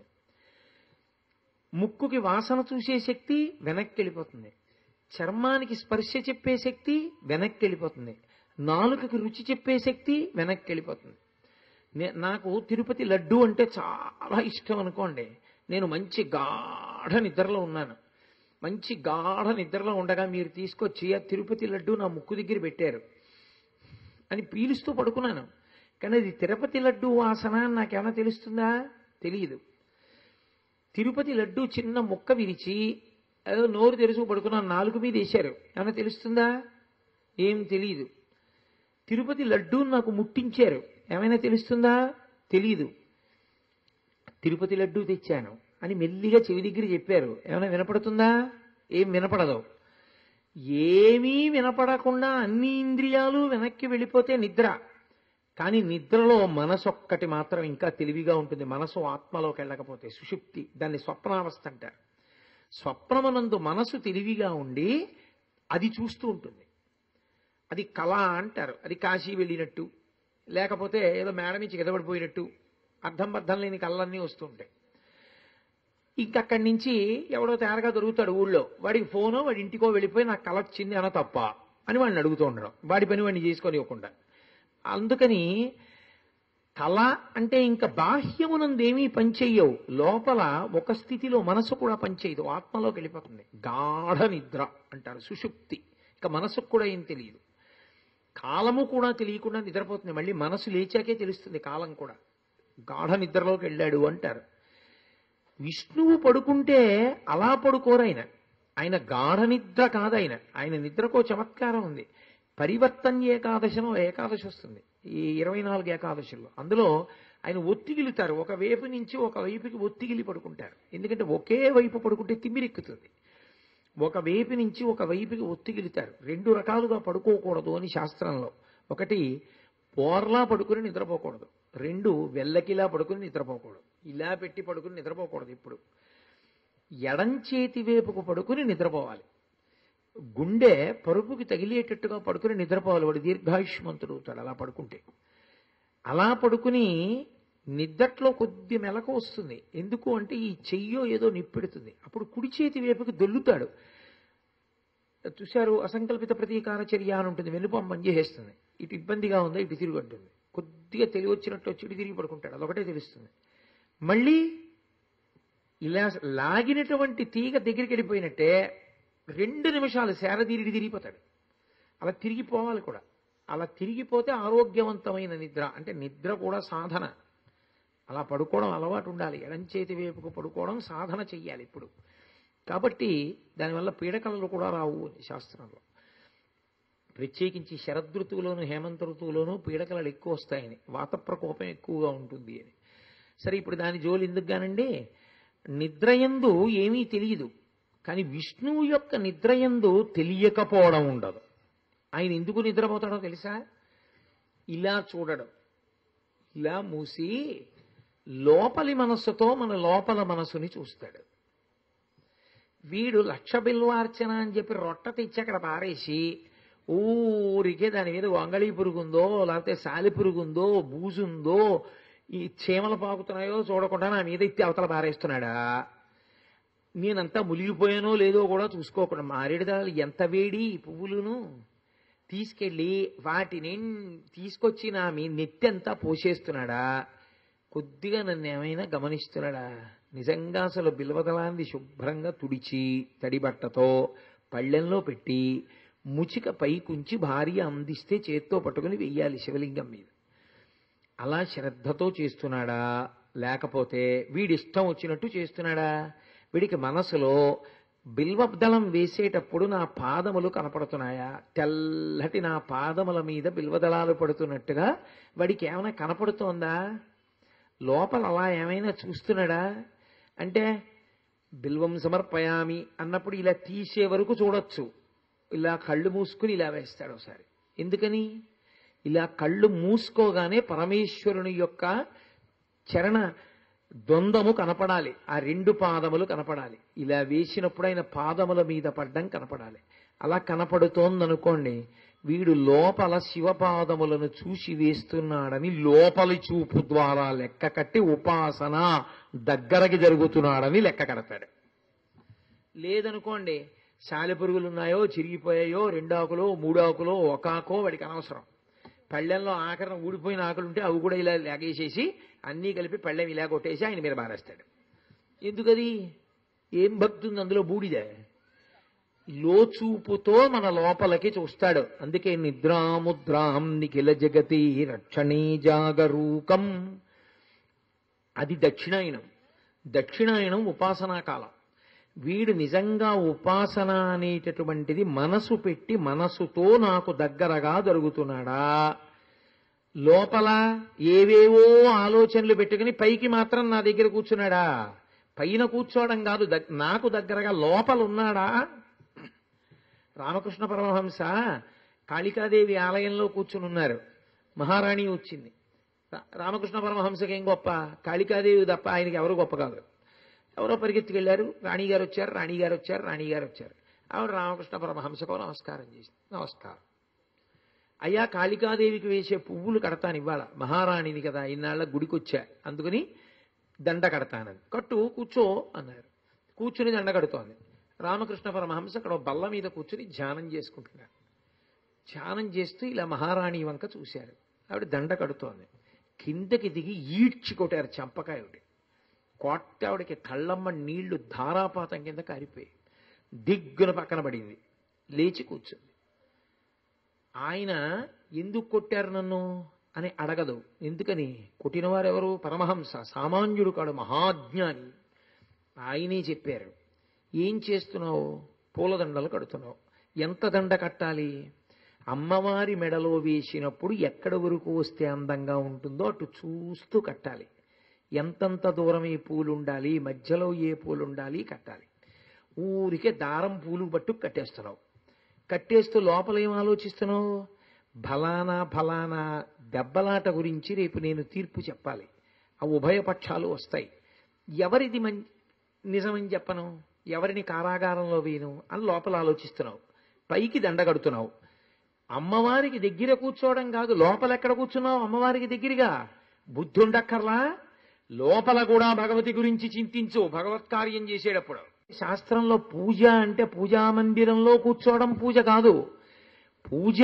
ముక్కుకి వాసన చూసే శక్తి వెనక్కి వెళ్ళిపోతుంది, చర్మానికి స్పర్శ చెప్పే శక్తి వెనక్కి వెళ్ళిపోతుంది, నాలుకకి రుచి చెప్పే శక్తి వెనక్కి వెళ్ళిపోతుంది. నాకు తిరుపతి లడ్డు అంటే చాలా ఇష్టం అనుకోండి. నేను మంచి గాఢ నిద్రలో ఉన్నాను. మంచి గాఢ నిద్రలో ఉండగా మీరు తీసుకొచ్చి ఆ తిరుపతి లడ్డు నా ముక్కు దగ్గర పెట్టారు అని పీలుస్తూ పడుకున్నాను. కానీ అది తిరుపతి లడ్డు వాసన నాకేమైనా తెలుస్తుందా? తెలియదు. తిరుపతి లడ్డు చిన్న ముక్క విరిచి ఏదో నోరు తెరుచు పడుకున్నాను, 4 మీద వేశారు, ఏమైనా తెలుస్తుందా? ఏం తెలియదు. తిరుపతి లడ్డు నాకు ముట్టించారు, ఏమైనా తెలుస్తుందా? తెలీదు. తిరుపతి లడ్డు తెచ్చాను అని మెల్లిగా చెవి దగ్గర చెప్పారు, ఏమైనా వినపడుతుందా? ఏం వినపడదు. ఏమీ వినపడకుండా అన్ని ఇంద్రియాలు వెనక్కి వెళ్ళిపోతే నిద్ర. కానీ నిద్రలో మనసు ఒక్కటి మాత్రం ఇంకా తెలివిగా ఉంటుంది. మనసు ఆత్మలోకి వెళ్ళకపోతే సుషుప్తి, దాన్ని స్వప్నావస్థ అంటారు. స్వప్నమునందు మనసు తెలివిగా ఉండి అది చూస్తూ ఉంటుంది. అది కళ అంటారు. అది కాశీ వెళ్ళినట్టు, లేకపోతే ఏదో మేడ నుంచి ఎదబడిపోయినట్టు అర్థం బద్ధం లేని కళ్ళన్నీ వస్తుంటాయి. ఇంకక్కడి నుంచి ఎవడో తేరగా దొరుకుతాడు ఊళ్ళో, వాడికి ఫోనో వాడి ఇంటికో వెళ్ళిపోయి నాకు కళ వచ్చింది అన్న తప్ప అని వాడిని అడుగుతూ ఉండడం, వాడి పని వాడిని చేసుకొని ఇవ్వకుండా. అందుకని కళ అంటే ఇంకా బాహ్యమునందేమీ పనిచెయ్యవు, లోపల ఒక స్థితిలో మనసు కూడా పనిచేయదు, ఆత్మలోకి వెళ్ళిపోతుంది. గాఢ నిద్ర అంటారు, సుషుప్తి. ఇక మనసుకు కూడా ఏం తెలియదు, కాలము కూడా తెలియకుండా నిద్రపోతుంది. మళ్ళీ మనసు లేచాకే తెలుస్తుంది కాలం కూడా. గాఢ నిద్రలోకి వెళ్ళాడు అంటారు. విష్ణువు పడుకుంటే అలా పడుకోరు ఆయన. ఆయన గాఢ నిద్ర కాదు, ఆయన నిద్రకో చమత్కారం ఉంది. పరివర్తన్య ఏకాదశిలో ఏకాదశి వస్తుంది ఈ 24 ఏకాదశుల్లో. అందులో ఆయన ఒత్తిగిలుతారు, ఒక వైపు నుంచి ఒక వైపుకి ఒత్తిగిలి పడుకుంటారు. ఎందుకంటే ఒకే వైపు పడుకుంటే తిమ్మిరెక్కుతుంది. ఒక వైపు నుంచి ఒక వైపుకి ఒత్తిగిలుతారు. 2 రకాలుగా పడుకోకూడదు అని శాస్త్రంలో. ఒకటి పోర్లా పడుకుని నిద్రపోకూడదు, 2 వెల్లకిలా పడుకుని నిద్రపోకూడదు. ఇలా పెట్టి పడుకుని నిద్రపోకూడదు. ఇప్పుడు ఎడం చేతి వైపుకు పడుకుని నిద్రపోవాలి, గుండె పరుపుకి తగిలేటట్టుగా పడుకుని నిద్రపోవాలి. వాడు దీర్ఘాయుష్మంతుడు అవుతాడు అలా పడుకుంటే. అలా పడుకుని నిద్దట్లో కొద్ది మెలకు వస్తుంది. ఎందుకు అంటే ఈ చెయ్యో ఏదో నిప్పెడుతుంది. అప్పుడు కుడి చేతి వైపుకి దొల్లుతాడు. చూశారు, అసంకల్పిత ప్రతీకార చర్య అని ఉంటుంది, వెనుపం చేసేస్తుంది. ఇటు ఇబ్బందిగా ఉందో ఇటు తిరిగి ఉంటుంది. కొద్దిగా తెలివి వచ్చినట్టు వచ్చి ఇటు తిరిగి పడుకుంటాడు, అదొకటే తెలుస్తుంది. మళ్ళీ ఇలా లాగినటువంటి తీగ దగ్గరికి వెళ్ళిపోయినట్టే 2 నిమిషాలు శారదీరుడి తిరిగిపోతాడు. అలా తిరిగిపోవాలి కూడా. అలా తిరిగిపోతే ఆరోగ్యవంతమైన నిద్ర. అంటే నిద్ర కూడా సాధన. అలా పడుకోవడం అలవాటు ఉండాలి. ఎడం చేతి వైపుకు పడుకోవడం సాధన చెయ్యాలి ఇప్పుడు. కాబట్టి దానివల్ల పీడకలలు కూడా రావు అని శాస్త్రంలో. ప్రత్యేకించి శరదృతువులోను హేమంత ఋతువులోనూ పీడకలలు ఎక్కువ వస్తాయని, వాత ప్రకోపం ఎక్కువగా ఉంటుంది అని. సరే, ఇప్పుడు దాని జోలు ఎందుకు గానండి. నిద్రయందు ఏమీ తెలియదు, కానీ విష్ణువు యొక్క నిద్రయందు తెలియకపోవడం ఉండదు. ఆయన ఎందుకు నిద్రపోతాడో తెలుసా? ఇలా చూడడం, ఇలా మూసి లోపలి మనస్సుతో మన లోపల మనసుని చూస్తాడు. వీడు 1,00,000 బిల్వార్చన అని చెప్పి రొట్ట తెచ్చి అక్కడ పారేసి ఊరికే దాని మీద వంగళీ పురుగుందో లేకపోతే సాలి పురుగుందో బూజుందో ఈ చీమలు పాకుతున్నాయో చూడకుండా నా మీద ఎత్తి అవతల పారేస్తున్నాడా? నేనంతా మునిగిపోయానో లేదో కూడా చూసుకోకుండా మారేడుదళాలు ఎంత వేడి పువ్వులును తీసుకెళ్ళి వాటిని తీసుకొచ్చి నా మీ నెత్తంతా పోసేస్తున్నాడా? కొద్దిగా నన్ను ఏమైనా గమనిస్తున్నాడా? నిజంగా అసలు బిల్వదళాన్ని శుభ్రంగా తుడిచి తడిబట్టతో పళ్ళెంలో పెట్టి ముచిక పైకుంచి భార్య అందిస్తే చేత్తో పట్టుకుని వెయ్యాలి శివలింగం మీద. అలా శ్రద్ధతో చేస్తున్నాడా? లేకపోతే వీడిష్టం వచ్చినట్టు చేస్తున్నాడా? వీడికి మనసులో బిల్వదళం వేసేటప్పుడు నా పాదములు కనపడుతున్నాయా? తెల్లటి నా పాదముల మీద బిల్వదళాలు పడుతున్నట్టుగా వాడికి ఏమైనా కనపడుతోందా? లోపల అలా ఏమైనా చూస్తున్నాడా? అంటే బిల్వం సమర్పయామి అన్నప్పుడు ఇలా తీసే వరకు చూడొచ్చు, ఇలా కళ్ళు మూసుకుని ఇలా వేస్తాడు ఒకసారి. ఎందుకని? ఇలా కళ్ళు మూసుకోగానే పరమేశ్వరుని యొక్క చరణ ద్వంద్వము కనపడాలి, ఆ 2 పాదములు కనపడాలి. ఇలా వేసినప్పుడు ఆయన పాదముల మీద పడ్డం కనపడాలి. అలా కనపడుతోందనుకోండి, వీడు లోపల శివపాదములను చూసి వేస్తున్నాడని లోపలి చూపు ద్వారా లెక్క కట్టి ఉపాసన దగ్గరకి జరుగుతున్నాడని లెక్క కడతాడు. లేదనుకోండి, సాలెపురుగులున్నాయో చిరిగిపోయాయో 2 ఆకులో 3 ఆకులో 1 ఆకో వాడికి అనవసరం. పళ్ళెంలో ఆఖరణ ఊడిపోయిన ఆకులుంటే అవి కూడా ఇలా లాగేసేసి అన్నీ కలిపి పళ్ళెం ఇలా కొట్టేసి ఆయన మీద బారేస్తాడు. ఎందుకది? ఏం భక్తి ఉంది అందులో? బూడిద. లోచూపుతో మన లోపలికి చూస్తాడు. అందుకే నిద్రాముద్రాం నిఖిల జగతి రక్షణీ జాగరూకం. అది దక్షిణాయనం. దక్షిణాయనం ఉపాసనా కాలం. వీడు నిజంగా ఉపాసన అనేటటువంటిది మనసు పెట్టి మనసుతో నాకు దగ్గరగా జరుగుతున్నాడా? లోపల ఏవేవో ఆలోచనలు పెట్టుకుని పైకి మాత్రం నా దగ్గర కూర్చున్నాడా? పైన కూర్చోవడం కాదు, నాకు దగ్గరగా లోపల ఉన్నాడా? రామకృష్ణ పరమహంస కాళికాదేవి ఆలయంలో కూర్చుని ఉన్నారు. మహారాణి వచ్చింది. రామకృష్ణ పరమహంసకి ఏం గొప్ప? కాళికాదేవి తప్ప ఆయనకి ఎవరు గొప్ప కాదు. ఎవరో పరిగెత్తుకెళ్లారు, రాణిగారు వచ్చారు, రాణిగారు వచ్చారు, రాణిగారు వచ్చారు. ఆవిడ రామకృష్ణ పరమహంసకు నమస్కారం చేసింది. నమస్కారం. అయ్యా కాళికాదేవికి వేసే పువ్వులు కడతాను ఇవాళ, మహారాణిని కదా, ఇన్నాళ్ళ గుడికొచ్చా, అందుకని దండ కడతానని. కట్టు, కూర్చో అన్నారు. కూర్చుని దండ కడుతోంది. రామకృష్ణ పరమహంస అక్కడ బల్ల మీద కూర్చుని ధ్యానం చేసుకుంటున్నారు. ధ్యానం చేస్తూ ఇలా మహారాణి వంక చూశారు. ఆవిడ దండ కడుతోంది. కిందకి దిగి ఈడ్చి కొట్టారు చంపకాయ ఒకటి. కొట్ట ఆవిడకి కళ్ళమ్మ నీళ్లు ధారాపాతం కింద కారిపోయి దిగ్గున పక్కన పడింది. లేచి కూర్చుంది. ఆయన ఎందుకు కొట్టారు నన్ను అని అడగదు. ఎందుకని? కొట్టినవారెవరు? పరమహంస, సామాన్యుడు కాడు, మహాజ్ఞాని. ఆయనే చెప్పారు, ఏం చేస్తున్నావు? పూలదండలు కడుతున్నావు. ఎంత దండ కట్టాలి? అమ్మవారి మెడలో వేసినప్పుడు ఎక్కడ వరకు వస్తే అందంగా ఉంటుందో అటు చూస్తూ కట్టాలి. ఎంతంత దూరం ఏ పూలు ఉండాలి, మధ్యలో ఏ పూలు ఉండాలి కట్టాలి. ఊరికే దారం పూలు పట్టు కట్టేస్తున్నావు. కట్టేస్తూ లోపల ఏం ఆలోచిస్తున్నావు? ఫలానా దెబ్బలాట గురించి రేపు నేను తీర్పు చెప్పాలి, ఆ ఉభయపక్షాలు వస్తాయి, ఎవరిది నిజమని చెప్పను, ఎవరిని కారాగారంలో వేయను అని లోపల ఆలోచిస్తున్నావు. పైకి దండ కడుతున్నావు. అమ్మవారికి దగ్గర కూర్చోవడం కాదు, లోపల ఎక్కడ కూర్చున్నావు? అమ్మవారికి దగ్గరగా. బుద్ధి ఉండక్కర్లా? లోపల కూడా భగవతి గురించి చింతించు భగవత్కార్యం చేసేటప్పుడు. శాస్త్రంలో పూజ అంటే పూజా మందిరంలో కూర్చోవడం పూజ కాదు. పూజ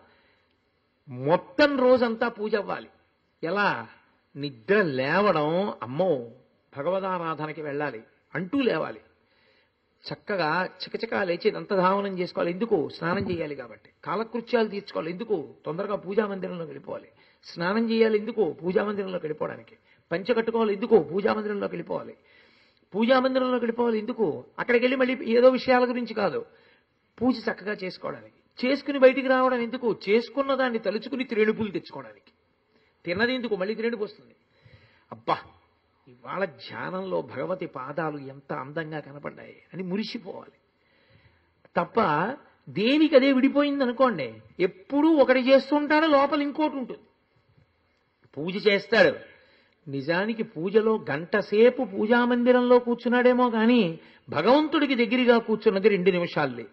మొత్తం రోజంతా పూజ అవ్వాలి. ఎలా? నిద్ర లేవడం, అమ్మో భగవదారాధనకి వెళ్ళాలి అంటూ లేవాలి. చక్కగా చకచకా లేచి దంతధావనం చేసుకోవాలి. ఎందుకు? స్నానం చేయాలి కాబట్టి. కాలకృత్యాలు తీర్చుకోవాలి. ఎందుకు? తొందరగా పూజా మందిరంలోకి వెళ్ళిపోవాలి. స్నానం చేయాలి. ఎందుకు? పూజా మందిరంలోకి వెళ్ళిపోవడానికి. పంచె కట్టుకోవాలి. ఎందుకు? పూజా మందిరంలోకి వెళ్ళిపోవాలి. పూజా మందిరంలోకి వెళ్ళిపోవాలి. ఎందుకు? అక్కడికి వెళ్ళి మళ్ళీ ఏదో విషయాల గురించి కాదు, పూజ చక్కగా చేసుకోవడానికి. చేసుకుని బయటికి రావడం ఎందుకు? చేసుకున్న దాన్ని తలుచుకుని త్రేణుపులు తెచ్చుకోవడానికి. తిన్నది ఎందుకు? మళ్ళీ త్రేణుపు వస్తుంది. అబ్బా, ఇవాళ ధ్యానంలో భగవతి పాదాలు ఎంత అందంగా కనపడ్డాయి అని మురిసిపోవాలి తప్ప, దేనికి అదే విడిపోయింది అనుకోండి, ఎప్పుడూ ఒకటి చేస్తుంటాడు, లోపల ఇంకోటి ఉంటుంది. పూజ చేస్తాడు, నిజానికి పూజలో గంట సేపు పూజా మందిరంలో కూర్చున్నాడేమో కానీ భగవంతుడికి దగ్గరగా కూర్చున్నది 2 నిమిషాలు లేదు.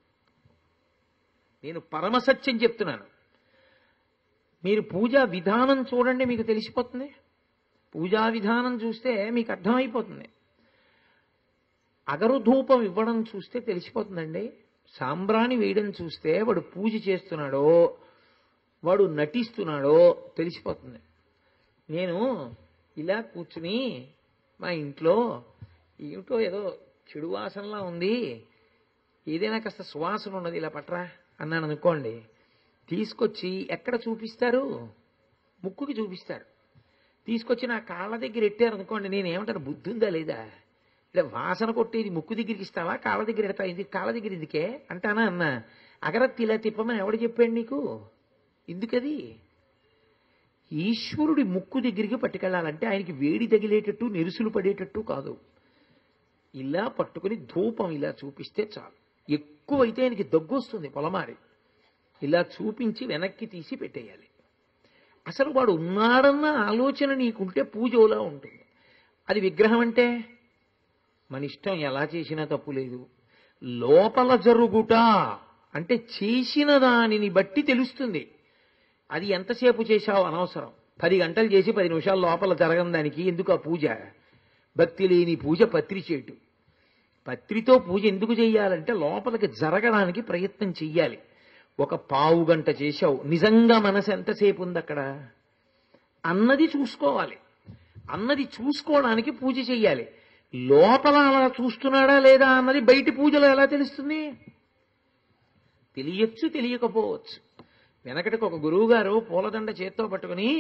నేను పరమసత్యం చెప్తున్నాను. మీరు పూజా విధానం చూడండి, మీకు తెలిసిపోతుంది. పూజా విధానం చూస్తే మీకు అర్థమైపోతుంది. అగరు ధూపం ఇవ్వడం చూస్తే తెలిసిపోతుందండి. సాంబ్రాణి వేయడం చూస్తే వాడు పూజ చేస్తున్నాడో వాడు నటిస్తున్నాడో తెలిసిపోతుంది. నేను ఇలా కూర్చుని మా ఇంట్లో ఏదో చెడు వాసనలా ఉంది, ఏదైనా కాస్త సువాసన ఉన్నది, ఇలా పట్రా అన్నాను అనుకోండి, తీసుకొచ్చి ఎక్కడ చూపిస్తారు? ముక్కుకి చూపిస్తారు. తీసుకొచ్చి నా కాళ్ళ దగ్గర ఎట్టారు అనుకోండి, నేనేమంటాను, బుద్ధి ఉందా లేదా? ఇలా వాసన కొట్టేది ముక్కు దగ్గరికి ఇస్తావా, కాళ్ళ దగ్గర ఎడతా? ఇది కాళ్ళ దగ్గర ఎందుకే అంటానా? అన్నా, అగరత్తి ఇలా తిప్పమని ఎవడు చెప్పాడు నీకు? ఎందుకది? ఈశ్వరుడి ముక్కు దగ్గరికి పట్టుకెళ్ళాలంటే ఆయనకి వేడి తగిలేటట్టు నెరుసులు పడేటట్టు కాదు. ఇలా పట్టుకుని ధూపం ఇలా చూపిస్తే చాలు. ఎక్కువైతే ఆయనకి దగ్గు వస్తుంది పొలమారి. ఇలా చూపించి వెనక్కి తీసి పెట్టేయాలి. అసలు వాడు ఉన్నాడన్న ఆలోచన నీకుంటే పూజలా ఉంటుంది. అది విగ్రహం అంటే మన ఇష్టం, ఎలా చేసినా తప్పు లేదు. లోపల జరుగుట అంటే చేసిన దానిని బట్టి తెలుస్తుంది. అది ఎంతసేపు చేశావు అనవసరం. 10 గంటలు చేసి 10 నిమిషాల లోపల జరగని దానికి ఎందుకు ఆ పూజ? భక్తి లేని పూజ పత్రి చేటు. పత్రితో పూజ ఎందుకు చెయ్యాలంటే లోపలికి జరగడానికి ప్రయత్నం చెయ్యాలి. ఒక పావు గంట చేశావు, నిజంగా మనసు ఎంతసేపు ఉంది అక్కడ అన్నది చూసుకోవాలి. అన్నది చూసుకోవడానికి పూజ చెయ్యాలి. లోపల అలా చూస్తున్నాడా లేదా అన్నది బయటి పూజలో ఎలా తెలుస్తుంది? తెలియచ్చు, తెలియకపోవచ్చు. వెనకటికి ఒక గురువు గారు పూలదండ చేత్తో పట్టుకుని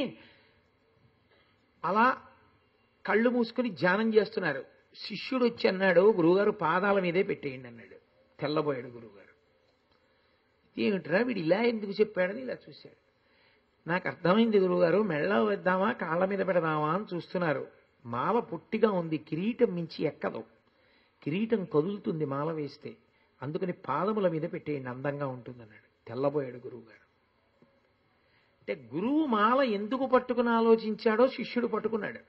అలా కళ్ళు మూసుకుని ధ్యానం చేస్తున్నారు. శిష్యుడు వచ్చి అన్నాడు, గురువుగారు పాదాల మీదే పెట్టేయండి అన్నాడు. తెల్లబోయాడు గురువుగారు. ఏమిట్రా వీడు ఇలా ఎందుకు చెప్పాడని ఇలా చూశాడు. నాకు అర్థమైంది గురువుగారు, మెళ్ళ వేద్దామా కాళ్ళ మీద పెడదామా అని చూస్తున్నారు. మాల పొట్టిగా ఉంది, కిరీటం మించి ఎక్కదు, కిరీటం కదులుతుంది మాల వేస్తే, అందుకని పాదముల మీద పెట్టేయండి అందంగా ఉంటుందన్నాడు. తెల్లబోయాడు గురువుగారు. అంటే గురువు మాల ఎందుకు పట్టుకుని ఆలోచించాడో శిష్యుడు పట్టుకున్నాడు.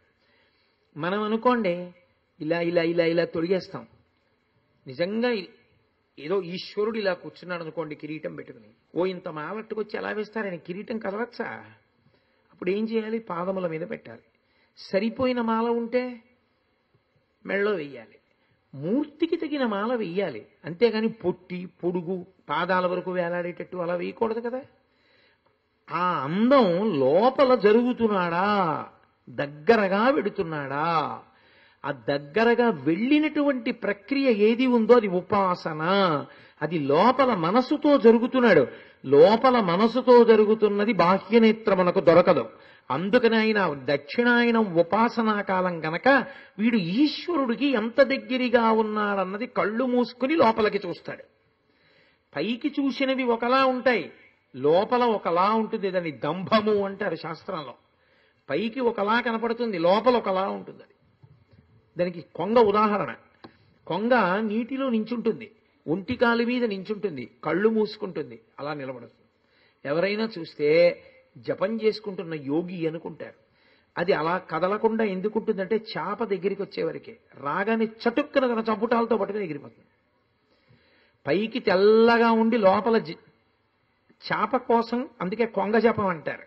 మనం అనుకోండి ఇలా ఇలా ఇలా ఇలా తొడిగేస్తాం. నిజంగా ఏదో ఈశ్వరుడు ఇలా కూర్చున్నాడు అనుకోండి కిరీటం పెట్టుకుని, ఓ ఇంత మాలట్టుకొచ్చి ఎలా వేస్తారు? ఆయన కిరీటం కదలచ్చా? అప్పుడు ఏం చేయాలి? పాదముల మీద పెట్టాలి. సరిపోయిన మాల ఉంటే మెళ్ళో వెయ్యాలి. మూర్తికి తగిన మాల వెయ్యాలి, అంతేగాని పొట్టి పొడుగు పాదాల వరకు వేలాడేటట్టు అలా వేయకూడదు కదా. ఆ అందం లోపల జరుగుతున్నాడా, దగ్గరగా వెడుతున్నాడా? ఆ దగ్గరగా వెళ్ళినటువంటి ప్రక్రియ ఏది ఉందో అది ఉపాసన. అది లోపల మనసుతో జరుగుతున్నాడు. లోపల మనసుతో జరుగుతున్నది బాహ్యనేత్రమునకు దొరకదు. అందుకని ఆయన దక్షిణాయనం ఉపాసనా కాలం గనక వీడు ఈశ్వరుడికి ఎంత దగ్గరగా ఉన్నాడన్నది కళ్ళు మూసుకుని లోపలికి చూస్తాడు. పైకి చూసినవి ఒకలా ఉంటాయి, లోపల ఒకలా ఉంటుంది. దాన్ని దంభము అంటారు శాస్త్రంలో. పైకి ఒకలా కనపడుతుంది, లోపల ఒకలా ఉంటుంది. అది దానికి కొంగ ఉదాహరణ. కొంగ నీటిలో నించుంటుంది, ఒంటికాలు మీద నించుంటుంది, కళ్ళు మూసుకుంటుంది, అలా నిలబడుతుంది. ఎవరైనా చూస్తే జపం చేసుకుంటున్న యోగి అనుకుంటారు. అది అలా కదలకుండా ఎందుకుంటుందంటే చేప దగ్గరికి వచ్చేవరకే, రాగానే చటుక్కున తన చంపుటాలతో పట్టుకుని ఎగిరిపోతుంది. పైకి తెల్లగా ఉండి లోపల చేప కోసం, అందుకే కొంగ జపం అంటారు.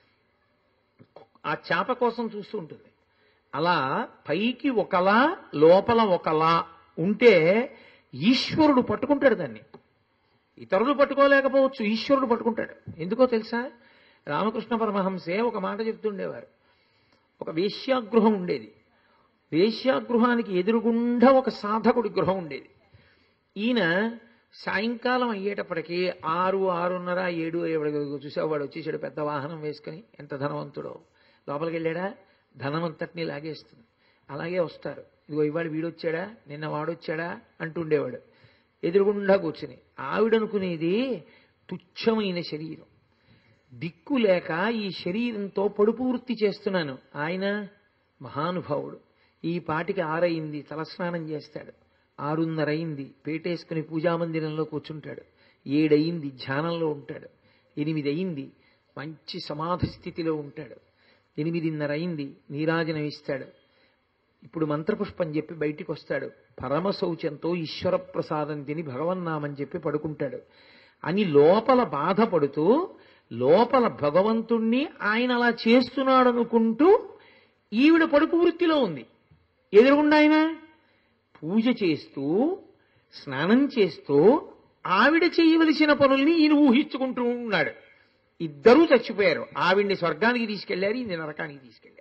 ఆ చేప కోసం చూస్తూ ఉంటుంది. అలా పైకి ఒకలా లోపల ఒకలా ఉంటే ఈశ్వరుడు పట్టుకుంటాడు దాన్ని. ఇతరులు పట్టుకోలేకపోవచ్చు, ఈశ్వరుడు పట్టుకుంటాడు. ఎందుకో తెలుసా? రామకృష్ణ పరమహంసే ఒక మాట చెప్తుండేవారు. ఒక వేశ్యాగృహం ఉండేది. వేశ్యాగృహానికి ఎదురుగుండా ఒక సాధకుడి గృహం ఉండేది. ఈయన సాయంకాలం అయ్యేటప్పటికీ 6, 6:30, 7 చూసేవాడు వచ్చేసాడు పెద్ద వాహనం వేసుకుని. ఎంత ధనవంతుడో! లోపలికి వెళ్ళాడా ధనమంతటినీ లాగేస్తుంది. అలాగే వస్తారు. ఇదిగో ఇవాడు వీడొచ్చాడా, నిన్న వాడొచ్చాడా అంటుండేవాడు ఎదురుగుండా కూర్చుని. ఆవిడనుకునేది తుచ్చమైన శరీరం, దిక్కు లేక ఈ శరీరంతో పడుపూర్తి చేస్తున్నాను. ఆయన మహానుభావుడు. ఈ పాటికి 6 అయింది, తలస్నానం చేస్తాడు. 6:30 అయింది, పేటేసుకుని పూజామందిరంలో కూర్చుంటాడు. 7 అయింది, ధ్యానంలో ఉంటాడు. 8 అయింది, మంచి సమాధి స్థితిలో ఉంటాడు. 8:30 అయింది, నీరాజనం ఇస్తాడు. ఇప్పుడు మంత్రపుష్పం చెప్పి బయటికి వస్తాడు. పరమ శౌచంతో ఈశ్వర ప్రసాదం తిని భగవన్నామని చెప్పి పడుకుంటాడు. అని లోపల బాధపడుతూ, లోపల భగవంతుణ్ణి ఆయన అలా చేస్తున్నాడు అనుకుంటూ ఈవిడ పడుపు వృత్తిలో ఉంది. ఎదురుగుండా ఆయన పూజ చేస్తూ స్నానం చేస్తూ ఆవిడ చేయవలసిన పనుల్ని ఈయన ఊహించుకుంటూ ఉన్నాడు. ఇద్దరూ చచ్చిపోయారు. ఆవిడ్ని స్వర్గానికి తీసుకెళ్లారు, ఈయన నరకానికి తీసుకెళ్లారు.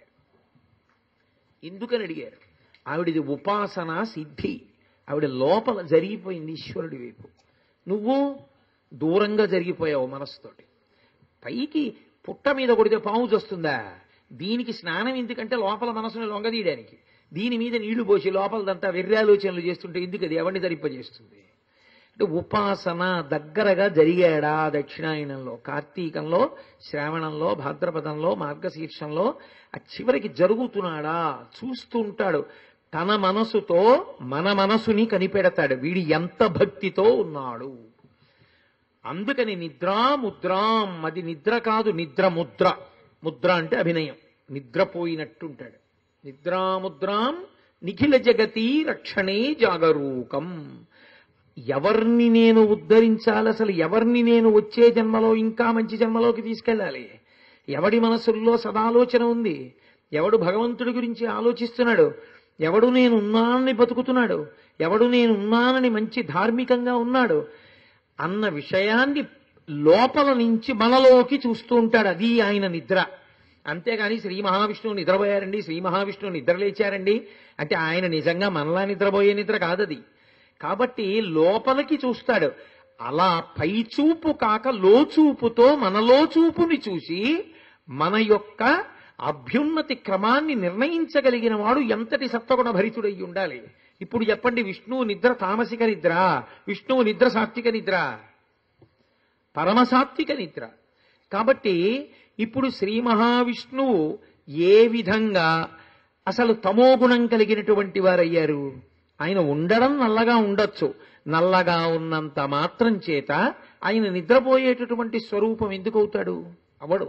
ఎందుకని అడిగారు? ఆవిడిది ఉపాసనా సిద్ధి. ఆవిడ లోపల జరిగిపోయింది ఈశ్వరుడి వైపు. నువ్వు దూరంగా జరిగిపోయావు మనసుతోటి. పైకి పుట్ట మీద కొడితే పాము వస్తుందా? దీనికి స్నానం ఎందుకంటే లోపల మనసుని లొంగదీయడానికి. దీని మీద నీళ్లు పోసి లోపలదంతా వెర్రాలోచనలు చేస్తుంటే ఎందుకు? అది ఎవరిని ధరింపజేస్తుంది? అంటే ఉపాసన దగ్గరగా జరిగాడా దక్షిణాయనంలో, కార్తీకంలో, శ్రావణంలో, భాద్రపదంలో, మార్గశీర్షంలో ఆ చివరికి జరుగుతున్నాడా చూస్తూ ఉంటాడు. తన మనసుతో మన మనసుని కనిపెడతాడు. వీడి ఎంత భక్తితో ఉన్నాడు. అందుకని నిద్రాముద్రాం, అది నిద్ర కాదు, నిద్ర ముద్ర. ముద్ర అంటే అభినయం, నిద్రపోయినట్టుంటాడు. నిద్రాముద్రాం నిఖిల జగతి రక్షణే జాగరూకం. ఎవరిని నేను ఉద్ధరించాలి, అసలు ఎవరిని నేను వచ్చే జన్మలో ఇంకా మంచి జన్మలోకి తీసుకెళ్ళాలి? ఎవడి మనసుల్లో సదాలోచన ఉంది? ఎవడు భగవంతుడి గురించి ఆలోచిస్తున్నాడు? ఎవడు నేనున్నానని బతుకుతున్నాడు? ఎవడు నేనున్నానని మంచి ధార్మికంగా ఉన్నాడు అన్న విషయాన్ని లోపల నుంచి మనలోకి చూస్తూ ఉంటాడు. అది ఆయన నిద్ర. అంతేగాని శ్రీ మహావిష్ణువు నిద్రపోయారండి, శ్రీ మహావిష్ణువు నిద్రలేచారండి అంటే ఆయన నిజంగా మనలా నిద్రపోయే నిద్ర కాదది. కాబట్టి లోపలికి చూస్తాడు. అలా పైచూపు కాక లోచూపుతో మనలో చూపుని చూసి మన యొక్క అభ్యున్నతి క్రమాన్ని నిర్ణయించగలిగిన వాడు ఎంతటి సత్వగుణ భరితుడై ఉండాలి. ఇప్పుడు చెప్పండి, విష్ణువు నిద్ర తామసిక నిద్ర, విష్ణువు నిద్ర సాత్విక నిద్ర, పరమసాత్విక నిద్ర. కాబట్టి ఇప్పుడు శ్రీ మహావిష్ణువు ఏ విధంగా అసలు తమోగుణం కలిగినటువంటి వారయ్యారు? ఆయన ఉండడం నల్లగా ఉండొచ్చు, నల్లగా ఉన్నంత మాత్రం చేత ఆయన నిద్రపోయేటటువంటి స్వరూపం ఎందుకు అవుతాడు? అవడు.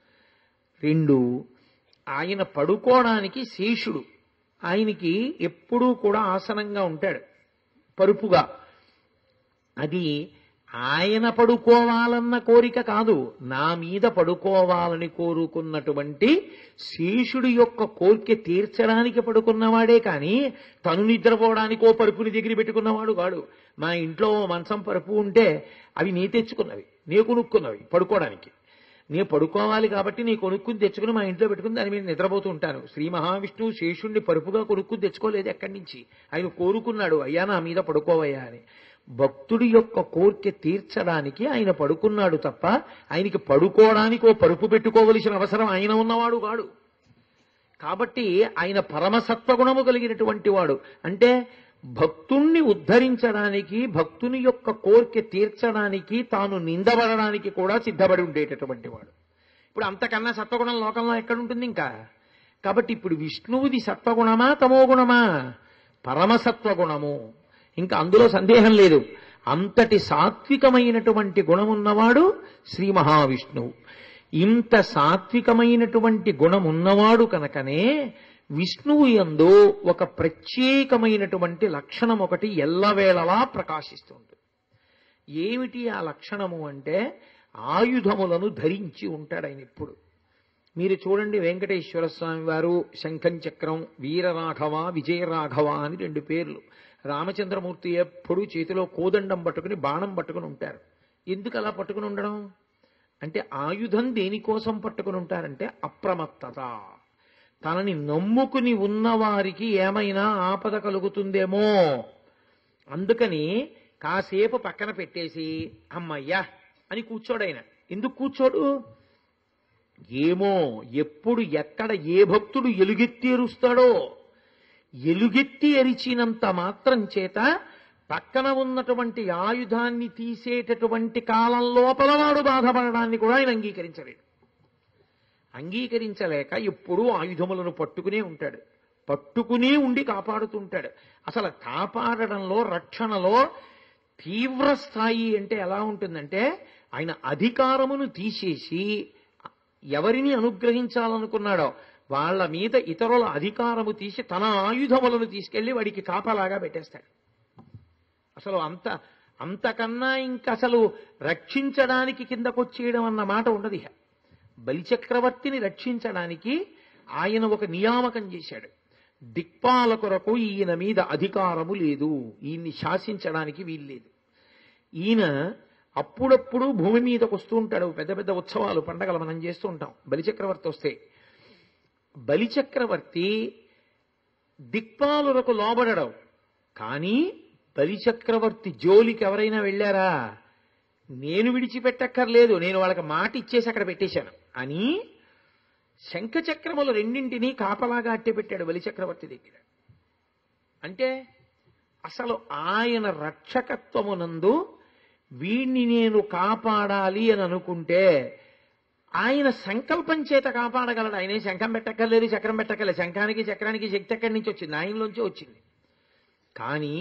2, ఆయన పడుకోవడానికి శేషుడు. ఆయనకి ఎప్పుడూ కూడా ఆసనంగా ఉంటాడు, పరుపుగా. అది ఆయన పడుకోవాలన్న కోరిక కాదు, నా మీద పడుకోవాలని కోరుకున్నటువంటి శేషుడి యొక్క కోరిక తీర్చడానికి పడుకున్నవాడే కానీ తను నిద్రపోవడానికో పరుపుని దగ్గర పెట్టుకున్నవాడు కాడు. మా ఇంట్లో మంచం పరుపు ఉంటే అవి నీ తెచ్చుకున్నవి, నీ కొనుక్కున్నవి పడుకోవడానికి. నేను పడుకోవాలి కాబట్టి నీ కొనుక్కుని తెచ్చుకుని మా ఇంట్లో పెట్టుకుని దాని మీద నిద్రపోతూ ఉంటాను. శ్రీ మహావిష్ణువు శేషుణ్ణి పరుపుగా కొనుక్కుని తెచ్చుకోలేదు ఎక్కడి నుంచి. ఆయన కోరుకున్నాడు, అయ్యా నా మీద పడుకోవయ్యా అని. భక్తుడి యొక్క కోరిక తీర్చడానికి ఆయన పడుకున్నాడు తప్ప ఆయనకి పడుకోవడానికి ఓ పరుపు పెట్టుకోవలసిన అవసరం ఆయన ఉన్నవాడు కాడు. కాబట్టి ఆయన పరమసత్వగుణము కలిగినటువంటి వాడు. అంటే భక్తుణ్ణి ఉద్ధరించడానికి, భక్తుని యొక్క కోరిక తీర్చడానికి, తాను నిందబడడానికి కూడా సిద్ధపడి ఉండేటటువంటి వాడు. ఇప్పుడు అంతకన్నా సత్వగుణం లోకంలో ఎక్కడుంటుంది ఇంకా? కాబట్టి ఇప్పుడు విష్ణువుది సత్వగుణమా తమోగుణమా? పరమసత్వగుణము, ఇంకా అందులో సందేహం లేదు. అంతటి సాత్వికమైనటువంటి గుణమున్నవాడు శ్రీ మహావిష్ణువు. ఇంత సాత్వికమైనటువంటి గుణమున్నవాడు కనుకనే విష్ణువు యందు ఒక ప్రత్యేకమైనటువంటి లక్షణం ఒకటి ఎల్లవేళలా ప్రకాశిస్తుంది. ఏమిటి ఆ లక్షణము అంటే ఆయుధములను ధరించి ఉంటాడు ఆయన ఎప్పుడు. మీరు చూడండి, వెంకటేశ్వర స్వామి వారు శంఖం చక్రం, వీరరాఘవ విజయరాఘవ అని 2 పేర్లు. రామచంద్రమూర్తి ఎప్పుడూ చేతిలో కోదండం పట్టుకుని బాణం పట్టుకుని ఉంటారు. ఎందుకు అలా పట్టుకుని ఉండడం అంటే, ఆయుధం దేనికోసం పట్టుకుని ఉంటారంటే అప్రమత్తత. తనని నమ్ముకుని ఉన్నవారికి ఏమైనా ఆపద కలుగుతుందేమో అందుకని కాసేపు పక్కన పెట్టేసి అమ్మయ్యా అని కూర్చోడైన. ఎందుకు కూర్చోడు? ఏమో ఎప్పుడు ఎక్కడ ఏ భక్తుడు ఎలుగెత్తి ఎరుస్తాడో, ఎలుగెత్తి ఎరిచినంత మాత్రం చేత పక్కన ఉన్నటువంటి ఆయుధాన్ని తీసేటటువంటి కాలం లోపల వాడు బాధపడడాన్ని కూడా ఆయన అంగీకరించలేక ఎప్పుడూ ఆయుధములను పట్టుకునే ఉంటాడు. పట్టుకునే ఉండి కాపాడుతుంటాడు. అసలు కాపాడడంలో, రక్షణలో తీవ్ర స్థాయి అంటే ఎలా ఉంటుందంటే, ఆయన అధికారమును తీసేసి ఎవరిని అనుగ్రహించాలనుకున్నాడో వాళ్ళ మీద ఇతరుల అధికారము తీసి తన ఆయుధములను తీసుకెళ్లి వాడికి కాపలాగా పెట్టేస్తాడు. అసలు అంతకన్నా ఇంకా అసలు రక్షించడానికి కిందకొచ్చేయడం అన్న మాట ఉండదు. బలిచక్రవర్తిని రక్షించడానికి ఆయన ఒక నియామకం చేశాడు. దిక్పాలకులకు ఈయన మీద అధికారము లేదు, ఈయన్ని శాసించడానికి వీల్లేదు. ఈయన అప్పుడప్పుడు భూమి మీదకు వస్తూ ఉంటాడు. పెద్ద పెద్ద ఉత్సవాలు, పండగలు మనం చేస్తూ ఉంటాం. బలిచక్రవర్తి వస్తే బలిచక్రవర్తి దిక్పాలులకు లోబడడం. కానీ బలిచక్రవర్తి జోలికి ఎవరైనా వెళ్ళారా? నేను విడిచిపెట్టక్కర్లేదు, నేను వాళ్ళకి మాట ఇచ్చేసి అక్కడ పెట్టేశాను అని శంఖచక్రములు 2 కాపలాగా అట్టెపెట్టాడు బలిచక్రవర్తి దగ్గర. అంటే అసలు ఆయన రక్షకత్వమునందు వీణ్ణి నేను కాపాడాలి అని అనుకుంటే ఆయన సంకల్పం చేత కాపాడగలడు. ఆయనే శంఖం పెట్టక్కర్లేదు, చక్రం పెట్టక్కర్లేదు. శంఖానికి చక్రానికి శక్తి ఎక్కడి నుంచి వచ్చింది? ఆయనలోంచి వచ్చింది. కానీ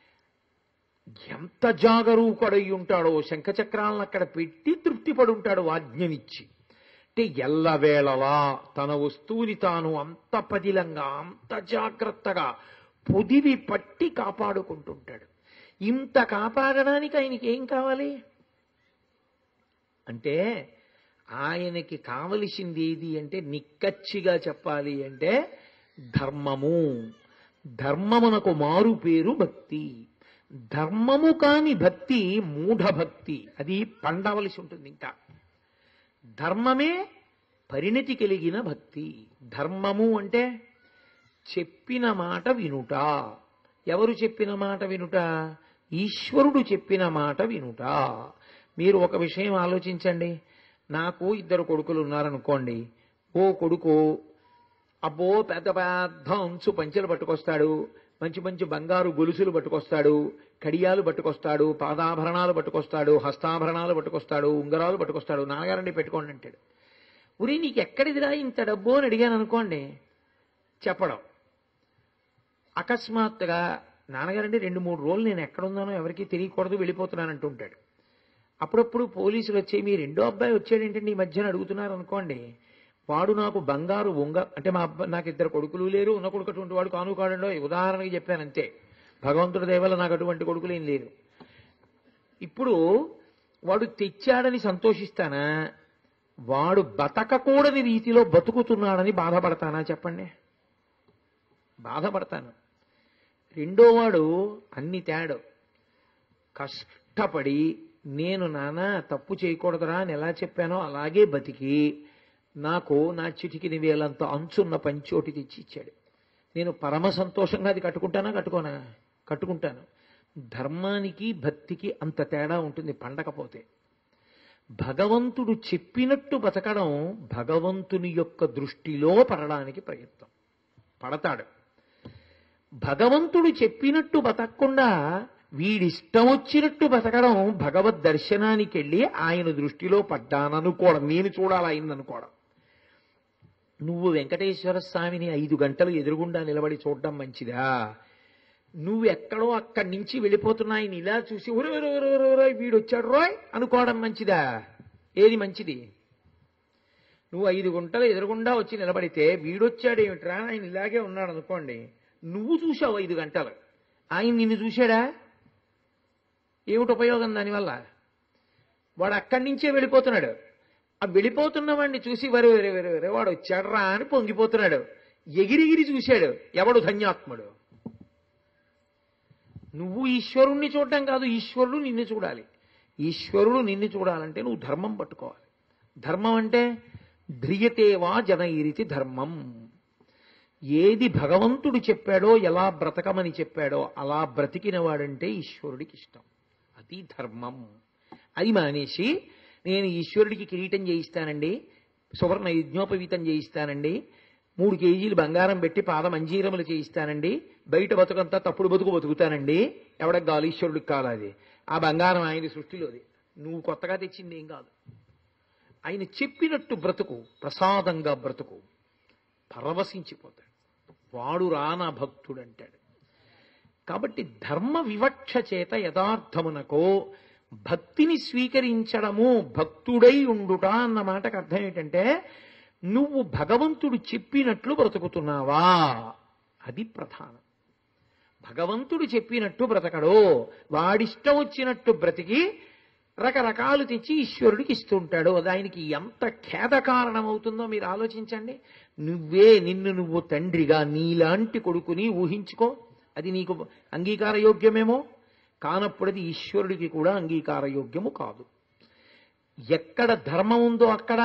ఎంత జాగరూకుడై ఉంటాడో, శంఖచక్రాలను అక్కడ పెట్టి తృప్తి పడి ఉంటాడు ఆజ్ఞనిచ్చి. అంటే ఎల్లవేళలా తన వస్తువుని తాను అంత పదిలంగా, అంత జాగ్రత్తగా పొదివి పట్టి కాపాడుకుంటుంటాడు. ఇంత కాపాడడానికి ఆయనకి ఏం కావాలి అంటే, ఆయనకి కావలసింది ఏది అంటే, నిక్కచ్చిగా చెప్పాలి అంటే ధర్మము. ధర్మమునకు మారు పేరు భక్తి. ధర్మము కాని భక్తి మూఢభక్తి, అది పండవలసి ఉంటుంది. ఇంకా ధర్మమే పరిణతి కలిగిన భక్తి. ధర్మము అంటే చెప్పిన మాట వినుట. ఎవరు చెప్పిన మాట వినుట? ఈశ్వరుడు చెప్పిన మాట వినుట. మీరు ఒక విషయం ఆలోచించండి. నాకు 2 కొడుకులు ఉన్నారనుకోండి. ఓ కొడుకు అబ్బో పెద్ద పెద్ద అంచు పంచెలు పట్టుకొస్తాడు, మంచి మంచి బంగారు గొలుసులు పట్టుకొస్తాడు, కడియాలు పట్టుకొస్తాడు, పాదాభరణాలు పట్టుకొస్తాడు, హస్తాభరణాలు పట్టుకొస్తాడు, ఉంగరాలు పట్టుకొస్తాడు. నాన్నగారండి పెట్టుకోండి అంటాడు. ఉరి నీకు ఎక్కడిదిరా ఇంత డబ్బు అని అడిగాను అనుకోండి, చెప్పడం. అకస్మాత్తుగా నాన్నగారండి 2-3 రోజులు నేను ఎక్కడున్నానో ఎవరికీ తెలియకూడదు, వెళ్ళిపోతున్నానంటూ ఉంటాడు. అప్పుడప్పుడు పోలీసులు వచ్చి మీ 2వ అబ్బాయి వచ్చాడేంటండి ఈ మధ్యన అడుగుతున్నారు అనుకోండి. వాడు నాకు బంగారు అంటే మా అబ్బాయి, నాకు 2 కొడుకులు లేరు, ఉన్న కొడుకు అటువంటి వాడు కాను కాడండో, ఉదాహరణకి చెప్పాను అంతే. భగవంతుడి దయ వల్ల నాకు అటువంటి కొడుకులు ఏం లేరు. ఇప్పుడు వాడు తెచ్చాడని సంతోషిస్తానా, వాడు బతకకూడని రీతిలో బతుకుతున్నాడని బాధపడతానా చెప్పండి? బాధపడతాను. రెండోవాడు అన్ని తేడు, కష్టపడి నేను నాన్న తప్పు చేయకూడదురా అని ఎలా చెప్పానో అలాగే బతికి నాకు నా చిటికిని వేలంత అంచున్న పంచోటి తెచ్చి ఇచ్చాడు. నేను పరమ సంతోషంగా అది కట్టుకుంటానా కట్టుకోనా? కట్టుకుంటాను. ధర్మానికి భక్తికి అంత తేడా ఉంటుంది పండకపోతే. భగవంతుడు చెప్పినట్టు బతకడం భగవంతుని యొక్క దృష్టిలో పడడానికి ప్రయత్నం పడతాడు. భగవంతుడు చెప్పినట్టు బతకకుండా వీడిష్టం వచ్చినట్టు బతకడం భగవద్ దర్శనానికి వెళ్ళి ఆయన దృష్టిలో పడ్డాననుకోవడం, నేను చూడాలి ఆయననుకోవడం. నువ్వు వెంకటేశ్వర స్వామిని 5 గంటలు ఎదురుగుండా నిలబడి చూడడం మంచిదా? నువ్వు ఎక్కడో అక్కడి నుంచి వెళ్ళిపోతున్నా ఆయన ఇలా చూసి వీడు వచ్చాడు రోయ్ అనుకోవడం మంచిదా? ఏది మంచిది? నువ్వు 5 గంటలు ఎదురుగుండా వచ్చి నిలబడితే వీడొచ్చాడు ఏమిట్రా ఆయన ఇలాగే ఉన్నాడు అనుకోండి, నువ్వు చూసావు 5 గంటలు, ఆయన నిన్ను చూశాడా? ఏమిటి ఉపయోగం దానివల్ల? వాడు అక్కడి నుంచే వెళ్ళిపోతున్నాడు. ఆ వెళ్ళిపోతున్న వాడిని చూసి వరే వరే వరే వరే వాడు వచ్చాడ్రా అని పొంగిపోతున్నాడు. ఎగిరిగిరి చూశాడు. ఎవడు ధన్యాత్ముడు? నువ్వు ఈశ్వరుణ్ణి చూడటం కాదు, ఈశ్వరుడు నిన్ను చూడాలి. ఈశ్వరుడు నిన్ను చూడాలంటే నువ్వు ధర్మం పట్టుకోవాలి. ధర్మం అంటే ధ్రియతేవా జనయిరితి ధర్మం. ఏది భగవంతుడు చెప్పాడో, ఎలా బ్రతకమని చెప్పాడో అలా బ్రతికిన వాడంటే ఈశ్వరుడికి ఇష్టం. అది ధర్మం. అది మానేసి నేను ఈశ్వరుడికి కిరీటం చేయిస్తానండి, సువర్ణ యజ్ఞోపవీతం చేయిస్తానండి, 3 కేజీలు బంగారం పెట్టి పాదమంజీరములు చేయిస్తానండి, బయట బతుకంతా తప్పుడు బతుకు బతుకుతానండి, ఎవడకు కావాలి? ఈశ్వరుడికి కావాలి. ఆ బంగారం ఆయన సృష్టిలోది, నువ్వు కొత్తగా తెచ్చింది ఏం కాదు. ఆయన చెప్పినట్టు బ్రతుకు, ప్రసాదంగా బ్రతుకు, పరవశించిపోతాడు. వాడు రానా భక్తుడు అంటాడు. కాబట్టి ధర్మ వివక్ష చేత యథార్థమునకో భక్తిని స్వీకరించడము, భక్తుడై ఉండుట అన్న మాటకు అర్థం ఏంటంటే నువ్వు భగవంతుడు చెప్పినట్లు బ్రతుకుతున్నావా, అది ప్రధానం. భగవంతుడు చెప్పినట్టు బ్రతకడో, వాడిష్టం వచ్చినట్టు బ్రతికి రకరకాలు తెచ్చి ఈశ్వరుడికి ఇస్తుంటాడు. అది ఆయనకి ఎంత ఖేద కారణమవుతుందో మీరు ఆలోచించండి. నిన్ను నువ్వు తండ్రిగా నీలాంటి కొడుకుని ఊహించుకో, అది నీకు అంగీకార యోగ్యమేమో, కానప్పుడు అది ఈశ్వరుడికి కూడా అంగీకార యోగ్యము కాదు. ఎక్కడ ధర్మం ఉందో అక్కడ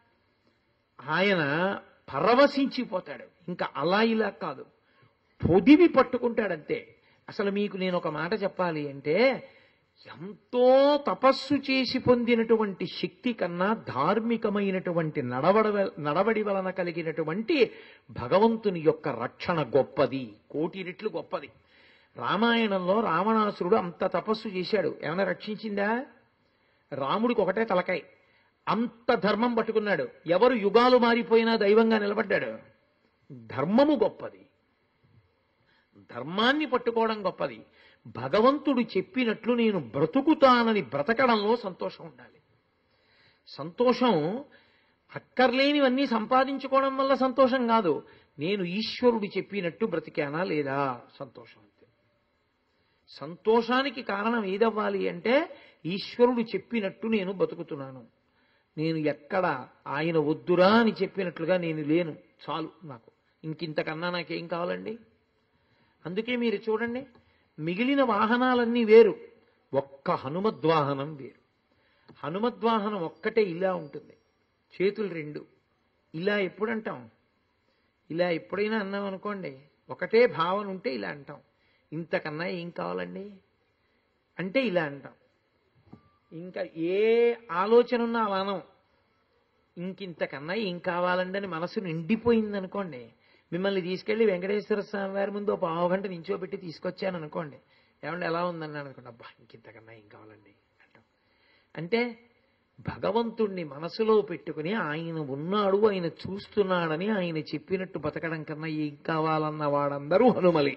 ఆయన పరవశించిపోతాడు. ఇంకా అలా ఇలా కాదు, పొదివి పట్టుకుంటాడంతే. అసలు మీకు నేను ఒక మాట చెప్పాలి అంటే, ఎంతో తపస్సు చేసి పొందినటువంటి శక్తి కన్నా ధార్మికమైనటువంటి నడవడి వలన కలిగినటువంటి భగవంతుని యొక్క రక్షణ గొప్పది, 1,000,000 రెట్లు గొప్పది. రామాయణంలో రావణాసురుడు అంత తపస్సు చేశాడు, ఏమైనా రక్షించిందా? రాముడికి ఒకటే తలకాయ, అంత ధర్మం పట్టుకున్నాడు. ఎవరు యుగాలు మారిపోయినా దైవంగా నిలబడ్డాడు. ధర్మము గొప్పది, ధర్మాన్ని పట్టుకోవడం గొప్పది. భగవంతుడు చెప్పినట్లు నేను బ్రతుకుతానని బ్రతకడంలో సంతోషం ఉండాలి. సంతోషం అక్కర్లేనివన్నీ సంపాదించుకోవడం వల్ల సంతోషం కాదు. నేను ఈశ్వరుడు చెప్పినట్టు బ్రతికానా లేదా సంతోషం అంతే. సంతోషానికి కారణం ఏదవ్వాలి అంటే ఈశ్వరుడు చెప్పినట్టు నేను బతుకుతున్నాను. నేను ఎక్కడ ఆయన వద్దురా అని చెప్పినట్లుగా నేను లేను, చాలు నాకు, ఇంకింతకన్నా నాకేం కావాలండి? అందుకే మీరు చూడండి, మిగిలిన వాహనాలన్నీ వేరు, ఒక్క హనుమద్వాహనం వేరు. హనుమద్వాహనం ఒక్కటే ఇలా ఉంటుంది, చేతులు 2 ఇలా. ఎప్పుడంటాం? ఇలా ఎప్పుడైనా అన్నాం అనుకోండి, ఒకటే భావన ఉంటే ఇలా అంటాం. ఇంతకన్నా ఏం కావాలండి అంటే ఇలా అంటాం. ఇంకా ఏ ఆలోచన ఉన్నా అలానం. ఇంకింతకన్నా ఏం కావాలండి అని మనసు నిండిపోయింది అనుకోండి, మిమ్మల్ని తీసుకెళ్లి వెంకటేశ్వర స్వామి వారి ముందు 1/2 గంట నించోబెట్టి తీసుకొచ్చాను అనుకోండి, ఏమంటే ఎలా ఉందన్నాను అనుకోండి, అబ్బా ఇంకింతకన్నా ఏం కావాలండి అంటాం. అంటే భగవంతుణ్ణి మనసులో పెట్టుకుని ఆయన ఉన్నాడు, ఆయన చూస్తున్నాడని ఆయన చెప్పినట్టు బతకడం కన్నా ఏం కావాలన్న వాడందరూ హనుమలి.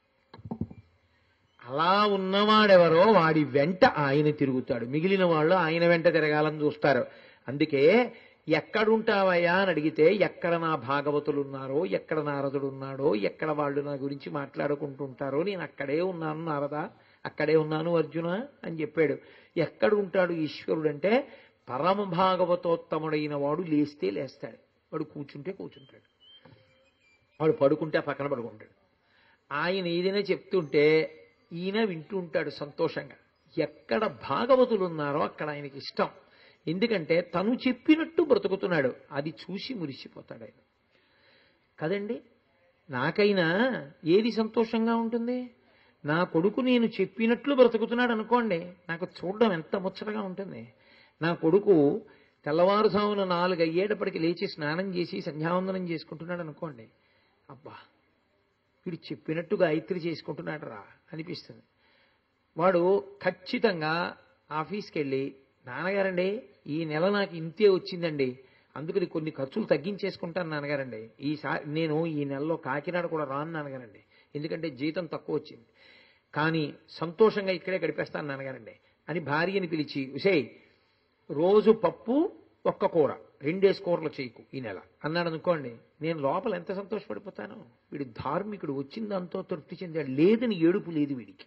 అలా ఉన్నవాడెవరో వాడి వెంట ఆయన తిరుగుతాడు, మిగిలిన వాళ్ళు ఆయన వెంట తిరగాలని చూస్తారు. అందుకే ఎక్కడుంటావయ్యా అని అడిగితే, ఎక్కడ నా భాగవతులు ఉన్నారో, ఎక్కడ నారదుడు ఉన్నాడో, ఎక్కడ వాళ్ళు నా గురించి మాట్లాడుకుంటుంటారో నేను అక్కడే ఉన్నాను నారదా, అక్కడే ఉన్నాను అర్జున అని చెప్పాడు. ఎక్కడ ఉంటాడు ఈశ్వరుడు అంటే పరమ భాగవతోత్తముడైన వాడు లేస్తే లేస్తాడు, వాడు కూర్చుంటే కూర్చుంటాడు, వాడు పడుకుంటే ఆ పక్కన పడుకుంటాడు. ఆయన ఏదైనా చెప్తుంటే ఈయన వింటూ ఉంటాడు సంతోషంగా. ఎక్కడ భాగవతులు ఉన్నారో అక్కడ ఆయనకి ఇష్టం. ఎందుకంటే తను చెప్పినట్టు బ్రతుకుతున్నాడు, అది చూసి మురిసిపోతాడు ఆయన కదండి. నాకైనా ఏది సంతోషంగా ఉంటుంది? నా కొడుకు నేను చెప్పినట్లు బ్రతుకుతున్నాడు అనుకోండి, నాకు చూడడం ఎంత ముచ్చటగా ఉంటుంది. నా కొడుకు తెల్లవారుజామున 4 అయ్యేటప్పటికి లేచి స్నానం చేసి సంధ్యావందనం చేసుకుంటున్నాడు అనుకోండి, అబ్బా వీడు చెప్పినట్టు గాయత్రి చేసుకుంటున్నాడు రా అనిపిస్తుంది. వాడు ఖచ్చితంగా ఆఫీస్కి వెళ్ళి, నాన్నగారండి ఈ నెల నాకు ఇంతే వచ్చిందండి, అందుకని కొన్ని ఖర్చులు తగ్గించేసుకుంటాను నాన్నగారండి, ఈసారి నేను ఈ నెలలో కాకినాడ కూడా రాను నాన్నగారండి, ఎందుకంటే జీతం తక్కువ వచ్చింది, కానీ సంతోషంగా ఇక్కడే గడిపేస్తాను నాన్నగారండి అని భార్యని పిలిచి, ఉసేయ్ రోజు పప్పు ఒక్క కూర 2 కూరలు చేయకు ఈ నెల అన్నాడు అనుకోండి, నేను లోపల ఎంత సంతోషపడిపోతాను. వీడు ధార్మికుడు, వచ్చిందంతో తృప్తి చెందాడు, లేదని ఏడుపు లేదు వీడికి.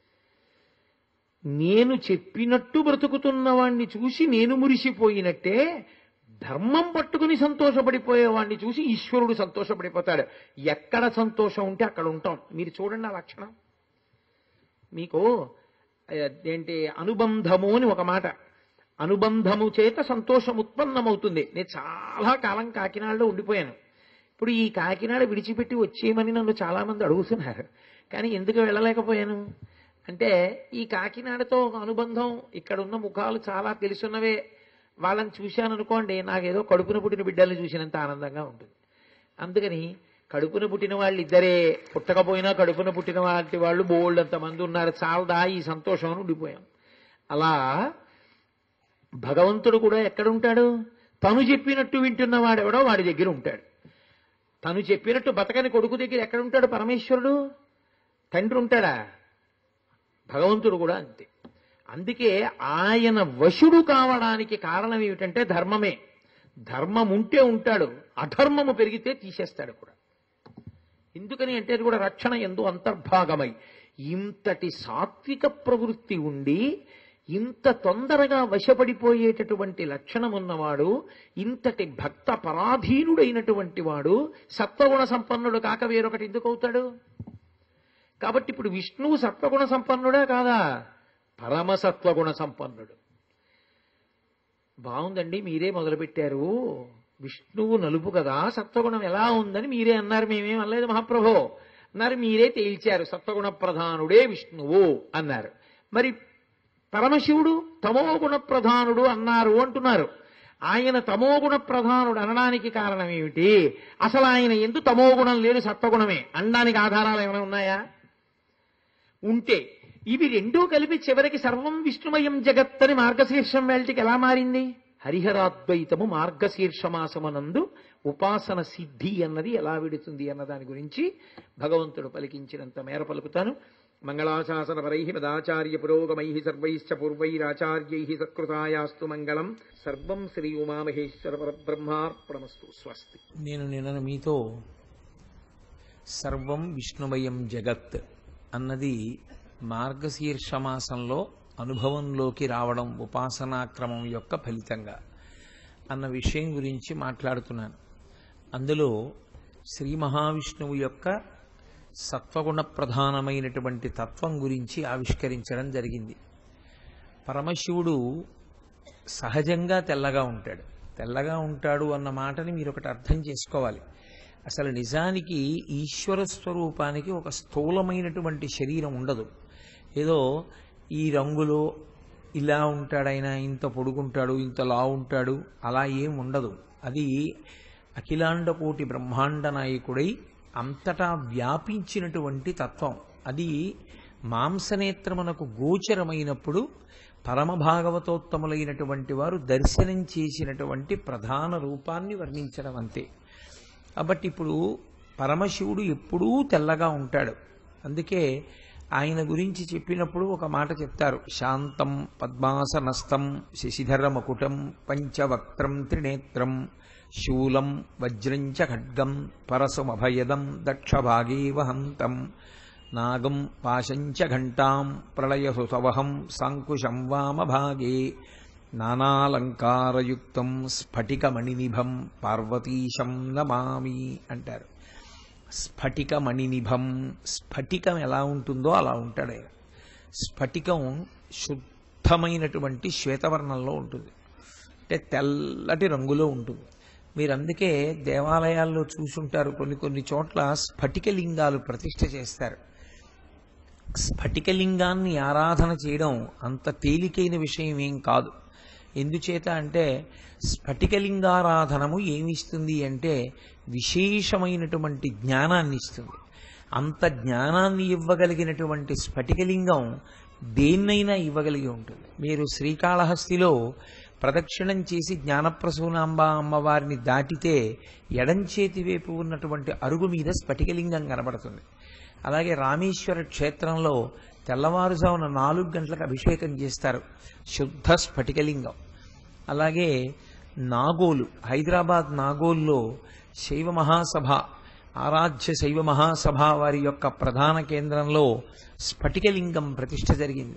నేను చెప్పినట్టు బ్రతుకుతున్న వాణ్ణి చూసి నేను మురిసిపోయినట్టే ధర్మం పట్టుకుని సంతోషపడిపోయేవాడిని చూసి ఈశ్వరుడు సంతోషపడిపోతాడు. ఎక్కడ సంతోషం ఉంటే అక్కడ ఉంటాం. మీరు చూడండి ఆ లక్షణం. మీకు ఏంటి అనుబంధము అని ఒక మాట, అనుబంధము చేత సంతోషం ఉత్పన్నమవుతుంది. నేను చాలా కాలం కాకినాడలో ఉండిపోయాను. ఇప్పుడు ఈ కాకినాడ విడిచిపెట్టి వచ్చేయమని నన్ను చాలా మంది అడుగుతున్నారు, కానీ ఎందుకు వెళ్ళలేకపోయాను అంటే ఈ కాకినాడతో ఒక అనుబంధం, ఇక్కడ ఉన్న ముఖాలు చాలా తెలుసున్నవే, వాళ్ళని చూశాను అనుకోండి నాకేదో కడుపున పుట్టిన బిడ్డల్ని చూసినంత ఆనందంగా ఉంటుంది. అందుకని కడుపున పుట్టిన వాళ్ళు ఇద్దరే, పుట్టకపోయినా కడుపున పుట్టిన వాటి వాళ్ళు బోల్డ్ అంతమంది ఉన్నారు, చాలదా ఈ సంతోషం అని ఉండిపోయాం. అలా భగవంతుడు కూడా ఎక్కడుంటాడు? తను చెప్పినట్టు వింటున్నవాడెవడో వాడి దగ్గర ఉంటాడు. తను చెప్పినట్టు బతకని కొడుకు దగ్గర ఎక్కడుంటాడు పరమేశ్వరుడు? తండ్రి ఉంటాడా? భగవంతుడు కూడా అంతే. అందుకే ఆయన వశుడు కావడానికి కారణం ఏమిటంటే ధర్మమే. ధర్మం ఉంటే ఉంటాడు, అధర్మము పెరిగితే తీసేస్తాడు కూడా. ఎందుకని అంటే అది కూడా రక్షణ యందు అంతర్భాగమై. ఇంతటి సాత్విక ప్రవృత్తి ఉండి ఇంత తొందరగా వశపడిపోయేటటువంటి లక్షణం ఉన్నవాడు, ఇంతటి భక్త పరాధీనుడైనటువంటి వాడు సత్వగుణ సంపన్నుడు కాక వేరొకటి ఎందుకు అవుతాడు? కాబట్టి ఇప్పుడు విష్ణువు సత్వగుణ సంపన్నుడా కాదా? పరమసత్వగుణ సంపన్నుడు. బాగుందండి, మీరే మొదలుపెట్టారు. విష్ణువు నలుపు కదా, సత్వగుణం ఎలా ఉందని మీరే అన్నారు, మేమేం అనలేదు మహాప్రభో అన్నారు. మీరే తేల్చారు సత్వగుణ ప్రధానుడే విష్ణువు అన్నారు. మరి పరమశివుడు తమోగుణ ప్రధానుడు అన్నారు అంటున్నారు. ఆయన తమోగుణ ప్రధానుడు అనడానికి కారణం ఏమిటి? అసలు ఆయన ఎందుకు తమోగుణం లేదు సత్వగుణమే అనడానికి ఆధారాలు ఏమైనా ఉన్నాయా? ఉంటే ఇవి రెండూ కలిపి చివరికి సర్వం విష్ణుమయం జగత్ అని మార్గశీర్షం వేళటికి ఎలా మారింది? హరిహరాద్వైతము మార్గశీర్షమాసమనందు ఉపాసన సిద్ధి అన్నది ఎలా విడుతుంది అన్న దాని గురించి భగవంతుడు పలికించినంత మేర పలుకుతాను. మంగళాశాసనపరై మదాచార్య పురోగమై సర్వైశ్చ పూర్వైరాచార్యై సత్కృతాయాస్తు మంగళం. సర్వం శ్రీ ఉమామహేశ్వర పరబ్రహ్మార్పణమస్తు. స్వస్తి. నేను నిన్న మీతో సర్వం విష్ణుమయం జగత్ అన్నది మార్గశీర్షమాసంలో అనుభవంలోకి రావడం ఉపాసనాక్రమం యొక్క ఫలితంగా అన్న విషయం గురించి మాట్లాడుతున్నాను. అందులో శ్రీ మహావిష్ణువు యొక్క సత్వగుణ ప్రధానమైనటువంటి తత్వం గురించి ఆవిష్కరించడం జరిగింది. పరమశివుడు సహజంగా తెల్లగా ఉంటాడు. తెల్లగా ఉంటాడు అన్న మాటని మీరు ఒకటి అర్థం చేసుకోవాలి. అసలు నిజానికి ఈశ్వర స్వరూపానికి ఒక స్థూలమైనటువంటి శరీరం ఉండదు. ఏదో ఈ రంగులో ఇలా ఉంటాడైనా, ఇంత పొడుగుంటాడు, ఇంత లావు ఉంటాడు, అలా ఏం ఉండదు. అది అఖిలాండకోటి బ్రహ్మాండ నాయకుడై అంతటా వ్యాపించినటువంటి తత్వం. అది మాంసనేత్రమునకు గోచరమైనప్పుడు పరమభాగవతోత్తములైనటువంటి వారు దర్శనం చేసినటువంటి ప్రధాన రూపాన్ని వర్ణించడం అంతే. కాబట్టి ఇప్పుడు పరమశివుడు ఎప్పుడూ తెల్లగా ఉంటాడు. అందుకే ఆయన గురించి చెప్పినప్పుడు ఒక మాట చెప్తారు. శాంతం పద్మాసనస్థం శశిధర మకుటం పంచవక్త్రం త్రినేత్రం శూలం వజ్రం చ ఖడ్గం పరశుమభయదం దక్షభాగే వహంతం నాగం పాశంచ ఘంటాం ప్రళయసుతవహం సాంకుశం వామభాగే నానాలంకారయుక్తం స్ఫటికమణినిభం పార్వతీశం నమామి అంటారు. స్ఫటికమణినిభం, స్ఫటికం ఎలా ఉంటుందో అలా ఉంటాడు ఆయన. స్ఫటికం శుద్ధమైనటువంటి శ్వేతవర్ణంలో ఉంటుంది, అంటే తెల్లటి రంగులో ఉంటుంది. మీరు అందుకే దేవాలయాల్లో చూసుంటారు, కొన్ని కొన్ని చోట్ల స్ఫటికలింగాలు ప్రతిష్ఠ చేస్తారు. స్ఫటికలింగాన్ని ఆరాధన చేయడం అంత తేలికైన విషయం ఏం కాదు. ఎందుచేత అంటే స్ఫటికలింగారాధనము ఏమిస్తుంది అంటే విశేషమైనటువంటి జ్ఞానాన్ని ఇస్తుంది. అంత జ్ఞానాన్ని ఇవ్వగలిగినటువంటి స్ఫటికలింగం దేన్నైనా ఇవ్వగలిగి ఉంటుంది. మీరు శ్రీకాళహస్తిలో ప్రదక్షిణం చేసి జ్ఞానప్రసూనాంబ అమ్మవారిని దాటితే ఎడంచేతి వైపు ఉన్నటువంటి అరుగు మీద స్ఫటికలింగం కనబడుతుంది. అలాగే రామేశ్వర క్షేత్రంలో తెల్లవారుజామున 4 గంటలకు అభిషేకం చేస్తారు, శుద్ధ స్ఫటికలింగం. అలాగే నాగోలు, హైదరాబాద్ నాగోల్లో శైవ మహాసభ, ఆరాధ్య శైవ మహాసభ వారి యొక్క ప్రధాన కేంద్రంలో స్ఫటికలింగం ప్రతిష్ఠ జరిగింది.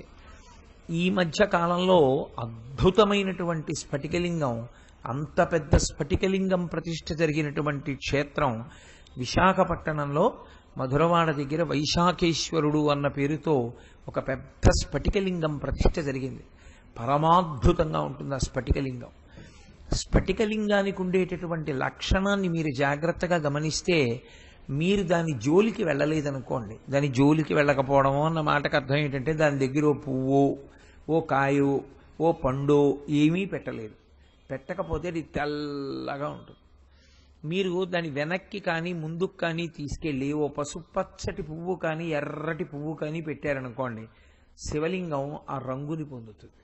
ఈ మధ్య కాలంలో అద్భుతమైనటువంటి స్ఫటికలింగం, అంత పెద్ద స్ఫటికలింగం ప్రతిష్ఠ జరిగినటువంటి క్షేత్రం విశాఖపట్టణంలో మధురవాడ దగ్గర వైశాఖేశ్వరుడు అన్న పేరుతో ఒక పెద్ద స్ఫటికలింగం ప్రతిష్ఠ జరిగింది. పరమాద్భుతంగా ఉంటుంది ఆ స్ఫటికలింగం. స్ఫటికలింగానికి ఉండేటటువంటి లక్షణాన్ని మీరు జాగ్రత్తగా గమనిస్తే మీరు దాని జోలికి వెళ్ళలేదనుకోండి, దాని జోలికి వెళ్ళకపోవడమో అన్న మాటకు అర్థం ఏంటంటే దాని దగ్గర ఓ పువ్వు, ఓ కాయో, ఓ పండో ఏమీ పెట్టలేదు. పెట్టకపోతే అది తెల్లగా ఉంటుంది. మీరు దాని వెనక్కి కానీ ముందుకు కానీ తీసుకెళ్ళి ఓ పసుపచ్చటి పువ్వు కానీ ఎర్రటి పువ్వు కానీ పెట్టారనుకోండి, శివలింగం ఆ రంగుని పొందుతుంది.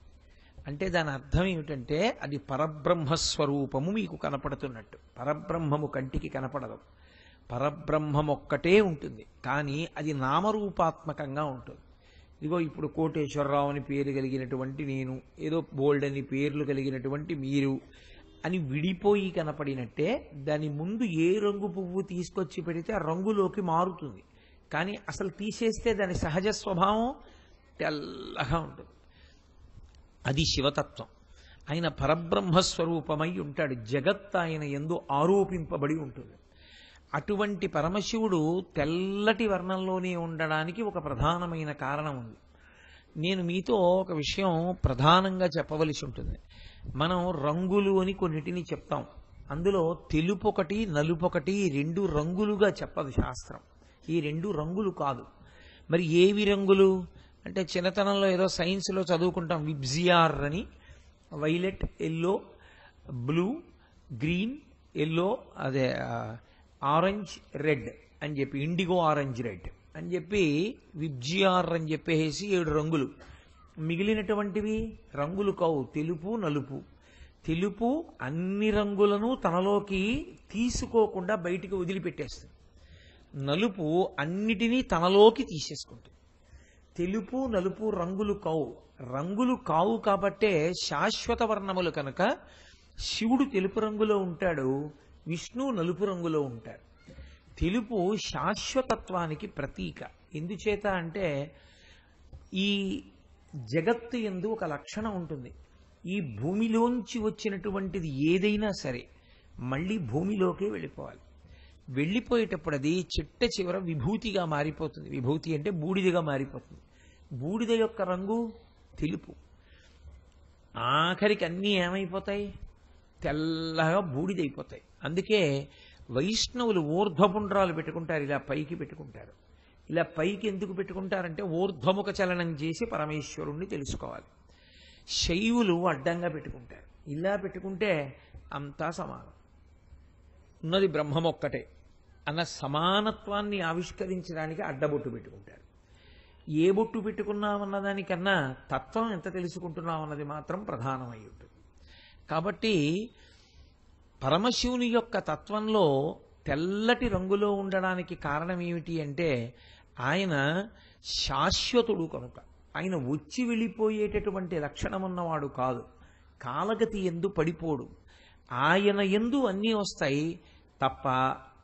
అంటే దాని అర్థం ఏమిటంటే అది పరబ్రహ్మస్వరూపము మీకు కనపడుతున్నట్టు. పరబ్రహ్మము కంటికి కనపడదు, పరబ్రహ్మం ఒక్కటే ఉంటుంది, కానీ అది నామరూపాత్మకంగా ఉంటుంది. ఇదిగో ఇప్పుడు కోటేశ్వరరావు అని పేరు కలిగినటువంటి నేను, ఏదో బోల్డ్ అని పేర్లు కలిగినటువంటి మీరు అని విడిపోయి కనపడినట్టే దాని ముందు ఏ రంగు పువ్వు తీసుకొచ్చి పెడితే ఆ రంగులోకి మారుతుంది. కానీ అసలు తీసేస్తే దాని సహజ స్వభావం తెల్లగా ఉంటుంది. అది శివతత్వం. ఆయన పరబ్రహ్మస్వరూపమై ఉంటాడు. జగత్ ఆయన యందు ఆరోపింపబడి ఉంటుంది. అటువంటి పరమశివుడు తెల్లటి వర్ణంలోనే ఉండడానికి ఒక ప్రధానమైన కారణం ఉంది. నేను మీతో ఒక విషయం ప్రధానంగా చెప్పవలసి ఉంటుంది. మనం రంగులు అని కొన్నిటిని చెప్తాం. అందులో తెలుపు ఒకటి, నలుపు ఒకటి, 2 రంగులుగా చెప్పదు శాస్త్రం. ఈ 2 రంగులు కాదు. మరి ఏవి రంగులు అంటే చిన్నతనంలో ఏదో సైన్స్లో చదువుకుంటాం, విబ్జిఆర్ అని, violet, yellow, blue, green, yellow, అదే ఆరెంజ్, రెడ్ అని చెప్పి, ఇండిగో ఆరెంజ్ రెడ్ అని చెప్పి విబ్జిఆర్ అని చెప్పేసి 7 రంగులు. మిగిలినటువంటివి రంగులు కావు, తెలుపు, నలుపు. తెలుపు అన్ని రంగులను తనలోకి తీసుకోకుండా బయటికి వదిలిపెట్టేస్తుంది. నలుపు అన్నిటినీ తనలోకి తీసేసుకుంటుంది. తెలుపు, నలుపు రంగులు కావు. రంగులు కావు కాబట్టే శాశ్వత వర్ణములు కనుక శివుడు తెలుపు రంగులో ఉంటాడు, విష్ణు నలుపు రంగులో ఉంటాడు. తెలుపు శాశ్వతత్వానికి ప్రతీక. ఎందుచేత అంటే ఈ జగత్తు యందు ఒక లక్షణం ఉంటుంది. ఈ భూమిలోంచి వచ్చినటువంటిది ఏదైనా సరే మళ్ళీ భూమిలోకే వెళ్ళిపోవాలి. వెళ్ళిపోయేటప్పుడు అది చిట్ట చివర విభూతిగా మారిపోతుంది. విభూతి అంటే బూడిదగా మారిపోతుంది. బూడిద యొక్క రంగు తెలుపు. ఆఖరికి అన్నీ ఏమైపోతాయి? తెల్లగా బూడిదైపోతాయి. అందుకే వైష్ణవులు ఊర్ధ్వపుండ్రాలు పెట్టుకుంటారు, ఇలా పైకి పెట్టుకుంటారు. ఇలా పైకి ఎందుకు పెట్టుకుంటారంటే ఊర్ధ్వముఖ చలనం చేసి పరమేశ్వరుణ్ణి తెలుసుకోవాలి. శైవులు అడ్డంగా పెట్టుకుంటారు. ఇలా పెట్టుకుంటే అంతా సమానం, ఉన్నది బ్రహ్మం ఒక్కటే అన్న సమానత్వాన్ని ఆవిష్కరించడానికి అడ్డబొట్టు పెట్టుకుంటారు. ఏ బొట్టు పెట్టుకున్నామన్న దానికన్నా తత్వం ఎంత తెలుసుకుంటున్నామన్నది మాత్రం ప్రధానమై ఉంటుంది. కాబట్టి పరమశివుని యొక్క తత్వంలో తెల్లటి రంగులో ఉండడానికి కారణం ఏమిటి అంటే ఆయన శాశ్వతుడు కనుక. ఆయన వచ్చి వెళ్ళిపోయేటటువంటి లక్షణం ఉన్నవాడు కాదు. కాలగతి ఎందు పడిపోడు. ఆయన ఎందు అన్నీ వస్తాయి తప్ప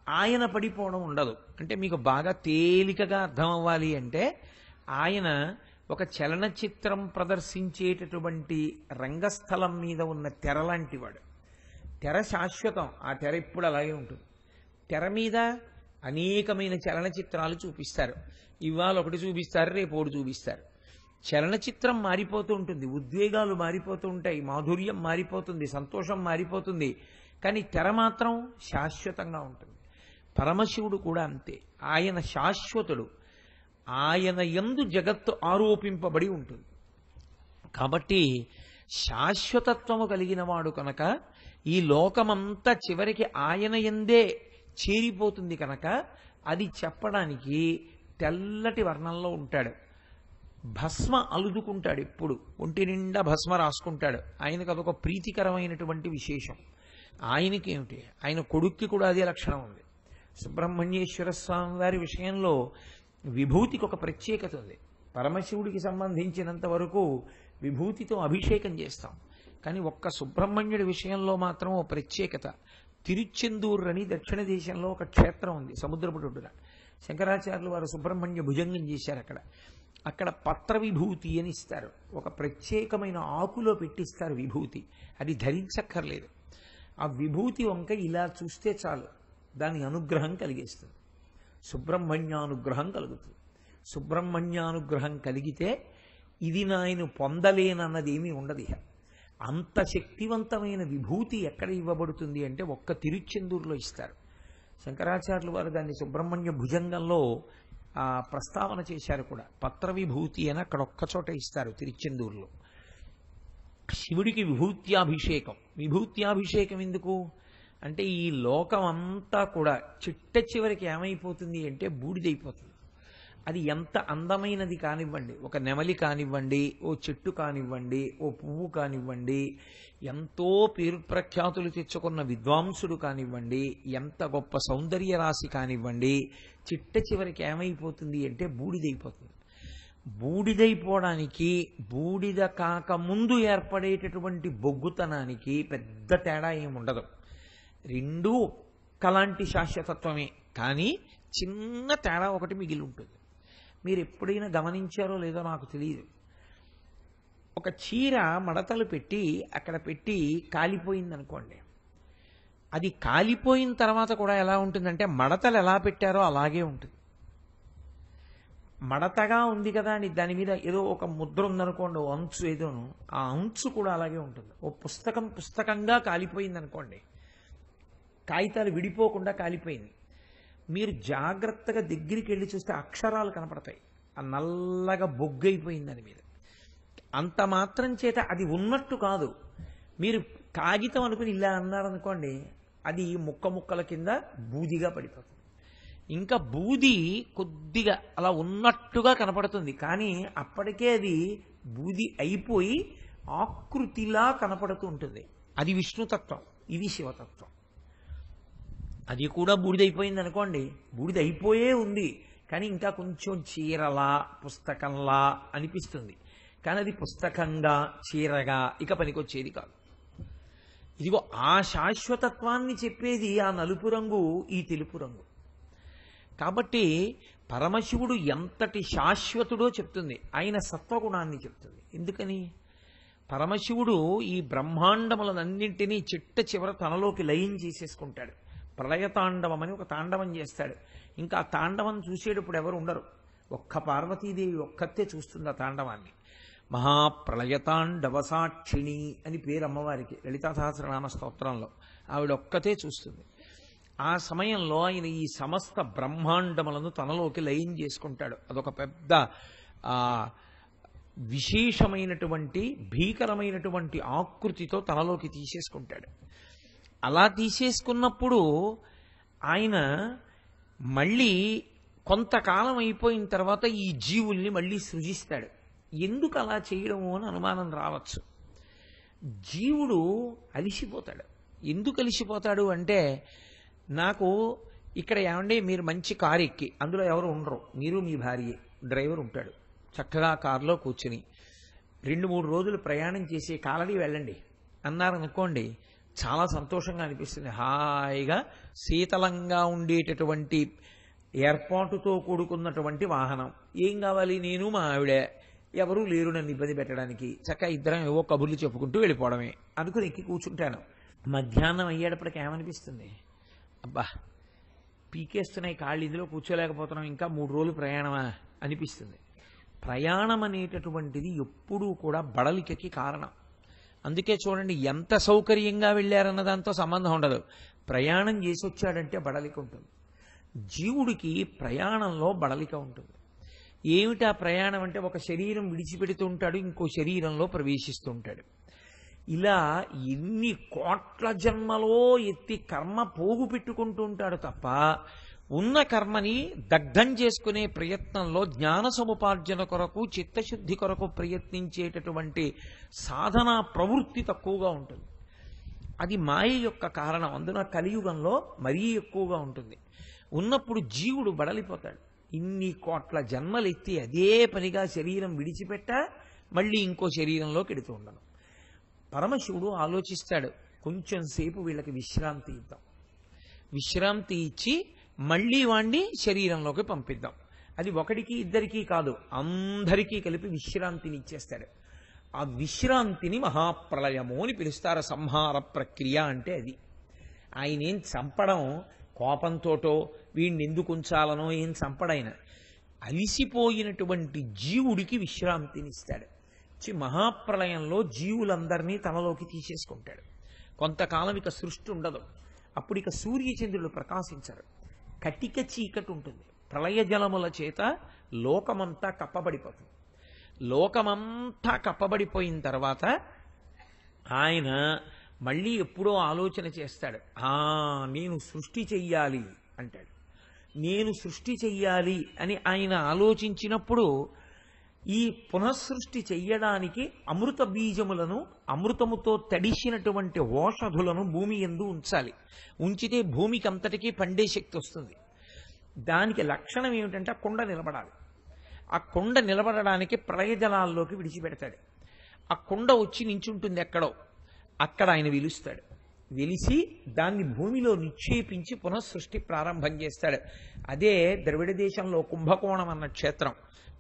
ఆయన పడిపోవడం ఉండదు. అంటే మీకు బాగా తేలికగా అర్థం అవ్వాలి అంటే, ఆయన ఒక చలనచిత్రం ప్రదర్శించేటటువంటి రంగస్థలం మీద ఉన్న తెర లాంటివాడు. తెర శాశ్వతం, ఆ తెర ఇప్పుడు అలాగే ఉంటుంది. తెర మీద అనేకమైన చలనచిత్రాలు చూపిస్తారు. ఇవాళ ఒకటి చూపిస్తారు, రేపు ఒకటి చూపిస్తారు. చలనచిత్రం మారిపోతూ ఉంటుంది, ఉద్వేగాలు మారిపోతూ ఉంటాయి, మాధుర్యం మారిపోతుంది, సంతోషం మారిపోతుంది. కానీ తెర మాత్రం శాశ్వతంగా ఉంటుంది. పరమశివుడు కూడా అంతే. ఆయన శాశ్వతుడు. ఆయన యందు జగత్తు ఆరోపింపబడి ఉంటుంది. కాబట్టి శాశ్వతత్వము కలిగిన వాడు కనుక ఈ లోకమంతా చివరికి ఆయన యందే చేరిపోతుంది కనుక అది చెప్పడానికి తెల్లటి వర్ణంలో ఉంటాడు. భస్మ అలుదుకుంటాడు, ఎప్పుడు ఒంటి నిండా భస్మ రాసుకుంటాడు. ఆయనకు అదొక ప్రీతికరమైనటువంటి విశేషం. ఆయనకేమిటి, ఆయన కొడుక్కి కూడా అదే లక్షణం ఉంది. సుబ్రహ్మణ్యేశ్వర స్వామి వారి విషయంలో విభూతికి ఒక ప్రత్యేకత ఉంది. పరమశివుడికి సంబంధించినంత వరకు విభూతితో అభిషేకం చేస్తాం, కానీ ఒక్క సుబ్రహ్మణ్యుడి విషయంలో మాత్రం ఓ ప్రత్యేకత. తిరుచెందూరు అని దక్షిణ దేశంలో ఒక క్షేత్రం ఉంది, సముద్రపుటొడ్డున. శంకరాచార్యులు వారు సుబ్రహ్మణ్య భుజంగం చేశారు అక్కడ. అక్కడ పత్ర విభూతి అని ఇస్తారు, ఒక ప్రత్యేకమైన ఆకులో పెట్టిస్తారు విభూతి. అది ధరించక్కర్లేదు. ఆ విభూతి వంక ఇలా చూస్తే చాలు, దాని అనుగ్రహం కలిగేస్తుంది. సుబ్రహ్మణ్యానుగ్రహం కలుగుతుంది. సుబ్రహ్మణ్యానుగ్రహం కలిగితే ఇది నాయను పొందలేనన్నది ఏమీ ఉండదు. అంత శక్తివంతమైన విభూతి ఎక్కడ ఇవ్వబడుతుంది అంటే ఒక్క తిరుచెందూరులో ఇస్తారు. శంకరాచార్యులు వారు దాన్ని సుబ్రహ్మణ్య భుజంగంలో ప్రస్తావన చేశారు కూడా. పత్ర విభూతి అని అక్కడ ఒక్కచోట ఇస్తారు తిరుచెందూరులో. శివుడికి విభూత్యాభిషేకం. విభూత్యాభిషేకం ఎందుకు అంటే ఈ లోకం అంతా కూడా చిట్ట చివరికి ఏమైపోతుంది అంటే బూడిదైపోతుంది. అది ఎంత అందమైనది కానివ్వండి, ఒక నెమలి కానివ్వండి, ఓ చెట్టు కానివ్వండి, ఓ పువ్వు కానివ్వండి, ఎంతో పేరు ప్రఖ్యాతులు తెచ్చుకున్న విద్వాంసుడు కానివ్వండి, ఎంత గొప్ప సౌందర్య రాశి కానివ్వండి, చిట్ట చివరికి ఏమైపోతుంది అంటే బూడిదైపోతుంది. బూడిదైపోవడానికి బూడిద కాకముందు ఏర్పడేటటువంటి బొగ్గుతనానికి పెద్ద తేడా ఏముండదు. రెండూ ఒక్కలాంటి శాశ్వతత్వమే, కానీ చిన్న తేడా ఒకటి మిగిలి ఉంటుంది. మీరు ఎప్పుడైనా గమనించారో లేదో నాకు తెలియదు. ఒక చీర మడతలు పెట్టి అక్కడ పెట్టి కాలిపోయింది అనుకోండి, అది కాలిపోయిన తర్వాత కూడా ఎలా ఉంటుందంటే మడతలు ఎలా పెట్టారో అలాగే ఉంటుంది. మడతగా ఉంది కదా అని దాని మీద ఏదో ఒక ముద్ర ఉందనుకోండి, ఓ అంచు ఏదోను, ఆ అంచు కూడా అలాగే ఉంటుంది. ఓ పుస్తకంగా కాలిపోయింది అనుకోండి, కాగితాలు విడిపోకుండా కాలిపోయింది. మీరు జాగ్రత్తగా దగ్గరికి వెళ్ళి చూస్తే అక్షరాలు కనపడతాయి, ఆ నల్లగా బొగ్గైపోయింది దాని మీద. అంత మాత్రం చేత అది ఉన్నట్టు కాదు. మీరు కాగితం అనుకుని ఇలా అన్నారనుకోండి, అది ముక్క ముక్కల కింద బూదిగా పడిపోతుంది. ఇంకా బూది కొద్దిగా అలా ఉన్నట్టుగా కనపడుతుంది, కానీ అప్పటికే అది బూది అయిపోయి ఆకృతిలా కనపడుతూ ఉంటుంది. అది విష్ణుతత్వం, ఇది శివతత్వం. అది కూడా బూడిదైపోయింది అనుకోండి, బూడిద అయిపోయే ఉంది, కానీ ఇంకా కొంచెం చీరలా పుస్తకంలా అనిపిస్తుంది. కానీ అది పుస్తకంగా చీరగా ఇక పనికొచ్చేది కాదు. ఇదిగో ఆ శాశ్వతత్వాన్ని చెప్పేది ఆ నలుపు రంగు, ఈ తెలుపు రంగు. కాబట్టి పరమశివుడు ఎంతటి శాశ్వతుడో చెప్తుంది, ఆయన సత్వగుణాన్ని చెప్తుంది. ఎందుకని పరమశివుడు ఈ బ్రహ్మాండములన్నింటినీ చిట్ట చివర తనలోకి లయం చేసేసుకుంటాడు. ప్రళయతాండవం అని ఒక తాండవం చేస్తాడు. ఇంకా ఆ తాండవం చూసేటప్పుడు ఎవరు ఉండరు, ఒక్క పార్వతీదేవి ఒక్కతే చూస్తుంది ఆ తాండవాన్ని. మహాప్రళయతాండవ సాక్షిణి అని పేరు అమ్మవారికి లలితా సహస్రనామ స్తోత్రంలో. ఆవిడ ఒక్కతే చూస్తుంది. ఆ సమయంలో ఆయన ఈ సమస్త బ్రహ్మాండములను తనలోకి లయం చేసుకుంటాడు. అదొక పెద్ద విశేషమైనటువంటి భీకరమైనటువంటి ఆకృతితో తనలోకి తీసేసుకుంటాడు. అలా తీసేసుకున్నప్పుడు ఆయన మళ్ళీ కొంతకాలం అయిపోయిన తర్వాత ఈ జీవుల్ని మళ్ళీ సృజిస్తాడు. ఎందుకు అలా చేయడము అని అనుమానం రావచ్చు. జీవుడు అలిసిపోతాడు. ఎందుకు అలిసిపోతాడు అంటే, నాకు ఇక్కడ ఏమండి మీరు మంచి కారు ఎక్కి అందులో ఎవరు ఉండరు, మీరు మీ భార్య, డ్రైవర్ ఉంటాడు, చక్కగా కారులో కూర్చుని 2-3 రోజులు ప్రయాణం చేసి కాలడి వెళ్ళండి అన్నారనుకోండి, చాలా సంతోషంగా అనిపిస్తుంది. హాయిగా శీతలంగా ఉండేటటువంటి ఏర్పాటుతో కూడుకున్నటువంటి వాహనం. ఏం కావాలి, నేను మా ఆవిడ, ఎవరూ లేరు నన్ను ఇబ్బంది పెట్టడానికి, చక్కగా ఇద్దరం ఏవో కబుర్లు చెప్పుకుంటూ వెళ్ళిపోవడమే అనుకుని ఎక్కి కూర్చుంటాను. మధ్యాహ్నం అయ్యేటప్పటికి ఏమనిపిస్తుంది, అబ్బా పీకేస్తున్నాయి కాళ్ళు, ఇందులో కూర్చోలేకపోతున్నాం, ఇంకా 3 రోజులు ప్రయాణమా అనిపిస్తుంది. ప్రయాణం అనేటటువంటిది ఎప్పుడూ కూడా బడలికకి కారణం. అందుకే చూడండి, ఎంత సౌకర్యంగా వెళ్ళారన్న దాంతో సంబంధం ఉండదు, ప్రయాణం చేసి వచ్చాడంటే బడలిక ఉంటుంది. జీవుడికి ప్రయాణంలో బడలిక ఉంటుంది. ఏమిటి ఆ ప్రయాణం అంటే, ఒక శరీరం విడిచిపెడుతూ ఉంటాడు, ఇంకో శరీరంలో ప్రవేశిస్తూ ఉంటాడు. ఇలా ఎన్ని కోట్ల జన్మలో ఎత్తి కర్మ పోగు పెట్టుకుంటూ ఉంటాడు తప్ప, ఉన్న కర్మని దగ్ధం చేసుకునే ప్రయత్నంలో జ్ఞాన సముపార్జన కొరకు, చిత్తశుద్ధి కొరకు ప్రయత్నించేటటువంటి సాధనా ప్రవృత్తి తక్కువగా ఉంటుంది. అది మాయ యొక్క కారణం. అందున కలియుగంలో మరీ ఎక్కువగా ఉంటుంది. ఉన్నప్పుడు జీవుడు బడలిపోతాడు. ఇన్ని కోట్ల జన్మలెత్తి అదే పనిగా శరీరం విడిచిపెట్ట మళ్ళీ ఇంకో శరీరంలోకి ఎడుతూ ఉండను. పరమశివుడు ఆలోచిస్తాడు, కొంచెం సేపు వీళ్ళకి విశ్రాంతి ఇద్దాం, విశ్రాంతి ఇచ్చి మళ్ళీ వాణ్ణి శరీరంలోకి పంపిద్దాం. అది ఒకడికి ఇద్దరికీ కాదు, అందరికీ కలిపి విశ్రాంతిని ఇచ్చేస్తాడు. ఆ విశ్రాంతిని మహాప్రళయము అని పిలుస్తారు. సంహార ప్రక్రియ అంటే అది. ఆయన ఏం చంపడం కోపంతోటో వీడిని ఎందుకు ఉంచాలనో ఏం చంపడైన, అలిసిపోయినటువంటి జీవుడికి విశ్రాంతినిస్తాడు. మహాప్రళయంలో జీవులందరినీ తనలోకి తీసేసుకుంటాడు. కొంతకాలం ఇక సృష్టి ఉండదు. అప్పుడు ఇక సూర్యచంద్రులు ప్రకాశించరు, కటిక చీకటి ఉంటుంది. ప్రళయ జలముల చేత లోకమంతా కప్పబడిపోతుంది. లోకమంతా కప్పబడిపోయిన తర్వాత ఆయన మళ్ళీ ఎప్పుడో ఆలోచన చేస్తాడు. నేను సృష్టి చెయ్యాలి అంటాడు. నేను సృష్టి చెయ్యాలి అని ఆయన ఆలోచించినప్పుడు, ఈ పునఃసృష్టి చెయ్యడానికి అమృత బీజములను, అమృతముతో తడిసినటువంటి ఓషధులను భూమి యందు ఉంచాలి. ఉంచితే భూమికి అంతటికీ పండే శక్తి వస్తుంది. దానికి లక్షణం ఏమిటంటే, ఆ కుండ నిలబడాలి. ఆ కుండ నిలబడడానికి ప్రళయజలాల్లోకి విడిచిపెడతాడు. ఆ కుండ వచ్చి నించుంటుంది ఎక్కడో, అక్కడ ఆయన వెలుస్తాడు. వెలిసి దాన్ని భూమిలో నిక్షేపించి పునఃసృష్టి ప్రారంభం చేస్తాడు. అదే ద్రవిడ దేశంలో కుంభకోణం అన్న క్షేత్రం.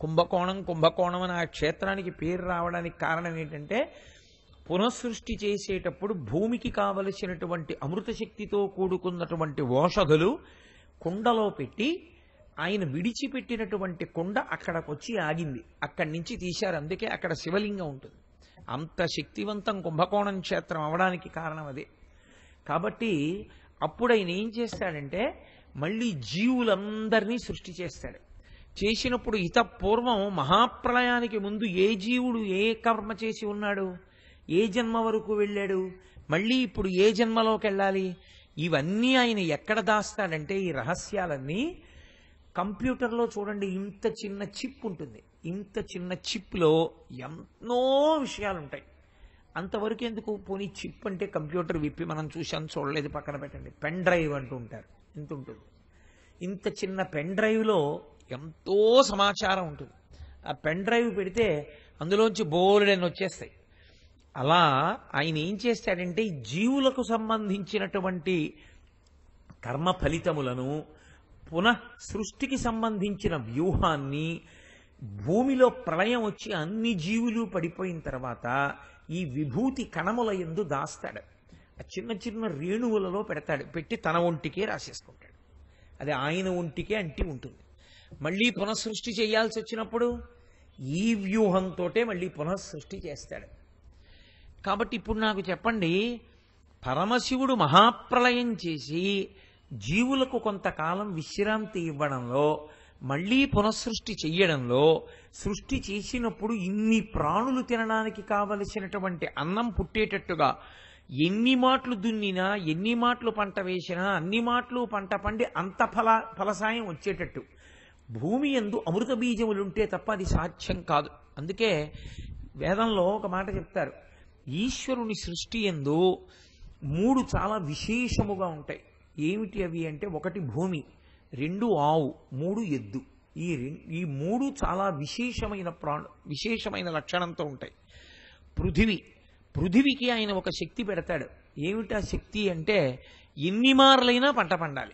కుంభకోణం అని ఆ క్షేత్రానికి పేరు రావడానికి కారణం ఏంటంటే, పునఃసృష్టి చేసేటప్పుడు భూమికి కావలసినటువంటి అమృత శక్తితో కూడుకున్నటువంటి ఓషధులు కుండలో పెట్టి, ఆయన విడిచిపెట్టినటువంటి కుండ అక్కడికి వచ్చి ఆగింది. అక్కడి నుంచి తీశారు. అందుకే అక్కడ శివలింగం ఉంటుంది. అంత శక్తివంతం కుంభకోణం క్షేత్రం అవడానికి కారణం అదే. కాబట్టి అప్పుడు ఆయన ఏం చేస్తాడంటే, మళ్ళీ జీవులందరినీ సృష్టి చేస్తాడు. చేసినప్పుడు పూర్వం మహాప్రళయానికి ముందు ఏ జీవుడు ఏ కర్మ చేసి ఉన్నాడు, ఏ జన్మ వరకు వెళ్ళాడు, మళ్ళీ ఇప్పుడు ఏ జన్మలోకి వెళ్ళాలి, ఇవన్నీ ఆయన ఎక్కడ దాస్తాడంటే, ఈ రహస్యాలన్నీ కంప్యూటర్లో చూడండి, ఇంత చిన్న చిప్ ఉంటుంది. ఇంత చిన్న చిప్లో ఎన్నో విషయాలు ఉంటాయి. అంతవరకు ఎందుకు, పోనీ చిప్ అంటే కంప్యూటర్ విప్పి మనం చూసాం చూడలేదు పక్కన పెట్టండి, పెన్ డ్రైవ్ అంటూ ఉంటారు. ఇంత ఉంటుంది. ఇంత చిన్న పెన్ డ్రైవ్లో ఎంతో సమాచారం ఉంటుంది. ఆ పెన్ డ్రైవ్ పెడితే అందులోంచి బోలెడన్ని వచ్చేస్తాయి. అలా ఆయన ఏం చేస్తాడంటే, జీవులకు సంబంధించినటువంటి కర్మ ఫలితములను, పునః సృష్టికి సంబంధించిన వ్యూహాన్ని భూమిలో ప్రళయం వచ్చి అన్ని జీవులు పడిపోయిన తర్వాత ఈ విభూతి కణముల యందు దాస్తాడు. ఆ చిన్న చిన్న రేణువులలో పెడతాడు. పెట్టి తన ఒంటికే రాసేసుకుంటాడు. అది ఆయన ఒంటికే అంటి ఉంటుంది. మళ్ళీ పునఃసృష్టి చేయాల్సి వచ్చినప్పుడు ఈ వ్యూహంతో మళ్ళీ పునఃసృష్టి చేస్తాడు. కాబట్టి ఇప్పుడు నాకు చెప్పండి, పరమశివుడు మహాప్రళయం చేసి జీవులకు కొంతకాలం విశ్రాంతి ఇవ్వడంలో, మళ్ళీ పునఃసృష్టి చెయ్యడంలో, సృష్టి చేసినప్పుడు ఇన్ని ప్రాణులు తినడానికి కావలసినటువంటి అన్నం పుట్టేటట్టుగా ఎన్ని మాటలు దున్నినా, ఎన్ని మాటలు పంట వేసినా, అన్ని మాటలు పంట పండి అంత ఫలసాయం వచ్చేటట్టు భూమి యందు అమృత బీజములుంటే తప్ప అది సాధ్యం కాదు. అందుకే వేదంలో ఒక మాట చెప్తారు, ఈశ్వరుని సృష్టి యందు 3 చాలా విశేషముగా ఉంటాయి. ఏమిటి అవి అంటే, 1 భూమి, 2 ఆవు, 3 ఎద్దు. ఈ 3 చాలా విశేషమైన లక్షణంతో ఉంటాయి. పృథివీ, పృథివికి ఆయన ఒక శక్తి పెడతాడు. ఏమిటా శక్తి అంటే ఎన్ని మార్లైనా పంట పండాలి.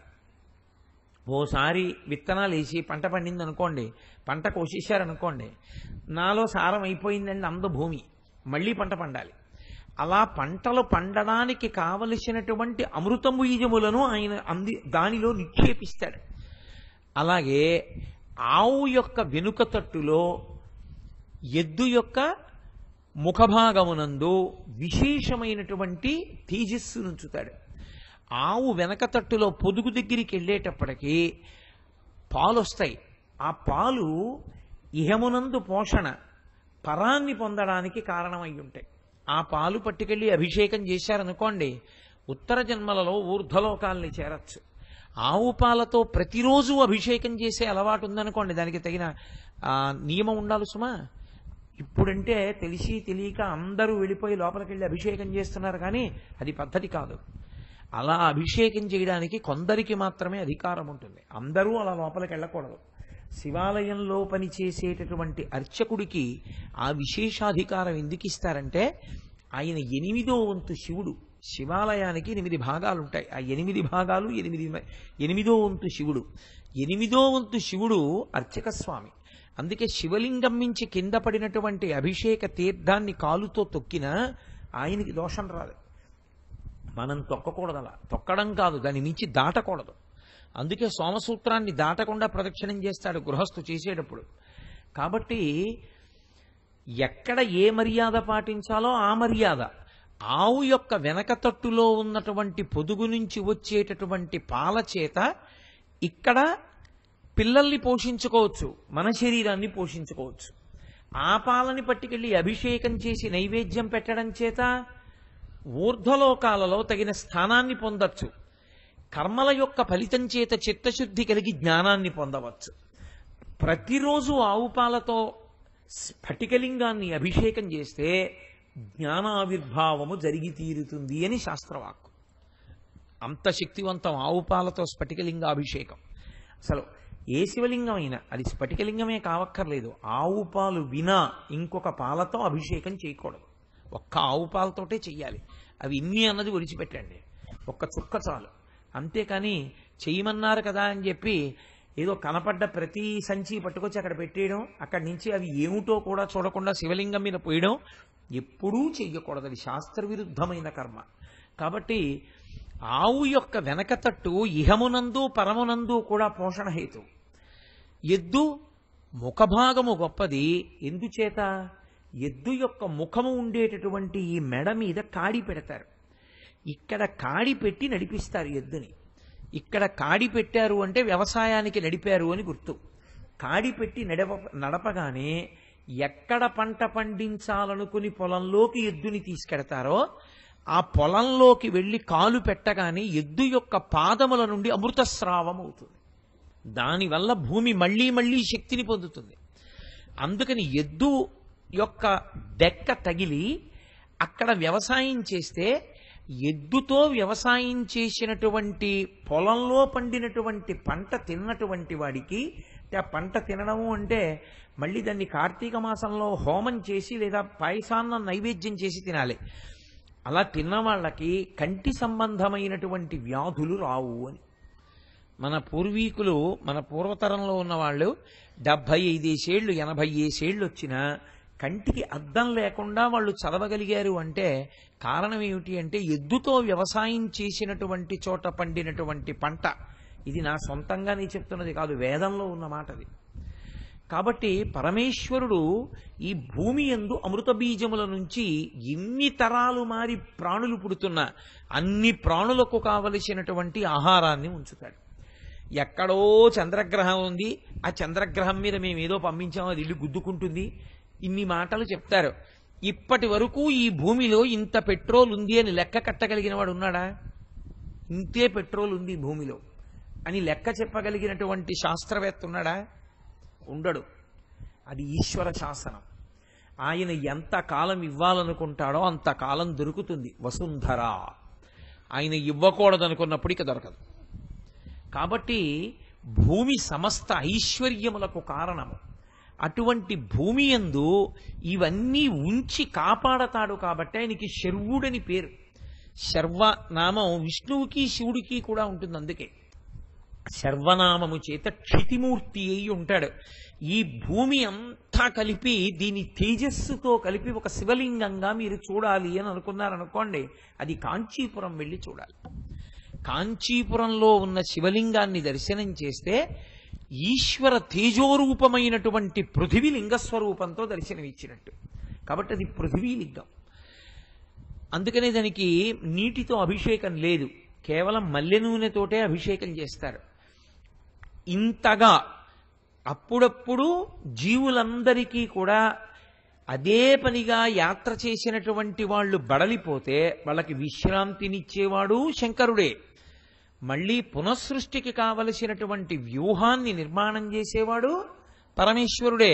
ఓసారి విత్తనాలు వేసి పంట పండింది అనుకోండి, పంట కోసేశారనుకోండి, నాలో సారం అయిపోయిందండి అంద భూమి, మళ్ళీ పంట పండాలి. అలా పంటలు పండడానికి కావలసినటువంటి అమృతము బీజములను ఆయన దానిలో నిక్షేపిస్తాడు. అలాగే ఆవు యొక్క వెనుక తట్టులో ఎద్దు యొక్క ముఖభాగమునందు విశేషమైనటువంటి తేజస్సునుంచుతాడు. ఆవు వెనక తట్టులో పొదుగు దగ్గరికి వెళ్ళేటప్పటికీ పాలు వస్తాయి. ఆ పాలు ఇహమునందు పోషణ పరాన్ని పొందడానికి కారణమై ఉంటాయి. ఆ పాలు పట్టుకెళ్ళి అభిషేకం చేశారనుకోండి, ఉత్తర జన్మలలో ఊర్ధ్వలోకాల్ని చేరచ్చు. ఆవు పాలతో ప్రతిరోజు అభిషేకం చేసే అలవాటు ఉందనుకోండి, దానికి తగిన నియమం ఉండాలి సుమా. ఇప్పుడంటే తెలిసి తెలియక అందరూ వెళ్ళిపోయి లోపలికి వెళ్ళి అభిషేకం చేస్తున్నారు, కానీ అది పద్ధతి కాదు. అలా అభిషేకం చేయడానికి కొందరికి మాత్రమే అధికారం ఉంటుంది, అందరూ అలా లోపలికి వెళ్ళకూడదు. శివాలయంలో పనిచేసేటటువంటి అర్చకుడికి ఆ విశేషాధికారం ఎందుకు ఇస్తారంటే, ఆయన 8వ వంతు శివుడు. శివాలయానికి 8 భాగాలు ఉంటాయి. ఆ 8 భాగాలు 8వ వంతు శివుడు. 8వ వంతు శివుడు అర్చక స్వామి. అందుకే శివలింగం మించి కింద పడినటువంటి అభిషేక తీర్థాన్ని కాలుతో తొక్కినా ఆయనకి దోషం రాదు. మనం తొక్కకూడదు. అలా తొక్కడం కాదు, దాని మించి దాటకూడదు. అందుకే సోమసూత్రాన్ని దాటకుండా ప్రదక్షిణం చేస్తాడు గృహస్థు చేసేటప్పుడు. కాబట్టి ఎక్కడ ఏ మర్యాద పాటించాలో ఆ మర్యాద. ఆవు యొక్క వెనక తట్టులో ఉన్నటువంటి పొదుగు నుంచి వచ్చేటటువంటి పాల చేత ఇక్కడ పిల్లల్ని పోషించుకోవచ్చు, మన శరీరాన్ని పోషించుకోవచ్చు. ఆ పాలని పట్టుకెళ్ళి అభిషేకం చేసి నైవేద్యం పెట్టడం చేత ఊర్ధ్వలోకాలలో తగిన స్థానాన్ని పొందొచ్చు. కర్మల యొక్క ఫలితం చేత చిత్తశుద్ధి కలిగి జ్ఞానాన్ని పొందవచ్చు. ప్రతిరోజు ఆవు పాలతో స్ఫటికలింగాన్ని అభిషేకం చేస్తే జ్ఞానావిర్భావము జరిగి తీరుతుంది అని శాస్త్రవాక్కు. అంత శక్తివంతం ఆవు పాలతో స్ఫటికలింగాభిషేకం. అసలు ఏ శివలింగం అయినా అది స్ఫటికలింగమే కావక్కర్లేదు, ఆవు పాలు వినా ఇంకొక పాలతో అభిషేకం చేయకూడదు. ఒక్క ఆవు పాలతోటే చెయ్యాలి. అవి ఇన్ని అన్నది విడిచిపెట్టండి, ఒక్క చుక్క చాలు. అంతేకాని చెయ్యమన్నారు కదా అని చెప్పి ఏదో కనపడ్డ ప్రతి సంచి పట్టుకొచ్చి అక్కడ పెట్టేయడం, అక్కడి నుంచి అవి ఏమిటో కూడా చూడకుండా శివలింగం మీద పోయడం ఎప్పుడూ చెయ్యకూడదు. అది శాస్త్రవిరుద్ధమైన కర్మ. కాబట్టి ఆవు యొక్క వెనక తట్టు ఇహమునందు పరమునందు కూడా పోషణ హేతు. ఎద్దు ముఖభాగము గొప్పది. ఎందుచేత? ఎద్దు యొక్క ముఖము ఉండేటటువంటి ఈ మెడ మీద కాడి పెడతారు. ఇక్కడ కాడి పెట్టి నడిపిస్తారు ఎద్దుని. ఇక్కడ కాడి పెట్టారు అంటే వ్యవసాయానికి నడిపారు అని గుర్తు. కాడి పెట్టి నడపగానే ఎక్కడ పంట పండించాలనుకుని పొలంలోకి ఎద్దుని తీసుకెడతారో ఆ పొలంలోకి వెళ్ళి కాలు పెట్టగానే ఎద్దు యొక్క పాదముల నుండి అమృతస్రావం అవుతుంది. దానివల్ల భూమి మళ్లీ మళ్లీ శక్తిని పొందుతుంది. అందుకని ఎద్దు యొక్క డెక్క తగిలి అక్కడ వ్యవసాయం చేస్తే ఎద్దుతో వ్యవసాయం చేసినటువంటి పొలంలో పండినటువంటి పంట తిన్నటువంటి వాడికి, ఆ పంట తినడము అంటే మళ్ళీ దాన్ని కార్తీక మాసంలో హోమం చేసి లేదా పాయసాన్న నైవేద్యం చేసి తినాలి. అలా తిన్న వాళ్ళకి కంటి సంబంధమైనటువంటి వ్యాధులు రావు అని. మన పూర్వీకులు, మన పూర్వతరంలో ఉన్నవాళ్ళు 75 ఏళ్ళు 80 ఏళ్ళు వచ్చినా కంటికి అద్దం లేకుండా వాళ్ళు చదవగలిగారు అంటే కారణం ఏమిటి అంటే ఎద్దుతో వ్యవసాయం చేసినటువంటి చోట పండినటువంటి పంట. ఇది నా సొంతంగా నేను చెప్తున్నది కాదు, వేదంలో ఉన్న మాట అది. కాబట్టి పరమేశ్వరుడు ఈ భూమి యందు అమృత బీజముల నుంచి ఎన్ని తరాలు మారి ప్రాణులు పుడుతున్నా అన్ని ప్రాణులకు కావలసినటువంటి ఆహారాన్ని ఉంచుతాడు. ఎక్కడో చంద్రగ్రహం ఉంది, ఆ చంద్రగ్రహం మీద మేము ఏదో పంపించామో అది ఇల్లు గుద్దుకుంటుంది, ఇన్ని మాటలు చెప్తారు. ఇప్పటి వరకు ఈ భూమిలో ఇంత పెట్రోల్ ఉంది అని లెక్క కట్టగలిగిన వాడు ఉన్నాడా? ఇంతే పెట్రోల్ ఉంది భూమిలో అని లెక్క చెప్పగలిగినటువంటి శాస్త్రవేత్త ఉన్నాడా? ఉండడు. అది ఈశ్వర శాసనం. ఆయన ఎంత కాలం ఇవ్వాలనుకుంటాడో అంత కాలం దొరుకుతుంది. వసుంధర ఆయన ఇవ్వకూడదనుకున్నప్పుడు ఇక దొరకదు. కాబట్టి భూమి సమస్త ఐశ్వర్యములకు కారణము. అటువంటి భూమి యందు ఇవన్నీ ఉంచి కాపాడతాడు కాబట్టి ఆయనకి శర్వుడని పేరు. శర్వనామం విష్ణువుకి శివుడికి కూడా ఉంటుంది. అందుకే శర్వనామము చేత క్షితిమూర్తి అయి ఉంటాడు. ఈ భూమి అంతా కలిపి దీని తేజస్సుతో కలిపి ఒక శివలింగంగా మీరు చూడాలి అని అనుకున్నారనుకోండి, అది కాంచీపురం వెళ్ళి చూడాలి. కాంచీపురంలో ఉన్న శివలింగాన్ని దర్శనం చేస్తే ఈశ్వర తేజోరూపమైనటువంటి పృథివీ లింగస్వరూపంతో దర్శనమిచ్చినట్టు. కాబట్టి అది పృథివీలింగం. అందుకనే దానికి నీటితో అభిషేకం లేదు, కేవలం మల్లె నూనెతోటే అభిషేకం చేస్తారు. ఇంతగా అప్పుడప్పుడు జీవులందరికీ కూడా అదే పనిగా యాత్ర చేసినటువంటి వాళ్ళు బడలిపోతే వాళ్ళకి విశ్రాంతినిచ్చేవాడు శంకరుడే. మళ్ళీ పునఃసృష్టికి కావలసినటువంటి వ్యూహాన్ని నిర్మాణం చేసేవాడు పరమేశ్వరుడే.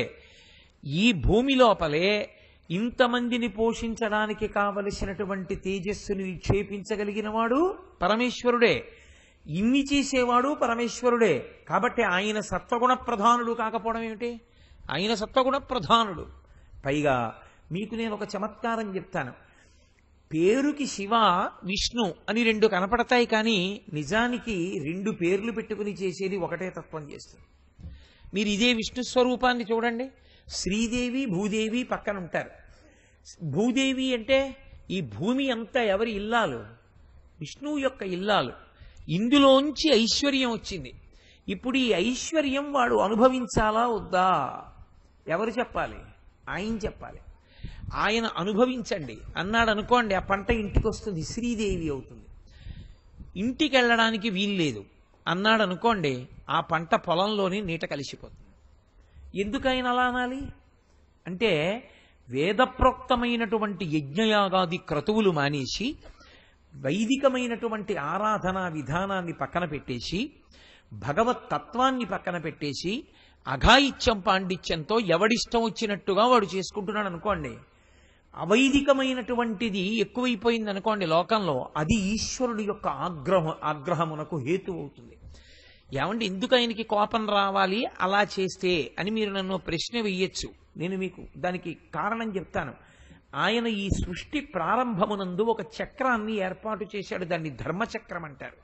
ఈ భూమి లోపలే ఇంతమందిని పోషించడానికి కావలసినటువంటి తేజస్సును విక్షేపించగలిగిన వాడు పరమేశ్వరుడే. ఇన్ని చేసేవాడు పరమేశ్వరుడే. కాబట్టి ఆయన సత్వగుణ ప్రధానుడు కాకపోవడం ఏమిటి? ఆయన సత్వగుణ ప్రధానుడు. పైగా మీకు నేను ఒక చమత్కారం చెప్తాను. పేరుకి శివ విష్ణు అని రెండు కనపడతాయి, కానీ నిజానికి రెండు పేర్లు పెట్టుకుని చేసేది ఒకటే తత్వం చేస్తుంది. మీరు ఇదే విష్ణు స్వరూపాన్ని చూడండి. శ్రీదేవి భూదేవి పక్కన ఉంటారు. భూదేవి అంటే ఈ భూమి అంతా ఎవరి ఇల్లాలు? విష్ణువు యొక్క ఇల్లాలు. ఇందులోంచి ఐశ్వర్యం వచ్చింది. ఇప్పుడు ఈ ఐశ్వర్యం వాడు అనుభవించాలా వద్దా? ఎవరు చెప్పాలి? ఆయన చెప్పాలి. ఆయన అనుభవించండి అన్నాడు అనుకోండి, ఆ పంట ఇంటికి వస్తుంది, శ్రీదేవి అవుతుంది. ఇంటికి వెళ్ళడానికి వీల్లేదు అన్నాడు అనుకోండి, ఆ పంట పొలంలోని నీట కలిసిపోతుంది. ఎందుకు ఆయన అలా అనాలి అంటే, వేదప్రోక్తమైనటువంటి యజ్ఞయాగాది క్రతువులు మానేసి వైదికమైనటువంటి ఆరాధనా విధానాన్ని పక్కన పెట్టేసి భగవత్ తత్వాన్ని పక్కన పెట్టేసి అఘాయిత్యం పాండిత్యంతో ఎవడిష్టం వచ్చినట్టుగా వాడు చేసుకుంటున్నాడు అనుకోండి, అవైదికమైనటువంటిది ఎక్కువైపోయింది అనుకోండి లోకంలో, అది ఈశ్వరుడి యొక్క ఆగ్రహమునకు హేతు అవుతుంది. ఏమంటే ఎందుకు ఆయనకి కోపం రావాలి అలా చేస్తే అని మీరు నన్ను ప్రశ్న వెయ్యొచ్చు. నేను మీకు దానికి కారణం చెప్తాను. ఆయన ఈ సృష్టి ప్రారంభమునందు ఒక చక్రాన్ని ఏర్పాటు చేశాడు. దాన్ని ధర్మచక్రం అంటారు.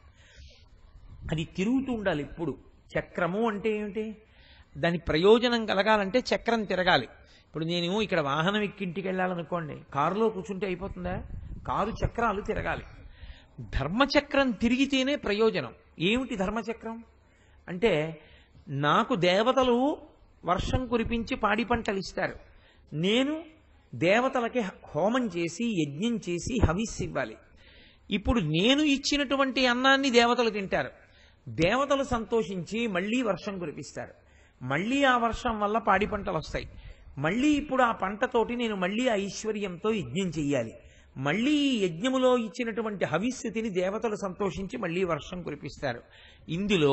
అది తిరుగుతూ ఉండాలి ఎప్పుడు. చక్రము అంటే ఏమిటి? దాని ప్రయోజనం కలగాలంటే చక్రం తిరగాలి. ఇప్పుడు నేను ఇక్కడ వాహనం ఎక్కింటికి వెళ్ళాలనుకోండి, కారులో కూర్చుంటే అయిపోతుందా? కారు చక్రాలు తిరగాలి. ధర్మచక్రం తిరిగితేనే ప్రయోజనం. ఏమిటి ధర్మచక్రం అంటే, నాకు దేవతలు వర్షం కురిపించి పాడి పంటలు ఇస్తారు, నేను దేవతలకి హోమం చేసి యజ్ఞం చేసి హవిస్సు ఇవ్వాలి. ఇప్పుడు నేను ఇచ్చినటువంటి అన్నాన్ని దేవతలు తింటారు, దేవతలు సంతోషించి మళ్ళీ వర్షం కురిపిస్తారు, మళ్ళీ ఆ వర్షం వల్ల పాడి పంటలు వస్తాయి, మళ్ళీ ఇప్పుడు ఆ పంటతోటి నేను మళ్ళీ ఐశ్వర్యంతో యజ్ఞం చెయ్యాలి, మళ్ళీ ఈ యజ్ఞములో ఇచ్చినటువంటి హవిస్సు తిని దేవతలు సంతోషించి మళ్ళీ వర్షం కురిపిస్తారు. ఇందులో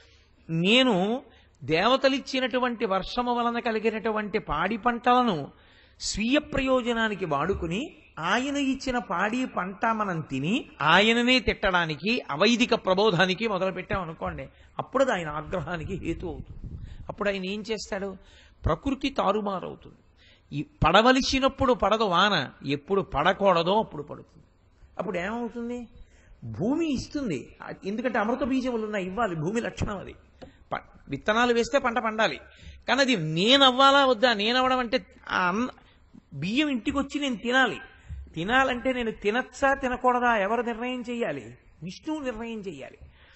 నేను దేవతలిచ్చినటువంటి వర్షము వలన కలిగినటువంటి పాడి పంటలను స్వీయ ప్రయోజనానికి వాడుకుని ఆయన ఇచ్చిన పాడి పంట మనం తిని ఆయననే తిట్టడానికి అవైదిక ప్రబోధానికి మొదలుపెట్టామనుకోండి, అప్పుడు అది ఆయన ఆగ్రహానికి హేతు అవుతుంది. అప్పుడు ఆయన ఏం చేస్తాడు? ప్రకృతి తారుమారవుతుంది. ఈ పడవలసినప్పుడు పడదు వాన, ఎప్పుడు పడకూడదో అప్పుడు పడుతుంది. అప్పుడు ఏమవుతుంది? భూమి ఇస్తుంది, ఎందుకంటే అమృత బీజములు ఉన్నాయి, ఇవ్వాలి. భూమి లక్షణం అది. విత్తనాలు వేస్తే పంట పండాలి. కానీ అది నేనవ్వాలా వద్దా? నేనవ్వడం అంటే బియ్యం ఇంటికి వచ్చి నేను తినాలి. తినాలంటే నేను తినచ్చా తినకూడదా ఎవరు నిర్ణయం చెయ్యాలి? విష్ణువు నిర్ణయం చెయ్యాలి.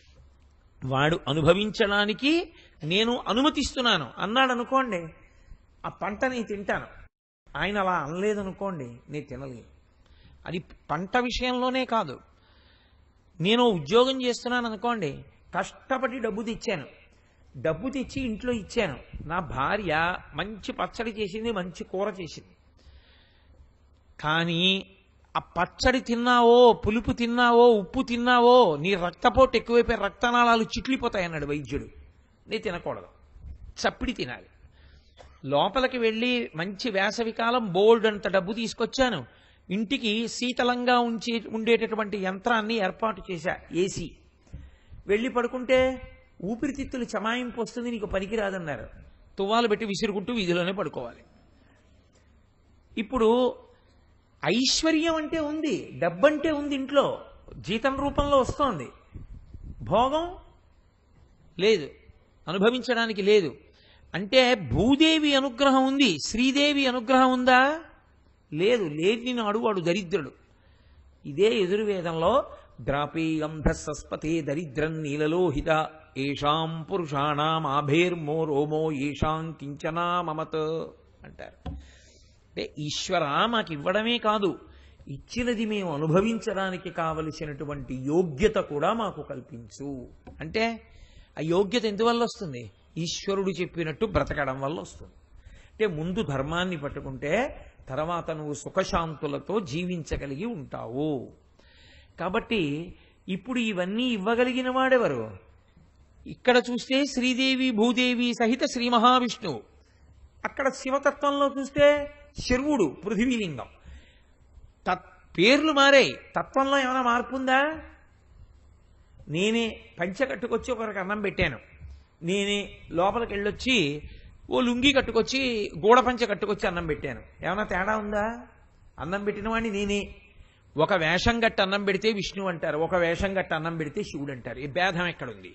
వాడు అనుభవించడానికి నేను అనుమతిస్తున్నాను అన్నాడు అనుకోండి, ఆ పంట నేను తింటాను. ఆయన అలా అనలేదనుకోండి, నేను తినలేను. అది పంట విషయంలోనే కాదు. నేను ఉద్యోగం చేస్తున్నాను అనుకోండి, కష్టపడి డబ్బు తెచ్చాను, డబ్బు తెచ్చి ఇంట్లో ఇచ్చాను, నా భార్య మంచి పచ్చడి చేసింది, మంచి కూర చేసింది, కానీ ఆ పచ్చడి తిన్నావో, పులుపు తిన్నావో, ఉప్పు తిన్నావో నీ రక్తపోటు ఎక్కువైపోయి రక్తనాళాలు చిట్లిపోతాయి అన్నాడు వైద్యుడు. నేను తినకూడదు, చప్పిడి తినాలి. లోపలికి వెళ్ళి మంచి వేసవికాలం బోల్డ్ అంత డబ్బు తీసుకొచ్చాను, ఇంటికి శీతలంగా ఉండేటటువంటి యంత్రాన్ని ఏర్పాటు చేశా, ఏసీ. వెళ్ళి పడుకుంటే ఊపిరితిత్తులు చమాయింపు వస్తుంది, నీకు పనికిరాదన్నారు. తువ్వాలు పెట్టి విసురుకుంటూ వీధిలోనే పడుకోవాలి. ఇప్పుడు ఐశ్వర్యం అంటే ఉంది, డబ్బంటే ఉంది, ఇంట్లో జీతం రూపంలో వస్తోంది, భోగం లేదు, అనుభవించడానికి లేదు. అంటే భూదేవి అనుగ్రహం ఉంది, శ్రీదేవి అనుగ్రహం ఉందా? లేదు. లేని నాడు వాడు దరిద్రుడు. ఇదే ఎదుర్వేదంలో ద్రాపేయంధస్పతే దరిద్రం నీలలోహిత ఏషాం పురుషాణం ఆభేర్మో రోమో ఏషాం కించనా మమత్ అంటారు. అంటే ఈశ్వర మాకు ఇవ్వడమే కాదు, ఇచ్చినది మేము అనుభవించడానికి కావలసినటువంటి యోగ్యత కూడా మాకు కల్పించు. అంటే ఆ యోగ్యత ఎందువల్ల వస్తుంది? ఈశ్వరుడు చెప్పినట్టు బ్రతకడం వల్ల వస్తుంది. అంటే ముందు ధర్మాన్ని పట్టుకుంటే తర్వాత నువ్వు సుఖశాంతులతో జీవించగలిగి ఉంటావు. కాబట్టి ఇప్పుడు ఇవన్నీ ఇవ్వగలిగిన వాడెవరు? ఇక్కడ చూస్తే శ్రీదేవి భూదేవి సహిత శ్రీ మహావిష్ణువు, అక్కడ శివతత్వంలో చూస్తే శర్వుడు పృథివీలింగం. పేర్లు మారాయి, తత్వంలో ఏమైనా మార్పు ఉందా? నేనే పంచ కట్టుకొచ్చి ఒకరికి అన్నం పెట్టాను, నేనే లోపలికి వెళ్ళొచ్చి ఓ లుంగి కట్టుకొచ్చి గూడ పంచ కట్టుకొచ్చి అన్నం పెట్టాను, ఏమైనా తేడా ఉందా? అన్నం పెట్టిన వాడిని నేనే. ఒక వేషం గట్టి అన్నం పెడితే విష్ణువు అంటారు, ఒక వేషం గట్టి అన్నం పెడితే శివుడు అంటారు. ఈ భేదం ఎక్కడుంది?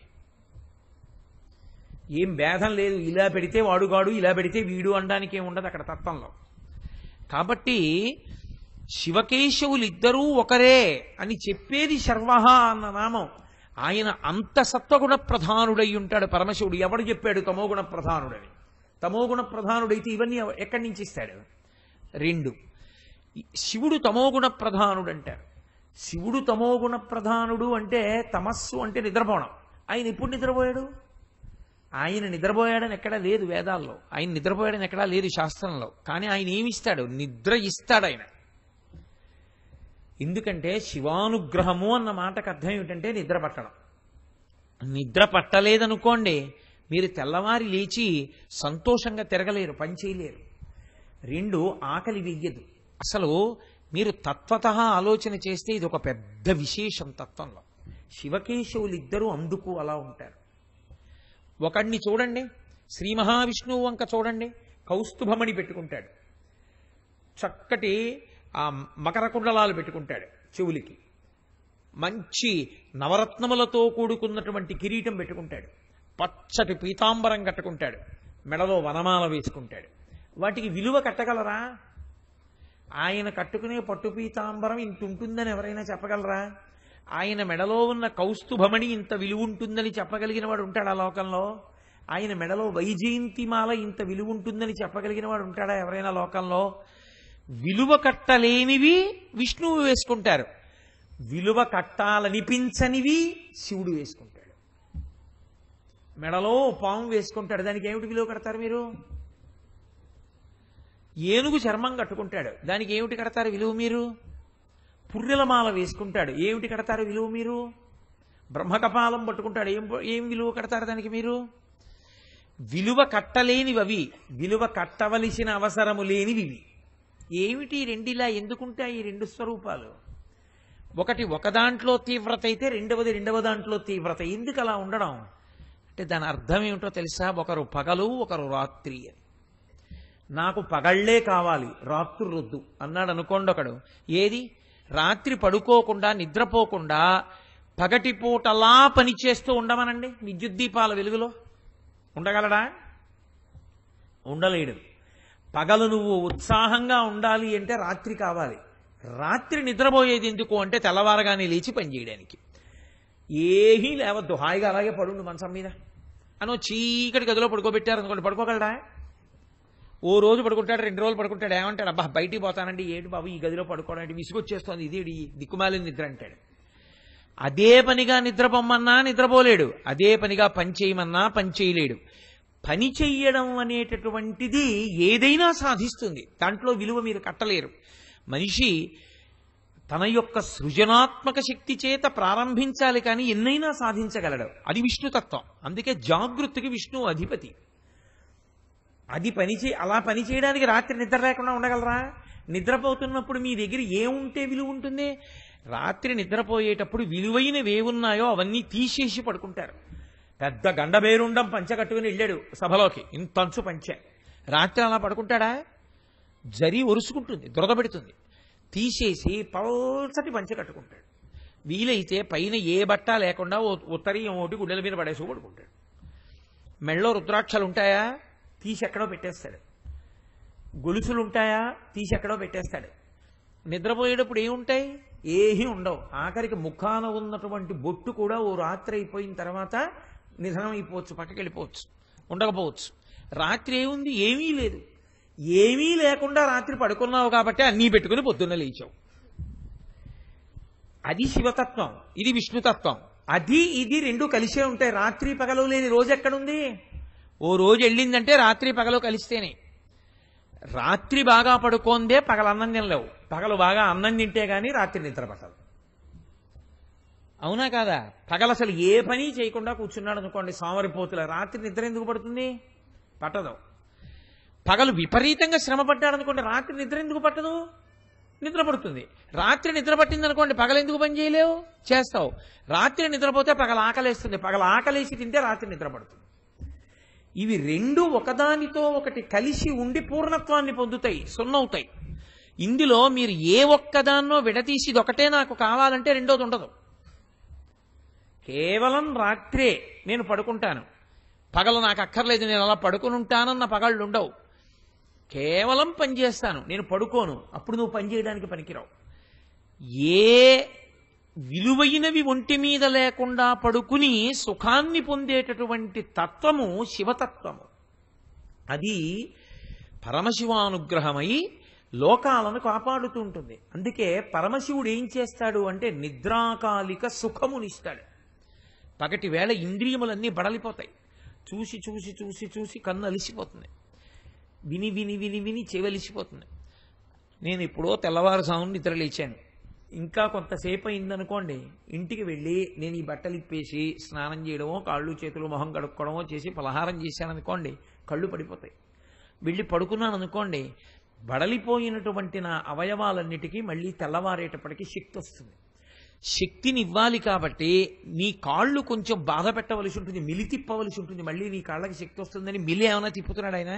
ఏం భేదం లేదు. ఇలా పెడితే వాడుగాడు, ఇలా పెడితే వీడు అనడానికి ఏమి ఉండదు అక్కడ తత్వంలో. కాబట్టి శివకేశవులిద్దరూ ఒకరే అని చెప్పేది శర్వహ అన్న నామం. ఆయన అంత సత్వగుణ ప్రధానుడై ఉంటాడు పరమశివుడు. ఎవడు చెప్పాడు తమోగుణ ప్రధానుడని? తమోగుణ ప్రధానుడైతే ఇవన్నీ ఎక్కడి నుంచి ఇస్తాడు? రెండు. శివుడు తమోగుణ ప్రధానుడు అంటారు. శివుడు తమోగుణ ప్రధానుడు అంటే తమస్సు అంటే నిద్రపోవడం. ఆయన ఎప్పుడు నిద్రపోయాడు? ఆయన నిద్రపోయాడని ఎక్కడా లేదు వేదాల్లో, ఆయన నిద్రపోయాడని ఎక్కడా లేదు శాస్త్రంలో. కానీ ఆయన ఏమిస్తాడు? నిద్ర ఇస్తాడు ఆయన. ఎందుకంటే శివానుగ్రహము అన్న మాటకు అర్థం ఏమిటంటే నిద్ర పట్టడం. నిద్ర పట్టలేదనుకోండి, మీరు తెల్లవారి లేచి సంతోషంగా తిరగలేరు, పని చేయలేరు. రెండు, ఆకలి వెయ్యదు. అసలు మీరు తత్వతః ఆలోచన చేస్తే ఇది ఒక పెద్ద విశేషం తత్వంలో. శివకేశవులిద్దరూ అందుకు అలా ఉంటారు. ఒకడిని చూడండి, శ్రీ మహావిష్ణువు వంక చూడండి, కౌస్తుభమణి పెట్టుకుంటాడు, చక్కటి ఆ మకర కుండలాలు పెట్టుకుంటాడు చెవులికి, మంచి నవరత్నములతో కూడుకున్నటువంటి కిరీటం పెట్టుకుంటాడు, పచ్చటి పీతాంబరం కట్టుకుంటాడు, మెడలో వనమాల వేసుకుంటాడు. వాటికి విలువ కట్టగలరా? ఆయన కట్టుకునే పట్టు పీతాంబరం ఇంత ఉంటుందని ఎవరైనా చెప్పగలరా? ఆయన మెడలో ఉన్న కౌస్తుభమణి ఇంత విలువ ఉంటుందని చెప్పగలిగిన వాడు ఉంటాడా లోకంలో? ఆయన మెడలో వైజయంతిమాల ఇంత విలువ ఉంటుందని చెప్పగలిగిన వాడు ఉంటాడా ఎవరైనా లోకంలో? విలువ కట్టలేనివి విష్ణువు వేసుకుంటారు, విలువ కట్టాలనిపించనివి శివుడు వేసుకుంటాడు. మెడలో పాము వేసుకుంటాడు, దానికి ఏమిటి విలువ కడతారు మీరు? ఏనుగు చర్మం కట్టుకుంటాడు, దానికి ఏమిటి కడతారు విలువ మీరు? పుర్రెల మాల వేసుకుంటాడు, ఏమిటి కడతారు విలువ మీరు? బ్రహ్మకపాలం పట్టుకుంటాడు, ఏం విలువ కడతారు దానికి మీరు? విలువ కట్టలేనివి, విలువ కట్టవలసిన అవసరము లేనివి. ఏమిటి రెండిలా ఎందుకుంటాయి ఈ రెండు స్వరూపాలు? ఒకటి ఒక దాంట్లో తీవ్రత అయితే రెండవది రెండవ దాంట్లో తీవ్రత. ఎందుకు అలా ఉండడం అంటే దాని అర్థం ఏమిటో తెలుసా? ఒకరు పగలు, ఒకరు రాత్రి అని. నాకు పగళ్లే కావాలి, రాత్రులొద్దు అన్నాడు అనుకోండి ఒకడు. ఏది? రాత్రి పడుకోకుండా నిద్రపోకుండా పగటిపూటలా పనిచేస్తూ ఉండమనండి విద్యుత్ దీపాల వెలుగులో. ఉండగలడా? ఉండలేడు. పగలు నువ్వు ఉత్సాహంగా ఉండాలి అంటే రాత్రి కావాలి. రాత్రి నిద్రపోయేది ఎందుకు అంటే తెల్లవారగానే లేచి పనిచేయడానికి. ఏమీ లేవద్దు, హాయిగా అలాగే పడుండు మంచం మీద అనో చీకటి గదిలో పడుకోబెట్టారు అనుకోండి, పడుకోగలడా? ఓ రోజు పడుకుంటాడు, 2 రోజులు పడుకుంటాడు, ఏమంటాడు? అబ్బా బయటికి పోతానండి, ఏంటి బాబు ఈ గదిలో పడుకోవడం అంటే, విసుగొచ్చేస్తోంది, ఇది దిక్కుమాలిన నిద్ర అంటాడు. అదే పనిగా నిద్రపోమన్నా నిద్రపోలేడు, అదే పనిగా పని చేయమన్నా పని చేయలేడు. పని చెయ్యడం అనేటటువంటిది ఏదైనా సాధిస్తుంది, దాంట్లో విలువ మీరు కట్టలేరు. మనిషి తన యొక్క సృజనాత్మక శక్తి చేత ప్రారంభించాలి కానీ ఎన్నైనా సాధించగలడు. అది విష్ణుతత్వం. అందుకే జాగృతికి విష్ణువు అధిపతి. అది అలా పని చేయడానికి రాత్రి నిద్ర లేకుండా ఉండగలరా? నిద్రపోతున్నప్పుడు మీ దగ్గర ఏముంటే విలువ ఉంటుంది? రాత్రి నిద్రపోయేటప్పుడు విలువైనవి ఏమున్నాయో అవన్నీ తీసేసి పడుకుంటారు. పెద్ద గండబేరుండం పంచె కట్టుకుని వెళ్ళాడు సభలోకి, ఇంతంచు పంచె. రాత్రి అలా పడుకుంటాడా? జరి ఒరుసుకుంటుంది, దురద పెడుతుంది. తీసేసి పల్చటి పంచె కట్టుకుంటాడు. వీలైతే పైన ఏ బట్ట లేకుండా ఉత్తరీయం ఒకటి గుండెల మీద పడేసి పడుకుంటాడు. మెళ్ళో రుద్రాక్షలు ఉంటాయా? తీసి ఎక్కడో పెట్టేస్తాడు. గొలుసులు ఉంటాయా? తీసి ఎక్కడో పెట్టేస్తాడు. నిద్రపోయేటప్పుడు ఏముంటాయి? ఏమీ ఉండవు. ఆఖరికి ముఖాన ఉన్నటువంటి బొట్టు కూడా ఓ రాత్రి అయిపోయిన తర్వాత నిధనం అయిపోవచ్చు, పక్కకి వెళ్ళిపోవచ్చు, ఉండకపోవచ్చు. రాత్రి ఏముంది? ఏమీ లేదు. ఏమీ లేకుండా రాత్రి పడుకున్నావు కాబట్టి అన్నీ పెట్టుకుని పొద్దున్న లేచావు. అది శివతత్వం, ఇది విష్ణుతత్వం. అది ఇది రెండు కలిసే ఉంటాయి. రాత్రి పగలు లేని రోజు ఎక్కడుంది? ఓ రోజు వెళ్ళిందంటే రాత్రి పగలు కలిస్తేనే. రాత్రి బాగా పడుకోందే పగలు అన్నం తినలేవు, పగలు బాగా అన్నం తింటే గానీ రాత్రి నిద్ర పట్టదు. అవునా కాదా? పగలు అసలు ఏ పని చేయకుండా కూర్చున్నాడు అనుకోండి సోమరిపోతుల, రాత్రి నిద్ర ఎందుకు పడుతుంది? పట్టదు. పగలు విపరీతంగా శ్రమ పడ్డాడు అనుకోండి, రాత్రి నిద్ర ఎందుకు పట్టదు? నిద్ర పడుతుంది. రాత్రి నిద్ర పట్టింది అనుకోండి, పగలు ఎందుకు పని చేయలేవు? చేస్తావు. రాత్రి నిద్రపోతే పగలు ఆకలేస్తుంది, పగలు ఆకలేసి తింటే రాత్రి నిద్ర పడుతుంది. ఇవి రెండు ఒకదానితో ఒకటి కలిసి ఉండి పూర్ణత్వాన్ని పొందుతాయి, సున్నవుతాయి. ఇందులో మీరు ఏ ఒక్కదాన్నో విడతీసి ఇదొకటే నాకు కావాలంటే రెండోది ఉండదు. కేవలం రాత్రే నేను పడుకుంటాను, పగలు నాకు అక్కర్లేదు, నేను అలా పడుకుని ఉంటానన్న పగళ్ళు ఉండవు. కేవలం పని చేస్తాను, నేను పడుకోను, అప్పుడు నువ్వు పని చేయడానికి పనికిరావు. ఏ విలువైనవి ఒంటి మీద లేకుండా పడుకుని సుఖాన్ని పొందేటటువంటి తత్వము శివతత్వము. అది పరమశివానుగ్రహమై లోకాలను కాపాడుతూ ఉంటుంది. అందుకే పరమశివుడు ఏం చేస్తాడు అంటే నిద్రాకాలిక సుఖమునిస్తాడు. పగటి వేళ ఇంద్రియములన్నీ బడలిపోతాయి. చూసి చూసి చూసి చూసి కన్ను అలిసిపోతుంది, విని విని విని విని చెవలిసిపోతుంది. నేను ఎప్పుడో తెల్లవారుజామున నిద్ర లేచాను, ఇంకా కొంతసేపు అయిందనుకోండి, ఇంటికి వెళ్ళి నేను ఈ బట్టలు ఇప్పేసి స్నానం చేయడమో కాళ్ళు చేతులు మొహం కడుక్కోవడమో చేసి పలహారం చేశాననుకోండి, కళ్ళు పడిపోతాయి. వెళ్ళి పడుకున్నాను అనుకోండి, బడలిపోయినటువంటి నా అవయవాలన్నిటికీ మళ్ళీ తెల్లవారేటప్పటికీ శక్తి వస్తుంది. శక్తిని ఇవ్వాలి కాబట్టి నీ కాళ్ళు కొంచెం బాధ పెట్టవలసి ఉంటుంది, మిలి తిప్పవలసి ఉంటుంది, మళ్ళీ నీ కాళ్ళకి శక్తి వస్తుందని మిలి ఏమైనా తిప్పుతున్నాడు ఆయన?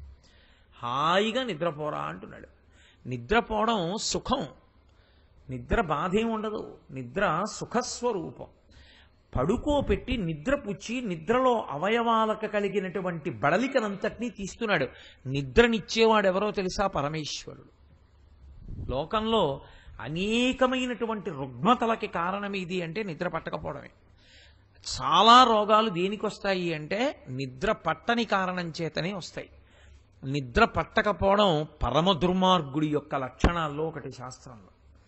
హాయిగా నిద్రపోరా అంటున్నాడు. నిద్రపోవడం సుఖం, నిద్ర బాధ ఏమి ఉండదు, నిద్ర సుఖస్వరూపం. పడుకోపెట్టి నిద్ర పుచ్చి నిద్రలో అవయవాలకు కలిగినటువంటి బడలికనంతటినీ తీస్తున్నాడు. నిద్రనిచ్చేవాడెవరో తెలుసా? పరమేశ్వరుడు. లోకంలో అనేకమైనటువంటి రుగ్మతలకి కారణం ఇది అంటే నిద్ర పట్టకపోవడమే. చాలా రోగాలు దేనికి వస్తాయి అంటే నిద్ర పట్టని కారణం చేతనే వస్తాయి. నిద్ర పట్టకపోవడం పరమ దుర్మార్గుడి యొక్క లక్షణాల్లో ఒకటి. శాస్త్రంలో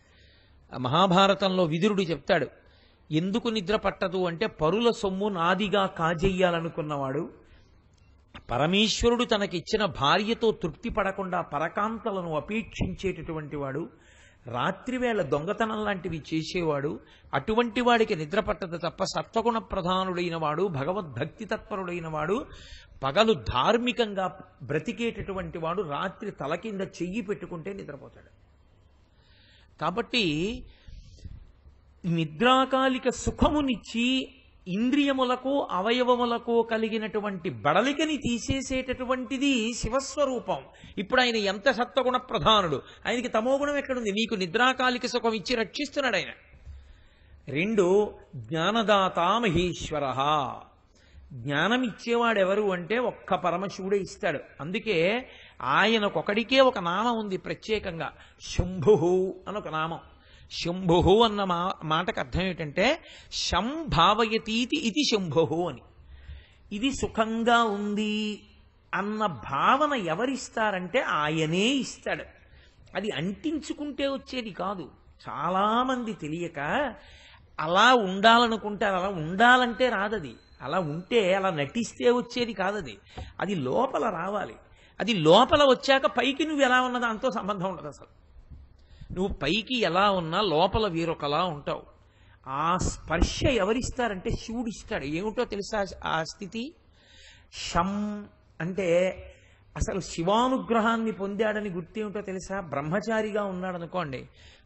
మహాభారతంలో విదురుడు చెప్తాడు, ఎందుకు నిద్ర పట్టదు అంటే పరుల సొమ్ము నాదిగా కాజేయాలనుకున్నవాడు, పరమేశ్వరుడు తనకిచ్చిన భార్యతో తృప్తి పడకుండా పరకాంతలను అపేక్షించేటటువంటి వాడు, రాత్రివేళ దొంగతనం లాంటివి చేసేవాడు, అటువంటి వాడికి నిద్ర పట్టదు తప్ప సత్వగుణ ప్రధానుడైన వాడు, భగవద్భక్తి తత్పరుడైన వాడు, పగలు ధార్మికంగా బ్రతికేటటువంటి వాడు రాత్రి తల కింద చెయ్యి పెట్టుకుంటే నిద్రపోతాడు. కాబట్టి నిద్రాకాలిక సుఖమునిచ్చి ఇంద్రియములకు అవయవములకు కలిగినటువంటి బడలికని తీసేసేటటువంటిది శివస్వరూపం. ఇప్పుడు ఆయన ఎంత సత్వగుణ ప్రధానుడు, ఆయనకి తమోగుణం ఎక్కడుంది? నీకు నిద్రాకాలిక సుఖం ఇచ్చి రక్షిస్తున్నాడు ఆయన. రెండు, జ్ఞానదాత మహేశ్వర. జ్ఞానం ఇచ్చేవాడెవరు అంటే ఒక్క పరమశివుడే ఇస్తాడు. అందుకే ఆయనకొకడికే ఒక నామం ఉంది ప్రత్యేకంగా, శంభు అని ఒక నామం. శంభు అన్న మాటకు అర్థం ఏంటంటే శంభావయతీతి ఇది శంభు అని. ఇది సుఖంగా ఉంది అన్న భావన ఎవరిస్తారంటే ఆయనే ఇస్తాడు. అది అంటించుకుంటే వచ్చేది కాదు. చాలామంది తెలియక అలా ఉండాలనుకుంటారు. అలా ఉండాలంటే రాదది. అలా ఉంటే అలా నటిస్తే వచ్చేది కాదది. అది లోపల రావాలి. అది లోపల వచ్చాక పైకి నువ్వు ఎలా ఉన్నదో అంతో సంబంధం ఉండదు. అసలు నువ్వు పైకి ఎలా ఉన్నా లోపల వేరొకలా ఉంటావు. ఆ స్పర్శ ఎవరిస్తారంటే శివుడు ఇస్తాడు. ఏమిటో తెలుసా ఆ స్థితి? శం అంటే అసలు శివానుగ్రహాన్ని పొందాడని గుర్తేమిటో తెలుసా? బ్రహ్మచారిగా ఉన్నాడనుకోండి,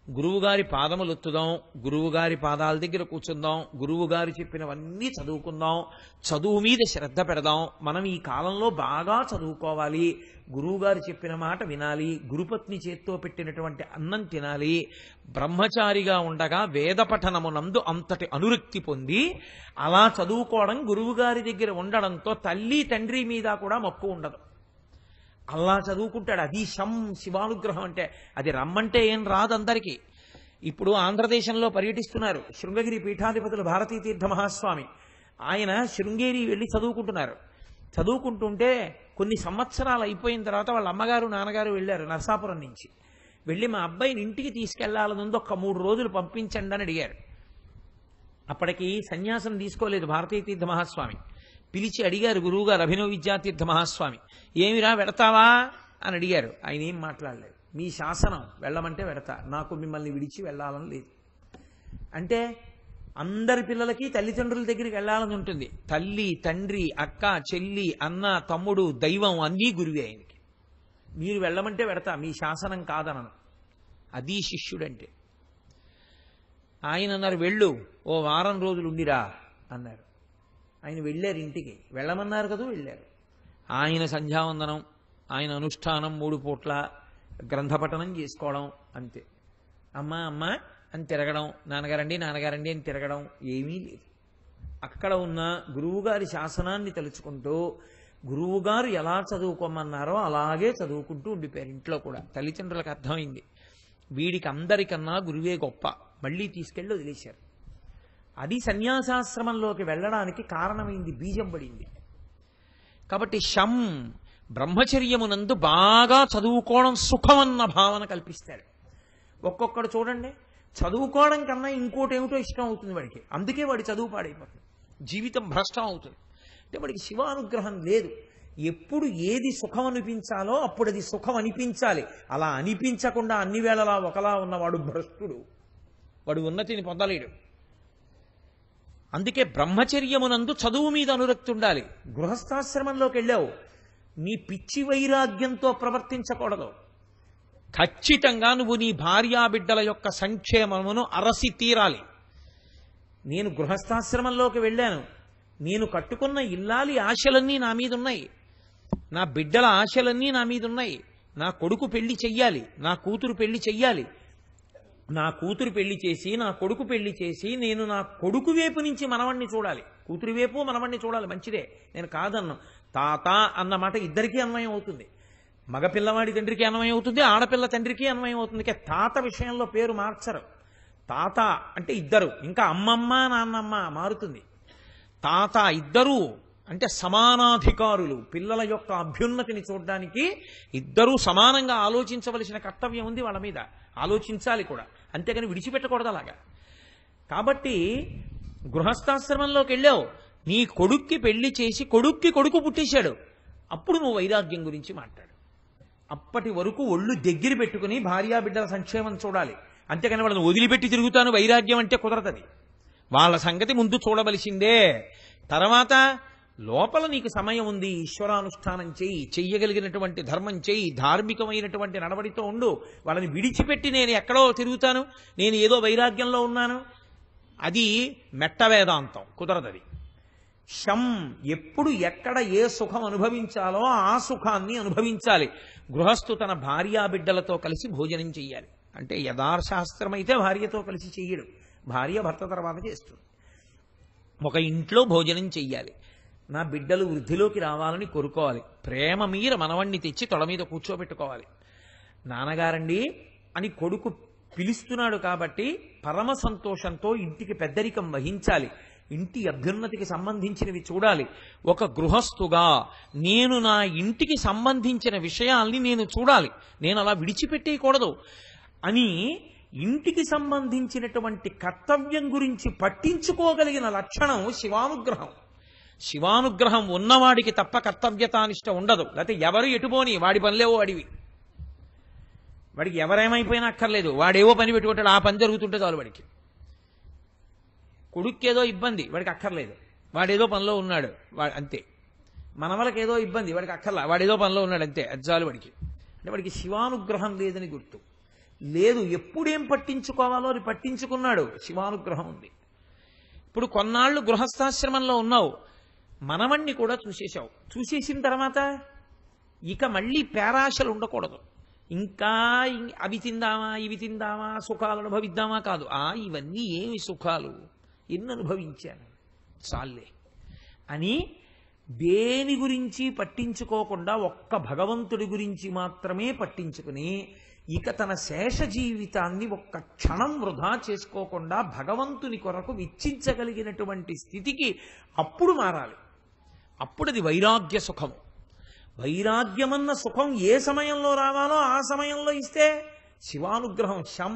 గురువుగారి పాదములు ఒత్తుదాం, గురువుగారి పాదాల దగ్గర కూర్చుందాం, గురువుగారు చెప్పినవన్నీ చదువుకుందాం, చదువు మీద శ్రద్ధ పెడదాం. మనం ఈ కాలంలో బాగా చదువుకోవాలి, గురువుగారు చెప్పిన మాట వినాలి, గురుపత్ని చేత్తో పెట్టినటువంటి అన్నం తినాలి, బ్రహ్మచారిగా ఉండగా వేద పఠనమునందు అంతటి అనురక్తి పొంది అలా చదువుకోవడం, గురువుగారి దగ్గర ఉండడంతో తల్లి తండ్రి మీద కూడా మక్కువ ఉండదు. అలా చదువుకుంటాడు. అది శివానుగ్రహం అంటే. అది రమ్మంటే ఏం రాదు అందరికీ. ఇప్పుడు ఆంధ్రదేశంలో పర్యటిస్తున్నారు శృంగగిరి పీఠాధిపతులు భారతీ తీర్థ మహాస్వామి. ఆయన శృంగేరి వెళ్ళి చదువుకుంటున్నారు. చదువుకుంటుంటే కొన్ని సంవత్సరాలు అయిపోయిన తర్వాత వాళ్ళ అమ్మగారు నాన్నగారు వెళ్ళారు నరసాపురం నుంచి. వెళ్ళి మా అబ్బాయిని ఇంటికి తీసుకెళ్లాలనుంది, ఒక్క 3 రోజులు పంపించండి అని అడిగారు. అప్పటికి సన్యాసం తీసుకోలేదు భారతీ తీర్థ మహాస్వామి. పిలిచి అడిగారు గురువుగారు అభినవ విద్యాతీర్థ మహాస్వామి, ఏమిరా వెడతావా అని అడిగారు. ఆయన ఏం మాట్లాడలేదు. మీ శాసనం, వెళ్ళమంటే వెడతా, నాకు మిమ్మల్ని విడిచి వెళ్ళాలని లేదు. అంటే అందరి పిల్లలకి తల్లిదండ్రుల దగ్గరికి వెళ్ళాలని ఉంటుంది. తల్లి తండ్రి అక్క చెల్లి అన్న తమ్ముడు దైవం అన్నీ గురువే ఆయనకి. మీరు వెళ్ళమంటే వెడతా, మీ శాసనం కాదనను. అది శిష్యుడంటే. ఆయన అన్నారు వెళ్ళు, ఓ వారం రోజులు ఉండిరా అన్నారు. ఆయన వెళ్ళారు ఇంటికి. వెళ్ళమన్నారు కదా, వెళ్ళారు. ఆయన సంధ్యావందనం, ఆయన అనుష్ఠానం, 3 పూట్ల గ్రంథపఠనం చేసుకోవడం అంతే. అమ్మా అమ్మా అని తిరగడం, నాన్నగారండి నాన్నగారండి అని తిరగడం ఏమీ లేదు. అక్కడ ఉన్న గురువుగారి శాసనాన్ని తలుచుకుంటూ గురువుగారు ఎలా చదువుకోమన్నారో అలాగే చదువుకుంటూ ఉండిపోయారు. ఇంట్లో కూడా తల్లిదండ్రులకు అర్థమైంది వీడికి అందరికన్నా గురువే గొప్ప, మళ్ళీ తీసుకెళ్ళి వదిలేశారు. అది సన్యాసాశ్రమంలోకి వెళ్ళడానికి కారణమైంది, బీజం పడింది. కాబట్టి బ్రహ్మచర్యమునందు బాగా చదువుకోవడం సుఖమన్న భావన కల్పిస్తాడు. ఒక్కొక్కడు చూడండి, చదువుకోవడం కన్నా ఇంకోటి ఏమిటో ఇష్టం అవుతుంది వాడికి. అందుకే వాడి చదువు పాడైపోతుంది, జీవితం భ్రష్టం అవుతుంది. అంటే వాడికి శివానుగ్రహం లేదు. ఎప్పుడు ఏది సుఖం అనిపించాలో అప్పుడు అది సుఖం అనిపించాలి. అలా అనిపించకుండా అన్ని వేళలా ఒకలా ఉన్నవాడు భ్రష్టుడు, వాడు ఉన్నతిని పొందలేడు. అందుకే బ్రహ్మచర్యమునందు చదువు మీద అనురక్తి ఉండాలి. గృహస్థాశ్రమంలోకి వెళ్ళావు, నీ పిచ్చి వైరాగ్యంతో ప్రవర్తించకూడదు. ఖచ్చితంగా నువ్వు నీ భార్యాబిడ్డల యొక్క సంక్షేమమును అరసి తీరాలి. నేను గృహస్థాశ్రమంలోకి వెళ్ళాను, నేను కట్టుకున్న ఇల్లాలి ఆశలన్నీ నా మీద ఉన్నాయి, నా బిడ్డల ఆశలన్నీ నా మీద ఉన్నాయి. నా కొడుకు పెళ్లి చెయ్యాలి, నా కూతురు పెళ్లి చెయ్యాలి. నా కూతురు పెళ్లి చేసి నా కొడుకు పెళ్లి చేసి నేను నా కొడుకు వైపు నుంచి మనవణ్ణి చూడాలి, కూతురు వైపు మనవణ్ణి చూడాలి. మంచిదే, నేను కాదన్నా. తాత అన్నమాట ఇద్దరికీ అన్వయం అవుతుంది. మగపిల్లవాడి తండ్రికి అన్వయం అవుతుంది, ఆడపిల్ల తండ్రికి అన్వయం అవుతుంది. తాత విషయంలో పేరు మార్చరు. తాత అంటే ఇద్దరు, ఇంకా అమ్మమ్మ నాన్నమ్మ మారుతుంది. తాత ఇద్దరు అంటే సమానాధికారులు. పిల్లల యొక్క అభ్యున్నతిని చూడడానికి ఇద్దరూ సమానంగా ఆలోచించవలసిన కర్తవ్యం ఉంది వాళ్ళ మీద, ఆలోచించాలి కూడా, అంతేగాని విడిచిపెట్టకూడదు అలాగా. కాబట్టి గృహస్థాశ్రమంలోకి వెళ్ళావు, నీ కొడుక్కి పెళ్లి చేసి కొడుక్కి కొడుకు పుట్టేశాడు, అప్పుడు నువ్వు వైరాగ్యం గురించి మాట్లాడు. అప్పటి వరకు ఒళ్ళు దగ్గర పెట్టుకుని భార్యాబిడ్డల సంక్షేమం చూడాలి, అంతేగాని వాళ్ళని వదిలిపెట్టి తిరుగుతాను వైరాగ్యం అంటే కుదరతది. వాళ్ళ సంగతి ముందు చూడవలసిందే. తర్వాత లోపల నీకు సమయం ఉంది, ఈశ్వరానుష్ఠానం చెయ్యి, చెయ్యగలిగినటువంటి ధర్మం చెయ్యి, ధార్మికమైనటువంటి నడవడితో ఉండు. వాళ్ళని విడిచిపెట్టి నేను ఎక్కడో తిరుగుతాను, నేను ఏదో వైరాగ్యంలో ఉన్నాను, అది మెట్ట వేదాంతం, కుదరదది. ఎప్పుడు ఎక్కడ ఏ సుఖం అనుభవించాలో ఆ సుఖాన్ని అనుభవించాలి. గృహస్థు తన భార్యాబిడ్డలతో కలిసి భోజనం చెయ్యాలి. అంటే యథాశాస్త్రం అయితే భార్యతో కలిసి చెయ్యడు, భార్య భర్త తర్వాత చేస్తుంది. ఒక ఇంట్లో భోజనం చెయ్యాలి. నా బిడ్డలు వృద్ధిలోకి రావాలని కోరుకోవాలి. ప్రేమ మీర మనవణ్ణి తెచ్చి తొడ మీద కూర్చోబెట్టుకోవాలి. నాన్నగారండి అని కొడుకు పిలుస్తున్నాడు కాబట్టి పరమ సంతోషంతో ఇంటికి పెద్దరికం వహించాలి. ఇంటి అభ్యున్నతికి సంబంధించినవి చూడాలి. ఒక గృహస్థుగా నేను నా ఇంటికి సంబంధించిన విషయాల్ని నేను చూడాలి, నేను అలా విడిచిపెట్టేయకూడదు అని ఇంటికి సంబంధించినటువంటి కర్తవ్యం గురించి పట్టించుకోగలిగిన లక్షణం శివానుగ్రహం. శివానుగ్రహం ఉన్నవాడికి తప్ప కర్తవ్యతానిష్ట ఉండదు. లేకపోతే ఎవరు ఎటుపోని వాడి పనిలేవో అడివి, వాడికి ఎవరేమైపోయినా అక్కర్లేదు, వాడేవో పని పెట్టుకుంటాడు, ఆ పని జరుగుతుంటే చాలు వాడికి. కొడుక్కేదో ఇబ్బంది, వాడికి అక్కర్లేదు, వాడేదో పనిలో ఉన్నాడు, అంతే. మనవలకి ఏదో ఇబ్బంది, వాడికి అక్కర్లా, వాడేదో పనిలో ఉన్నాడు, అంతే, అది చాలు వాడికి. అంటే వాడికి శివానుగ్రహం లేదని గుర్తు. లేదు, ఎప్పుడేం పట్టించుకోవాలో అది పట్టించుకున్నాడు. శివానుగ్రహం ఉంది. ఇప్పుడు కొన్నాళ్ళు గృహస్థాశ్రమంలో ఉన్నావు, మనవణ్ణి కూడా చూసేశావు. చూసేసిన తర్వాత ఇక మళ్ళీ పేరాశలు ఉండకూడదు. ఇంకా అవి తిందామా, ఇవి తిందామా, సుఖాలు అనుభవిద్దామా కాదు. ఇవన్నీ ఏమి సుఖాలు, ఎన్ని అనుభవించాను, చాలే అని దేని గురించి పట్టించుకోకుండా ఒక్క భగవంతుడి గురించి మాత్రమే పట్టించుకుని ఇక తన శేష జీవితాన్ని ఒక్క క్షణం వృధా చేసుకోకుండా భగవంతుని కొరకు వెచ్చించగలిగినటువంటి స్థితికి అప్పుడు మారాలి. అప్పుడు అది వైరాగ్య సుఖం. వైరాగ్యమన్న సుఖం ఏ సమయంలో రావాలో ఆ సమయంలో ఇస్తే శివానుగ్రహం శం.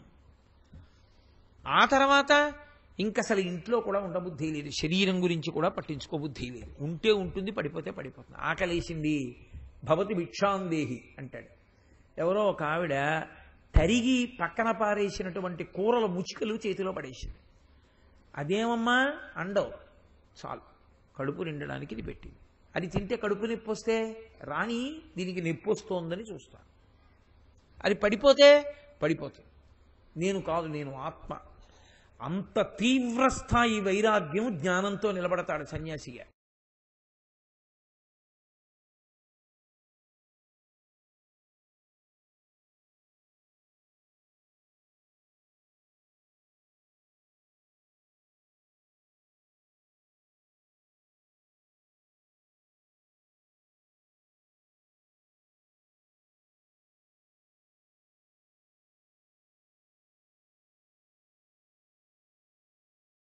ఆ తర్వాత ఇంకసలు ఇంట్లో కూడా ఉండబుద్ధి లేదు, శరీరం గురించి కూడా పట్టించుకోబుద్ధి లేదు. ఉంటే ఉంటుంది, పడిపోతే పడిపోతుంది. ఆకలేసింది, భవతి భిక్షాందేహి అంటాడు. ఎవరో ఒక ఆవిడ తరిగి పక్కన పారేసినటువంటి కూరల ముచికలు చేతిలో పడేసింది. అదేమమ్మా అండవు, చాలు కడుపు నిండడానికి ఇది పెట్టింది. అది తింటే కడుపు నొప్పి వస్తే రాణి దీనికి నొప్పి వస్తోందని చూస్తాను. అది పడిపోతే పడిపోతుంది. నేను కాదు, నేను ఆత్మ. అంత తీవ్రస్థాయి వైరాగ్యం జ్ఞానంతో నిలబడతాడు సన్యాసిగా.